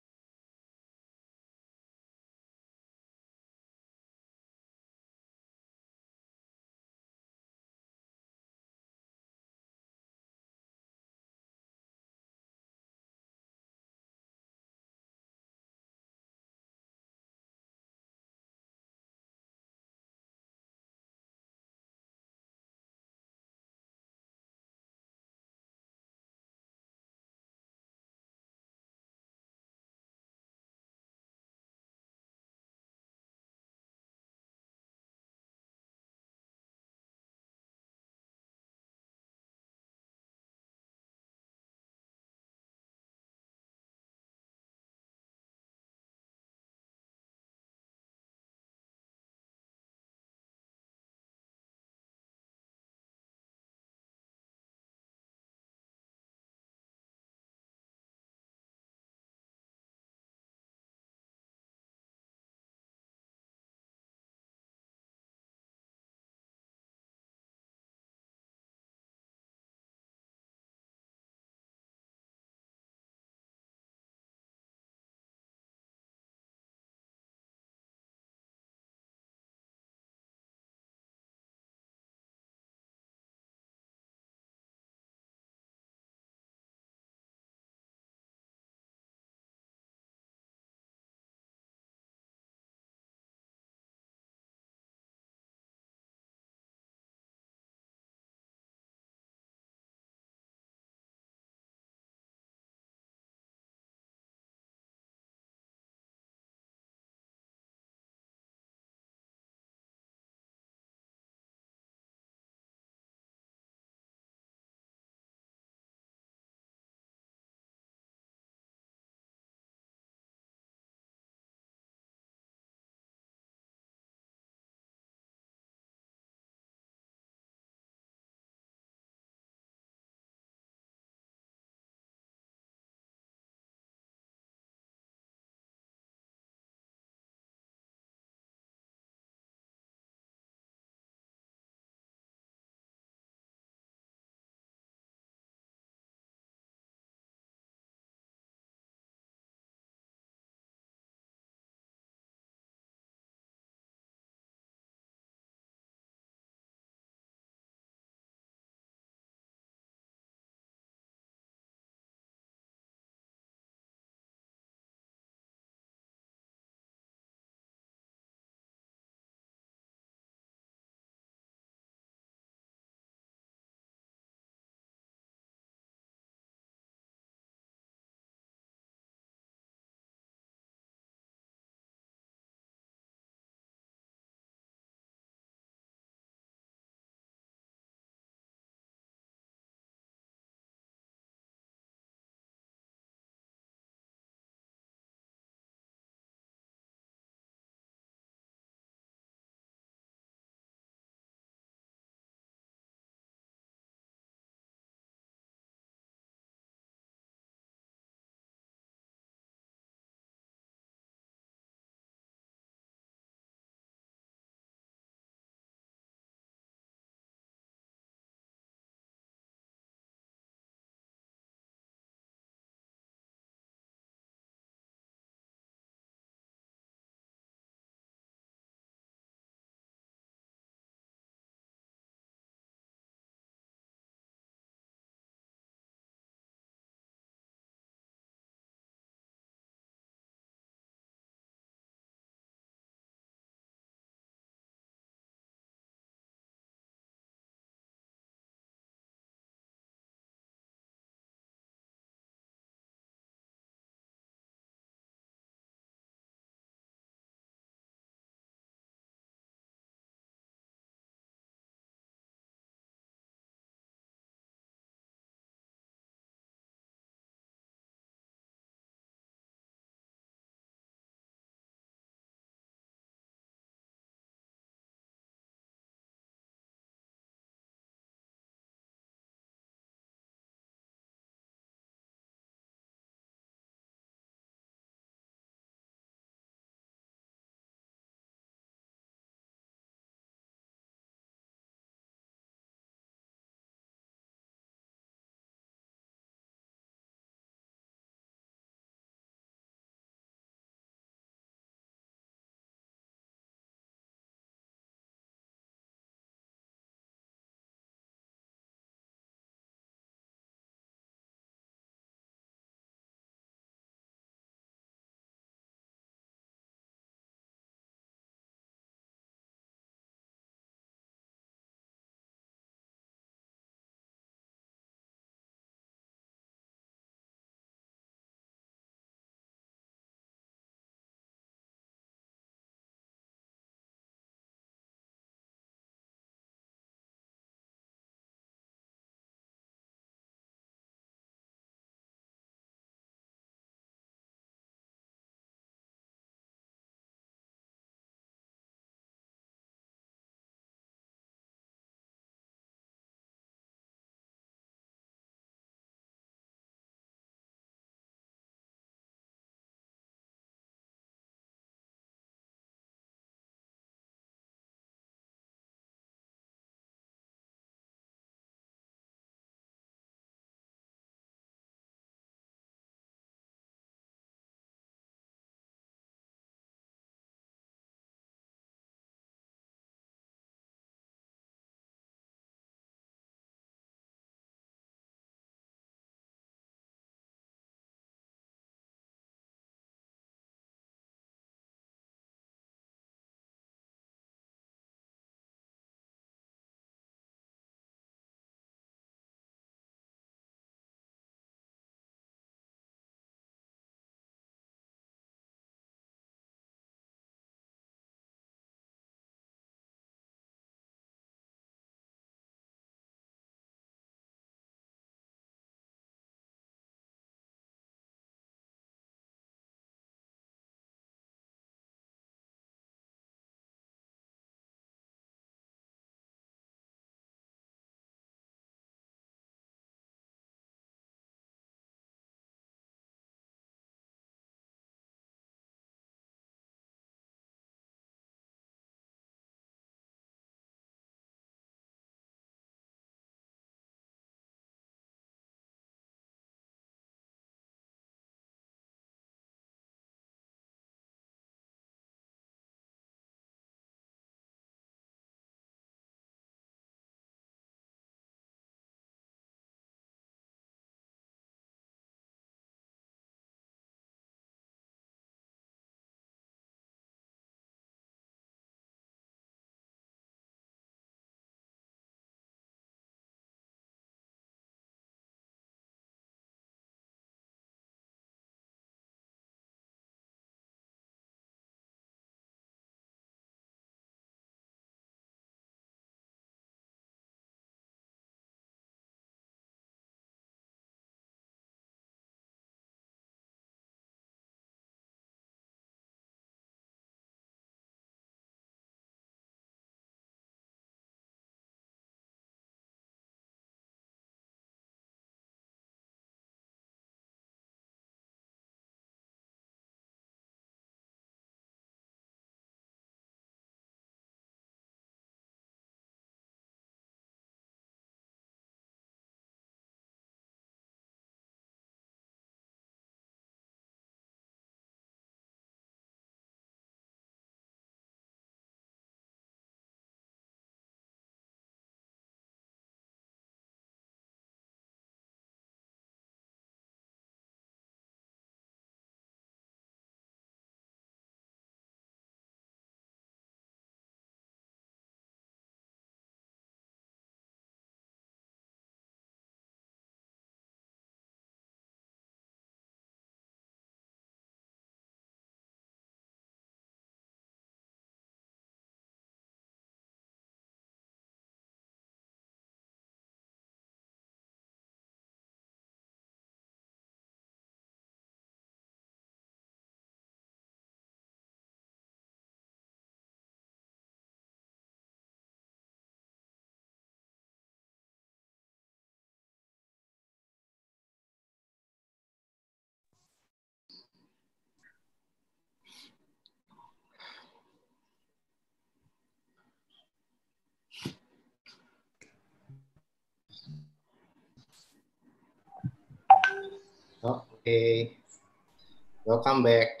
Okay. Welcome back.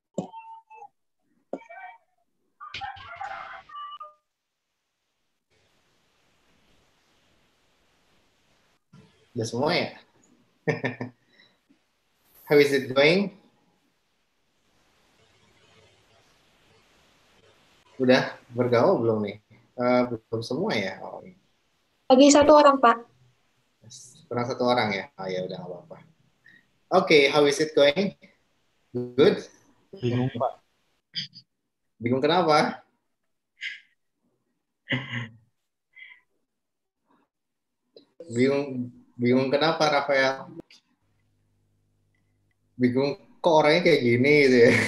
Udah semua ya? How is it going? Udah bergaul belum nih? Uh, belum semua ya? Oh. Lagi satu orang, Pak. Kurang satu orang ya? Oh ya udah nggak apa-apa. Oke, okay, how is it going? Good? Bingung, Pak. Bingung kenapa? Bingung bingung kenapa, Rafael? Bingung kok orangnya kayak gini gitu ya?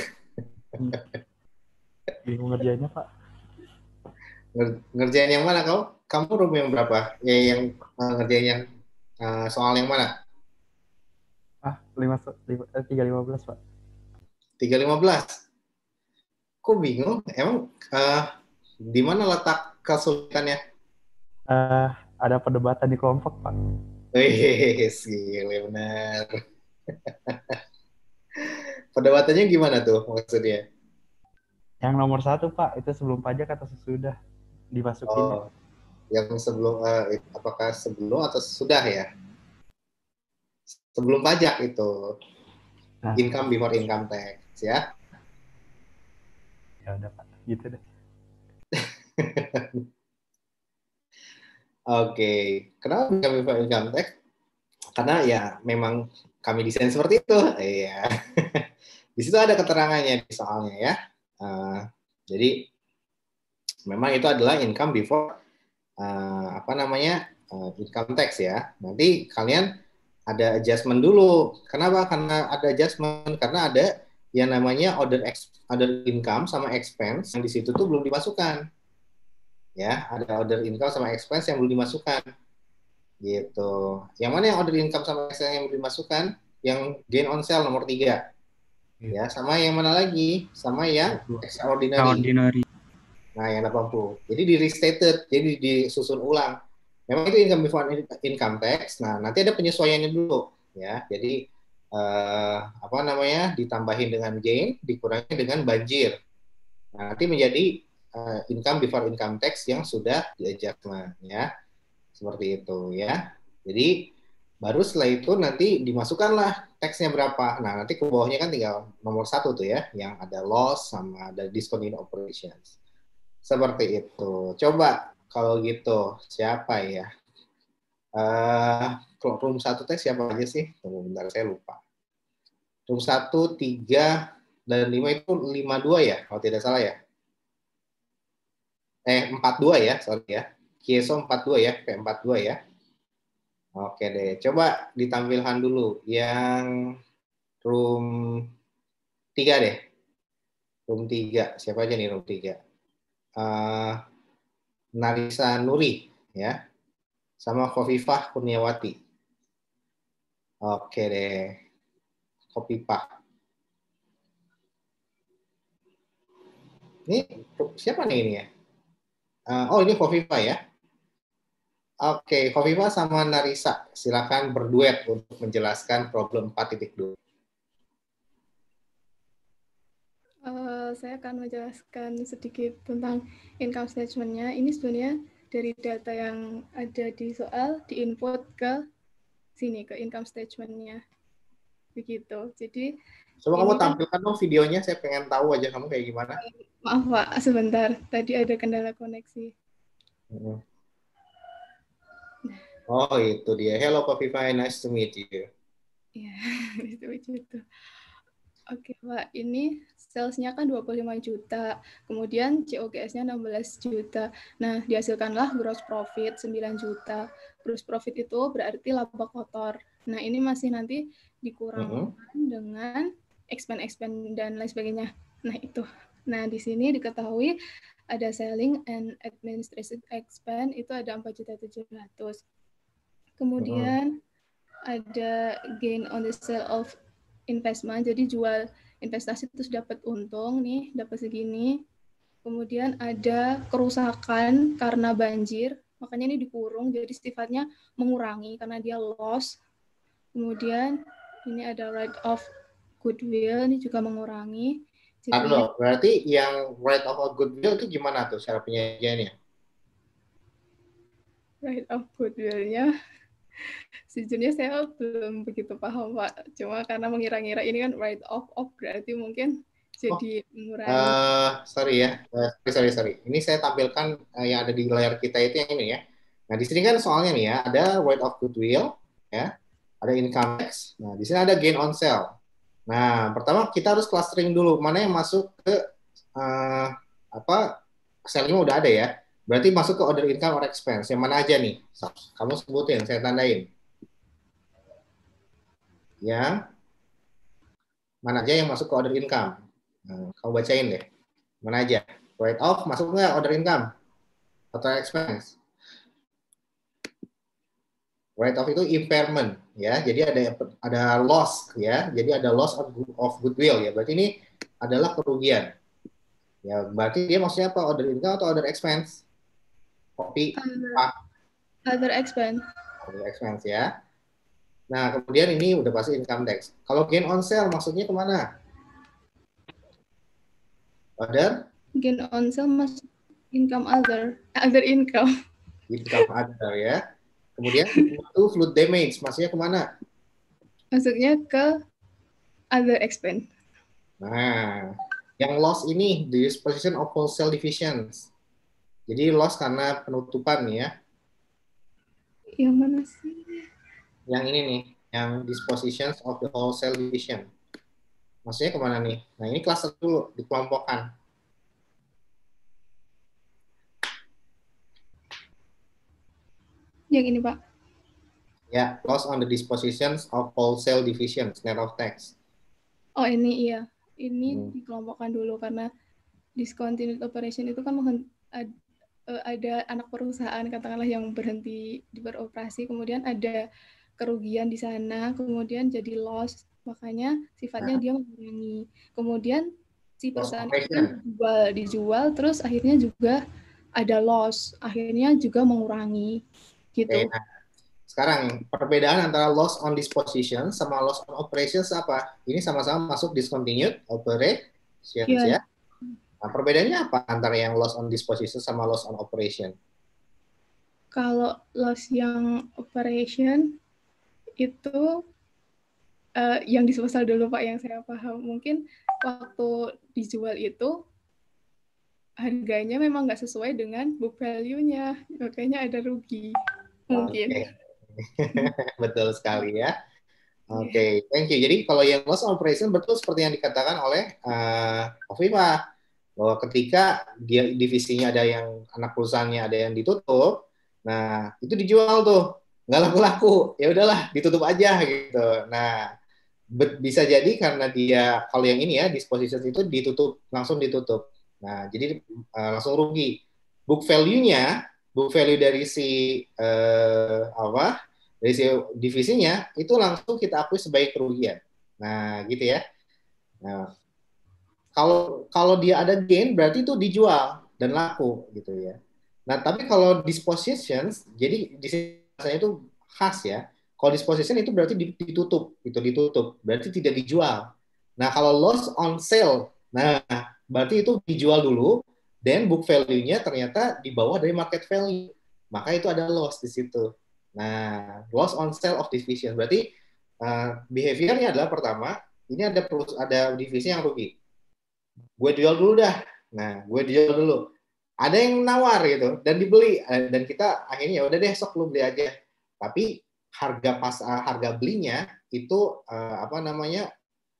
Bingung ngerjainnya, Pak. Ngerjain yang mana kau? Kamu room yang berapa? Ya yang uh, ngerjain yang uh, soal yang mana? Ah, lima, lima, eh, tiga lima belas, Pak. tiga lima belas. Kok bingung? Emang uh, di mana letak kesulitannya? Uh, ada perdebatan di kelompok, Pak. Wih, gila benar. Perdebatannya gimana tuh maksudnya? Yang nomor satu, Pak, itu sebelum pajak atau sesudah dimasukin? Oh, yang sebelum, uh, apakah sebelum atau sudah ya? Sebelum pajak itu. Nah. Income before income tax, ya? Ya udah, Pak. Gitu deh. Oke, okay. Kenapa income before income tax? Karena ya memang kami desain seperti itu, iya. Di situ ada keterangannya di soalnya ya. Uh, jadi memang itu adalah income before uh, apa namanya uh, income tax ya. Nanti kalian ada adjustment dulu. Kenapa? Karena ada adjustment karena ada yang namanya order ex, order income sama expense yang di situ tuh belum dimasukkan. Ya, ada order income sama expense yang belum dimasukkan. Gitu. Yang mana yang order income sama expense yang belum dimasukkan? Yang gain on sale nomor tiga. Ya, sama yang mana lagi? Sama yang extraordinary. Extraordinary. Nah, yang delapan puluh. Jadi di restated, jadi disusun ulang. Memang itu income before income tax. Nah, nanti ada penyesuaiannya dulu, ya. Jadi eh, apa namanya? Ditambahin dengan gain, dikurangi dengan banjir. Nah, nanti menjadi eh, income before income tax yang sudah di-adjustment, ya. Seperti itu, ya. Jadi baru setelah itu nanti dimasukkanlah teksnya berapa. Nah, nanti ke bawahnya kan tinggal nomor satu tuh ya, yang ada loss sama ada discontinued operations. Seperti itu. Coba kalau gitu, siapa ya? Uh, kalau room satu teks siapa aja sih? Tunggu bentar, saya lupa. Room satu, tiga, dan lima itu lima dua ya, kalau tidak salah ya. Eh, empat dua ya, sorry ya. Kieso empat dua ya, kayak empat dua ya. Oke deh, coba ditampilkan dulu yang room tiga deh. Room tiga, siapa aja nih room tiga? Uh, Narisa Nuri, ya, sama Khofifah Kurniawati. Oke deh, Khofifah. Ini siapa nih ini ya? Uh, oh ini Khofifah ya. Oke, Khofifah sama Narisa, silakan berduet untuk menjelaskan problem empat titik dua. Uh, saya akan menjelaskan sedikit tentang income statement-nya. Ini sebenarnya dari data yang ada di soal, diinput ke sini, ke income statement-nya. Begitu. Jadi, coba kamu tampilkan dong videonya, saya pengen tahu aja kamu kayak gimana. Maaf Pak, sebentar. Tadi ada kendala koneksi. Hmm. Oh, itu dia. Hello, Khofifah. Nice to meet you. Iya, nice to meet you too. Oke, Pak. Ini sales-nya kan dua puluh lima juta. Kemudian C O G S-nya enam belas juta. Nah, dihasilkanlah gross profit sembilan juta. Gross profit itu berarti laba kotor. Nah, ini masih nanti dikurangkan uh-huh. dengan expense-expense dan lain sebagainya. Nah, itu. Nah, di sini diketahui ada selling and administrative expense itu ada empat juta tujuh ratus. Kemudian uh-huh. ada gain on the sale of investment, jadi jual investasi terus dapat untung nih, dapat segini. Kemudian ada kerusakan karena banjir, makanya ini dikurung, jadi sifatnya mengurangi karena dia loss. Kemudian Ini ada write off goodwill, ini juga mengurangi. Jadinya... berarti yang write off goodwill itu gimana tuh cara penyajiannya? Write off goodwill-nya, sejujurnya saya belum begitu paham Pak. Cuma karena mengira-ngira ini kan write off off berarti mungkin jadi oh, mengurangi. Uh, sorry ya, uh, sorry sorry sorry. Ini saya tampilkan uh, yang ada di layar kita itu yang ini ya. Nah di sini kan soalnya nih ya, ada write off goodwill, ya, ada income tax. Nah di sini ada gain on sale. Nah pertama kita harus clustering dulu mana yang masuk ke uh, apa sale-nya udah ada ya. Berarti masuk ke other income or expense. Yang mana aja nih? Kamu sebutin, saya tandain. Ya. Mana aja yang masuk ke other income? Nah, kamu bacain deh. Mana aja? Write off masuk nggak other income? Other expense? Write off itu impairment, ya. Jadi ada ada loss, ya. Jadi ada loss of, of goodwill, ya. Berarti ini adalah kerugian. Ya, berarti dia maksudnya apa? Other income atau other expense? Kopi, other, ah. other expense. Other expense ya. Nah, kemudian ini udah pasti income tax. Kalau gain on sale maksudnya kemana? Other? Gain on sale masuk income other, other income. Income other ya. Kemudian itu flood damage maksudnya kemana? Masuknya ke other expense. Nah, yang loss ini disposition of wholesale divisions. Jadi loss karena penutupan nih ya. Yang mana sih? Yang ini nih, yang dispositions of the wholesale division. Maksudnya kemana nih? Nah ini cluster dulu, dikelompokkan. Yang ini Pak. Ya, loss on the dispositions of wholesale divisions, net of tax. Oh ini iya. Ini hmm. dikelompokkan dulu karena discontinued operation itu kan ad, ada anak perusahaan katakanlah yang berhenti beroperasi, kemudian ada kerugian di sana, kemudian jadi loss, makanya sifatnya nah. dia mengurangi. Kemudian si perusahaan itu dijual, dijual, terus akhirnya juga ada loss, akhirnya juga mengurangi, gitu. Oke, nah, sekarang perbedaan antara loss on disposition sama loss on operations apa? Ini sama-sama masuk discontinued operations ya. ya. Nah, perbedaannya apa antara yang loss on disposition sama loss on operation? Kalau loss yang operation itu uh, yang disposal dulu Pak, yang saya paham. Mungkin waktu dijual itu harganya memang nggak sesuai dengan book value-nya, makanya ada rugi mungkin. Okay. Betul sekali ya. Oke, okay. Thank you. Jadi kalau yang loss on operation betul seperti yang dikatakan oleh uh, Kofifa. Bahwa ketika dia divisinya ada yang anak perusahaannya ada yang ditutup, nah itu dijual tuh nggak laku-laku, ya udahlah ditutup aja gitu. Nah bisa jadi karena dia kalau yang ini ya disposition itu ditutup langsung ditutup, nah jadi uh, langsung rugi. Book value-nya, book value dari si uh, apa dari si divisinya itu langsung kita akui sebagai kerugian. Nah gitu ya. Nah Kalau kalau dia ada gain berarti itu dijual dan laku gitu ya. Nah tapi kalau dispositions, jadi di sini itu khas ya. Kalau disposition itu berarti ditutup, itu ditutup, berarti tidak dijual. Nah kalau loss on sale, nah berarti itu dijual dulu, dan book value-nya ternyata di bawah dari market value, maka itu ada loss di situ. Nah loss on sale of division, berarti uh, behavior-nya adalah pertama, ini ada ada divisi yang rugi. Gue jual dulu dah. Nah, gue jual dulu. Ada yang nawar gitu dan dibeli dan kita akhirnya udah deh sok lu beli aja. Tapi harga pas harga belinya itu uh, apa namanya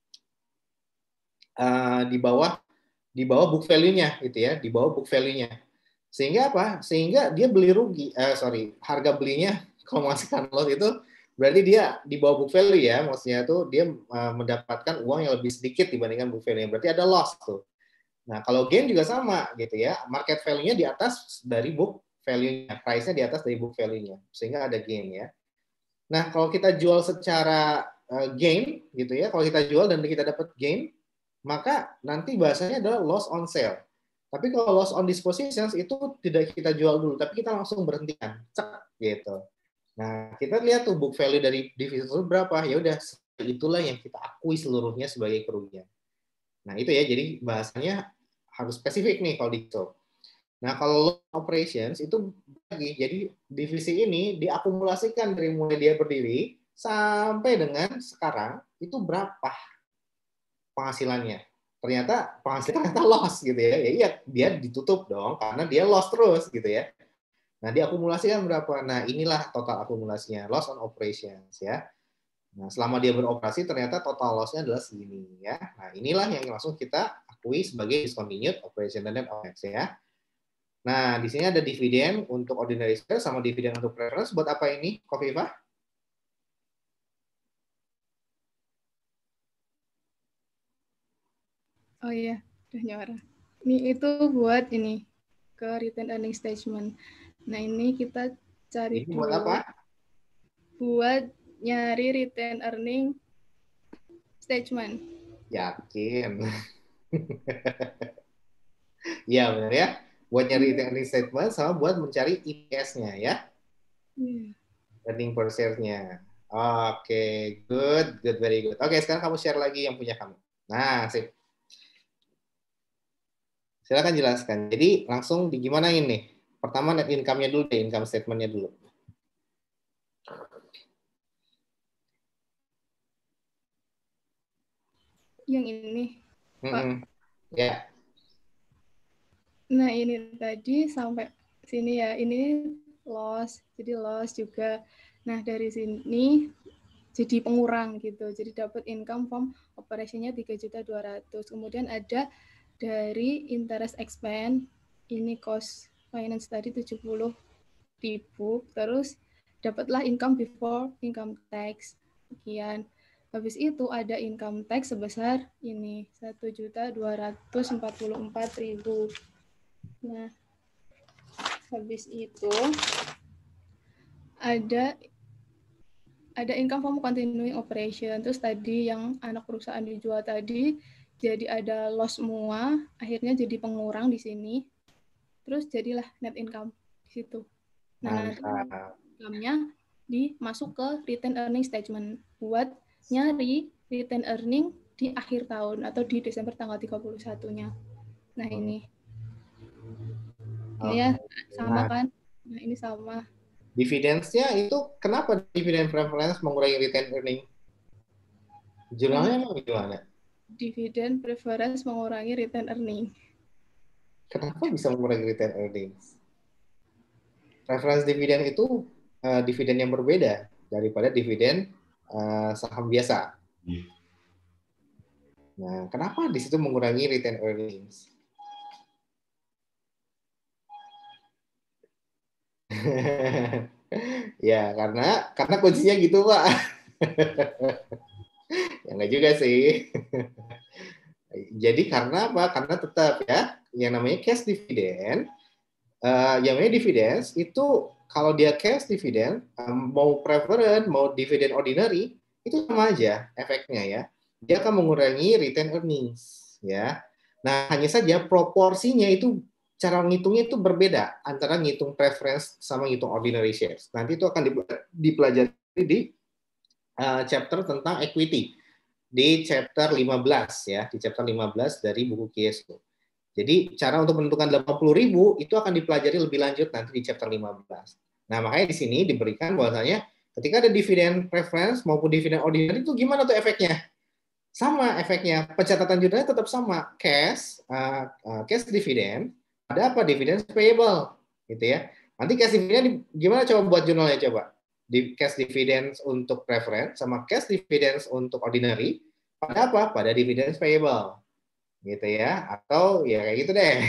uh, di bawah di bawah book value-nya gitu ya, di bawah book value-nya. Sehingga apa? Sehingga dia beli rugi. Eh sorry, harga belinya kalau masukkan loss itu berarti dia di bawah book value ya, maksudnya tuh dia uh, mendapatkan uang yang lebih sedikit dibandingkan book value-nya, berarti ada loss tuh. Nah kalau gain juga sama gitu ya, market value-nya di atas dari book value-nya, price-nya di atas dari book value-nya, sehingga ada gain ya. Nah kalau kita jual secara uh, gain gitu ya, kalau kita jual dan kita dapat gain, maka nanti bahasanya adalah loss on sale. Tapi kalau loss on dispositions itu tidak kita jual dulu, tapi kita langsung berhentikan, cek gitu. Nah, kita lihat tuh book value dari divisi itu berapa, ya udah itulah yang kita akui seluruhnya sebagai kerugian. Nah, itu ya, jadi bahasanya harus spesifik nih kalau di so. Nah, kalau loss operations itu lagi, jadi divisi ini diakumulasikan dari mulai dia berdiri sampai dengan sekarang itu berapa penghasilannya. Ternyata penghasilan ternyata loss gitu ya. Ya iya, dia ditutup dong karena dia loss terus gitu ya. Nah, diakumulasikan berapa? Nah, inilah total akumulasinya, loss on operations ya. Nah, selama dia beroperasi ternyata total loss-nya adalah segini ya. Nah, inilah yang langsung kita akui sebagai discontinued operation dan O X ya. Nah, di sini ada dividen untuk ordinary share sama dividen untuk preference. Buat apa ini, Khofifah? Oh iya, udah nyara. Ini itu buat ini ke retained earnings statement. Nah, ini kita cari Ini dulu. buat apa? Buat nyari retained earning statement. Yakin. Iya, benar ya. Buat nyari retained earning statement sama buat mencari E P S-nya ya. Yeah. Earning per share-nya. Oke, good, good, very good. Oke, sekarang kamu share lagi yang punya kamu. Nah, sip. Silakan jelaskan. Jadi langsung di gimana ini? Pertama net income-nya dulu deh, income statement-nya dulu. Yang ini, Pak. Mm-hmm. Ya. Yeah. Nah, ini tadi sampai sini ya. Ini loss, jadi loss juga. Nah, dari sini jadi pengurang gitu. Jadi dapat income from operasinya tiga juta dua ratus ribu. Kemudian ada dari interest expense, ini cost finance tadi tujuh puluh ribu. Terus dapatlah income before income tax. Sekian. Habis itu ada income tax sebesar ini satu juta dua ratus empat puluh empat ribu. Nah, habis itu ada ada income from continuing operation. Terus tadi yang anak perusahaan dijual tadi jadi ada loss semua, akhirnya jadi pengurang di sini. Terus jadilah net income di situ. Nah, nanti income-nya dimasuk ke retained earning statement buat nyari retained earning di akhir tahun atau di Desember tanggal tiga puluh satunya. Nah, ini. Ini ya sama kan? Nah, ini sama. Dividends-nya itu kenapa dividen preference mengurangi retained earning? Jurnalnya emang gimana? Dividen preference mengurangi retained earning. Kenapa bisa mengurangi retained earnings? Preference dividen itu uh, dividen yang berbeda daripada dividen uh, saham biasa. Nah, kenapa di situ mengurangi retained earnings? Ya, karena karena kuncinya gitu, Pak. Ya enggak juga sih. Jadi karena apa? Karena tetap ya, yang namanya cash dividend, uh, yang namanya dividends itu kalau dia cash dividend, um, mau preferred, mau dividend ordinary, itu sama aja efeknya ya. Dia akan mengurangi retained earnings ya. Nah, hanya saja proporsinya itu cara ngitungnya itu berbeda antara ngitung preference sama ngitung ordinary shares. Nanti itu akan dipelajari di uh, chapter tentang equity di chapter lima belas ya, di chapter lima belas dari buku Kiesco. Jadi cara untuk menentukan delapan puluh ribu itu akan dipelajari lebih lanjut nanti di chapter lima belas. Nah, makanya di sini diberikan bahwasanya ketika ada dividen preference maupun dividen ordinary itu gimana tuh efeknya? Sama efeknya, pencatatan jurnalnya tetap sama, cash, uh, uh, cash dividend, ada apa? Dividend payable, gitu ya. Nanti cash dividend gimana coba buat jurnalnya coba? Di cash dividends untuk preference sama cash dividends untuk ordinary, pada apa? Pada dividends payable, gitu ya. Atau ya kayak gitu deh.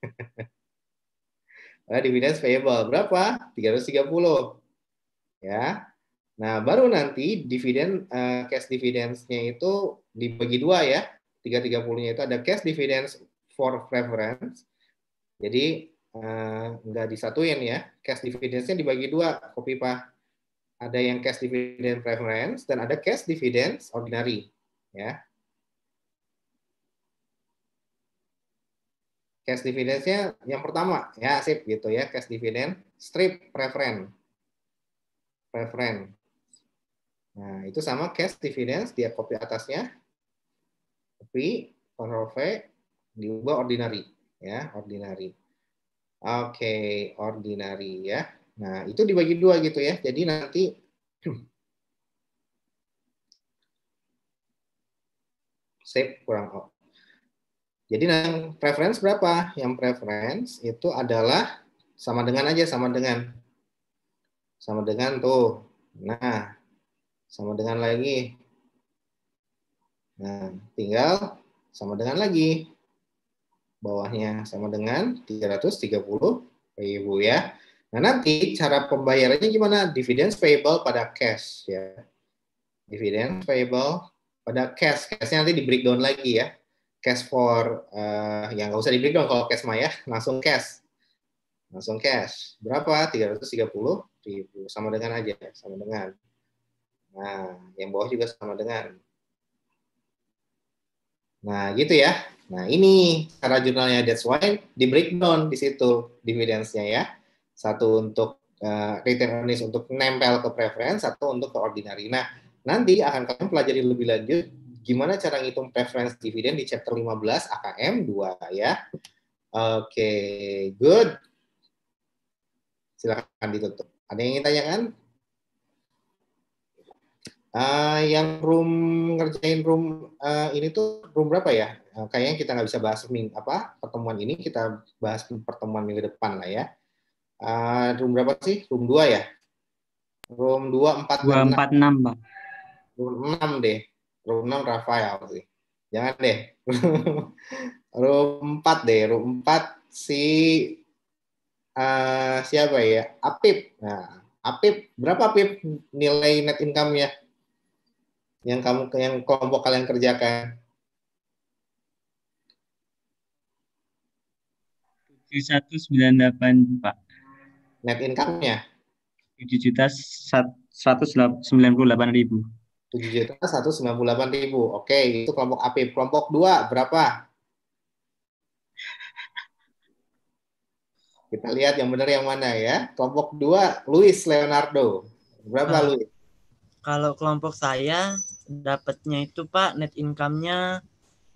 Pada dividends payable berapa? tiga ratus tiga puluh, ya. Nah, baru nanti dividen uh, cash dividends-nya itu dibagi dua ya. tiga ratus tiga puluh-nya itu ada cash dividends for preference. Jadi uh, nggak disatuin ya. Cash dividends-nya dibagi dua, Khofifah. Ada yang cash dividend preference dan ada cash dividends ordinary, ya. Cash dividends-nya yang pertama, ya sip gitu ya, cash dividend strip preference. Preference. Nah, itu sama cash dividends, dia copy atasnya. Copy, Ctrl V, diubah ordinary. Ya, ordinary. Oke, okay, ordinary ya. Nah, itu dibagi dua gitu ya. Jadi nanti save kurang out. Jadi yang preference berapa? Yang preference itu adalah sama dengan aja, sama dengan. Sama dengan tuh. Nah, sama dengan lagi. Nah, tinggal sama dengan lagi. Bawahnya sama dengan tiga ratus tiga puluh ribu ya. Nah, nanti cara pembayarannya gimana? Dividends payable pada cash ya. Dividends payable pada cash. Cashnya nanti di breakdown lagi ya. Cash for, uh, yang nggak usah di breakdown kalau cash mah ya. Langsung cash. Langsung cash. Berapa? tiga ratus tiga puluh ribu. Sama dengan aja. Sama dengan. Nah, yang bawah juga sama dengan. Nah, gitu ya. Nah, ini cara jurnalnya. That's why di breakdown di situ dividends-nya ya. Satu untuk uh, return earnings untuk nempel ke preference, satu untuk ke ordinary. Nah, nanti akan kalian pelajari lebih lanjut gimana cara ngitung preference dividen di chapter lima belas A K M dua ya. Oke, okay, good. Silakan ditutup. Ada yang ingin tanyakan? Uh, yang room ngerjain room uh, ini tuh room berapa ya? Uh, kayaknya kita nggak bisa bahas ming apa pertemuan ini, kita bahas pertemuan minggu depan lah ya. Uh, room berapa sih? Room dua ya? Room dua, empat, dua, empat, enam, Pak. Room enam deh. Room enam Rafael sih. Jangan deh. Room empat deh. Room empat si uh, siapa ya? Apip. Nah, Apip, berapa Apip nilai net income-nya? Yang kamu yang kelompok kalian kerjakan? tujuh satu sembilan delapan, Pak. Net income-nya? tujuh juta seratus sembilan puluh delapan ribu. tujuh juta seratus sembilan puluh delapan ribu. Oke, itu kelompok A P. Kelompok dua berapa? Kita lihat yang benar yang mana ya. Kelompok dua, Luis Leonardo. Berapa, uh, Luis? Kalau kelompok saya dapatnya itu Pak, net income-nya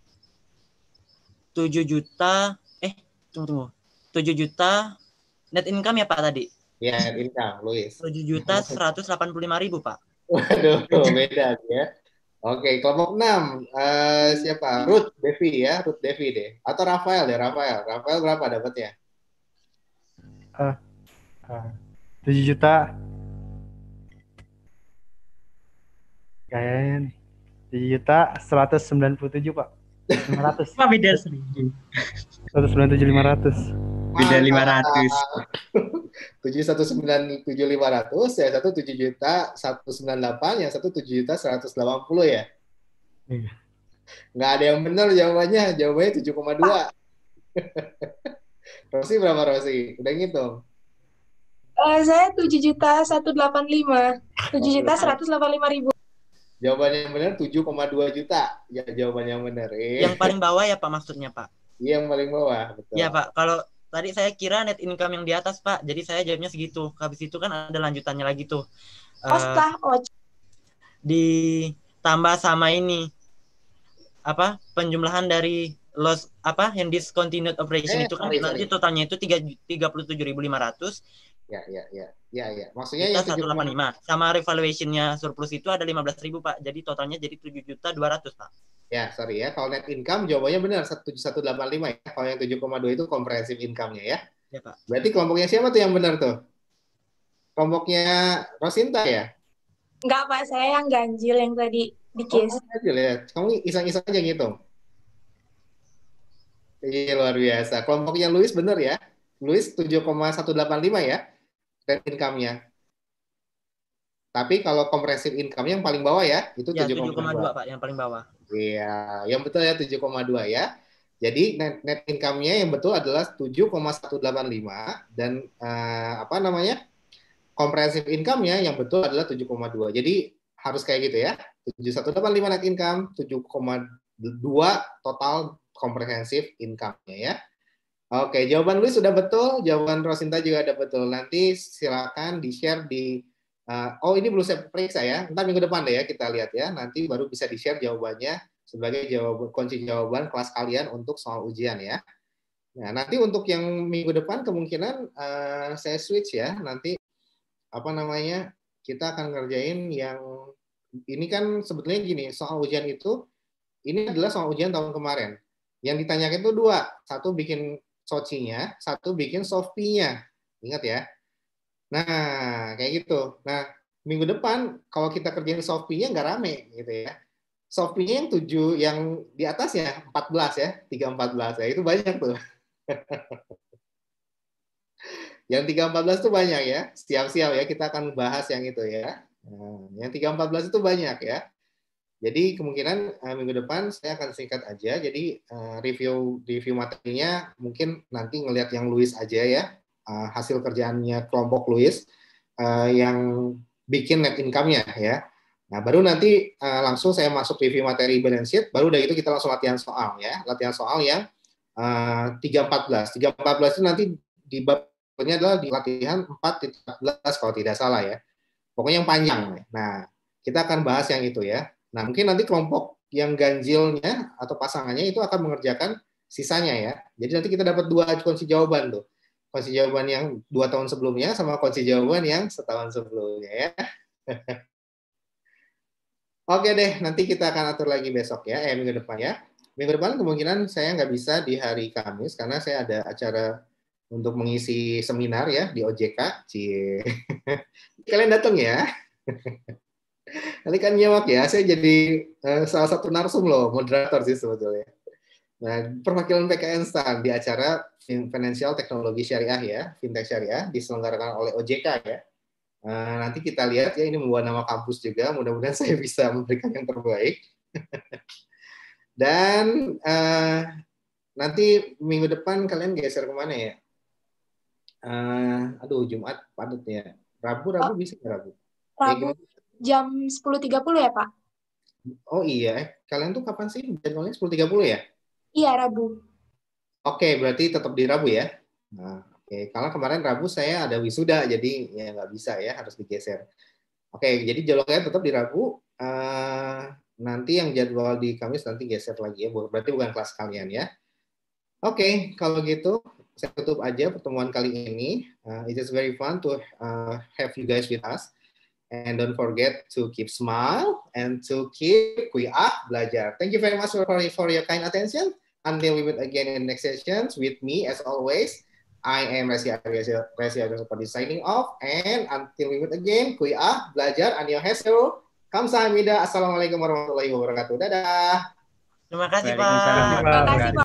tujuh juta, eh tunggu tunggu. tujuh juta net income ya Pak tadi? Ya, net income, Luis. tujuh juta seratus delapan puluh lima ribu Pak. Waduh, beda ya. Oke, kelompok enam. Uh, siapa? Ruth Devi ya, Ruth Devi deh. Atau Rafael deh, Rafael. Rafael berapa dapatnya? Uh, uh, tujuh juta. Kayaknya nih. tujuh juta seratus sembilan puluh tujuh, Pak. lima ratus. Pak, beda seribu. seratus sembilan puluh tujuh lima ratus. Beda lima ratus. tujuh satu sembilan tujuh lima ratus, ya satu tujuh juta seratus sembilan puluh delapan, yang satu tujuh juta seratus delapan puluh ya. Iya. Nggak ada yang benar jawabannya, jawabannya tujuh koma dua. Rosi berapa Rosi? Udah ngitung? Uh, saya tujuh juta seratus delapan puluh lima. tujuh juta seratus delapan puluh lima ribu. Jawabannya yang benar tujuh koma dua juta. Ya, jawabannya yang benar. Eh. Yang paling bawah ya Pak maksudnya Pak? Iya, yang paling bawah, betul. Iya Pak, kalau tadi saya kira net income yang di atas Pak, jadi saya jawabnya segitu. Habis itu kan ada lanjutannya lagi tuh. Oh, setelah uh, ditambah sama ini apa penjumlahan dari loss apa yang discontinued operation eh, itu kan sorry, nanti sorry. Totalnya itu tiga puluh tujuh ribu lima ratus. Ya, ya, ya, ya, ya. Maksudnya yang seratus delapan puluh lima sama revaluation-nya surplus itu ada lima belas ribu Pak. Jadi totalnya jadi tujuh juta dua ratus Pak. Ya, sorry ya. Kalau net income jawabannya benar tujuh satu delapan lima ya. Kalau yang tujuh koma dua itu comprehensive income-nya ya. Ya, Pak. Berarti kelompoknya siapa tuh yang benar tuh? Kelompoknya Rosinta ya? Enggak, Pak. Saya yang ganjil yang tadi di case. Oh, ganjil ya. Kamu iseng-iseng aja ngitung. Iya, luar biasa. Kelompoknya Luis benar ya? Luis tujuh koma satu delapan lima ya. Net income-nya. Tapi kalau comprehensive income yang paling bawah ya, itu ya, tujuh koma dua Pak, yang paling bawah. Iya, yang betul ya tujuh koma dua ya. Jadi net, net income-nya yang betul adalah tujuh koma satu delapan lima dan uh, apa namanya? Comprehensive income-nya yang betul adalah tujuh koma dua. Jadi harus kayak gitu ya. tujuh satu delapan lima net income, tujuh koma dua total comprehensive income-nya ya. Oke, jawaban Luis sudah betul, jawaban Rosinta juga ada betul. Nanti silakan di-share di Uh, oh ini belum saya periksa ya. Ntar minggu depan deh ya kita lihat ya. Nanti baru bisa di-share jawabannya sebagai jawaban kunci jawaban kelas kalian untuk soal ujian ya. Nah nanti untuk yang minggu depan kemungkinan uh, saya switch ya. Nanti apa namanya kita akan ngerjain yang ini kan sebetulnya gini, soal ujian itu ini adalah soal ujian tahun kemarin. Yang ditanyakan itu dua, satu bikin socinya, satu bikin softy-nya. Ingat ya. Nah, kayak gitu. Nah, minggu depan kalau kita kerjain softy-nya nggak rame gitu ya. Softy-nya yang tujuh, yang di atasnya empat belas ya, tiga empat belas ya, itu banyak tuh. Yang tiga empat belas itu banyak ya. Siap-siap ya, kita akan bahas yang itu ya. Nah, yang tiga empat belas itu banyak ya. Jadi kemungkinan uh, minggu depan saya akan singkat aja. Jadi uh, review review materinya mungkin nanti ngelihat yang Luis aja ya. Uh, hasil kerjaannya kelompok Luis uh, yang bikin net income-nya ya. Nah, baru nanti uh, langsung saya masuk review materi balance sheet, baru dari itu kita langsung latihan soal ya. Latihan soal yang uh, tiga empat belas. tiga empat belas itu nanti di babnya adalah di latihan empat empat belas kalau tidak salah ya. Pokoknya yang panjang. Nah, kita akan bahas yang itu ya. Nah, mungkin nanti kelompok yang ganjilnya atau pasangannya itu akan mengerjakan sisanya ya. Jadi nanti kita dapat dua kunci jawaban tuh. Kunci jawaban yang dua tahun sebelumnya sama kunci jawaban yang setahun sebelumnya ya. Oke deh, nanti kita akan atur lagi besok ya, eh minggu depan ya. Minggu depan kemungkinan saya nggak bisa di hari Kamis karena saya ada acara untuk mengisi seminar ya di O J K. Cie. Kalian datang ya. Nanti kan nyimak ya, saya jadi uh, salah satu narsum loh, moderator sih sebetulnya. Nah, perwakilan P K N S T A N di acara Financial Teknologi Syariah ya, Fintech Syariah, diselenggarakan oleh O J K ya. Uh, nanti kita lihat ya, ini membawa nama kampus juga, mudah-mudahan saya bisa memberikan yang terbaik. Dan uh, nanti minggu depan kalian geser kemana ya? Uh, aduh, Jumat padat ya. Rabu, Rabu oh. bisa nggak Rabu? Rabu ya, jam sepuluh tiga puluh ya, Pak? Oh iya, kalian tuh kapan sih jadwalnya sepuluh tiga puluh ya? Iya, Rabu. Oke, berarti tetap di Rabu ya. Nah, oke, karena kemarin Rabu saya ada wisuda, jadi ya nggak bisa ya, harus digeser. Oke, jadi jadwalnya tetap di Rabu. Uh, nanti yang jadwal di Kamis nanti geser lagi ya, berarti bukan kelas kalian ya. Oke, kalau gitu saya tutup aja pertemuan kali ini. Uh, it is very fun to uh, have you guys with us. And don't forget to keep smile and to keep kuliah belajar. Thank you very much for, for your kind attention. Until we meet again in next sessions with me as always. I am Resi Arya signing off. And until we meet again, kuliah belajar. Annyeonghaseyo. Kamsahamnida. Assalamualaikum warahmatullahi wabarakatuh. Dadah. Terima kasih Pak. Terima kasih Pak.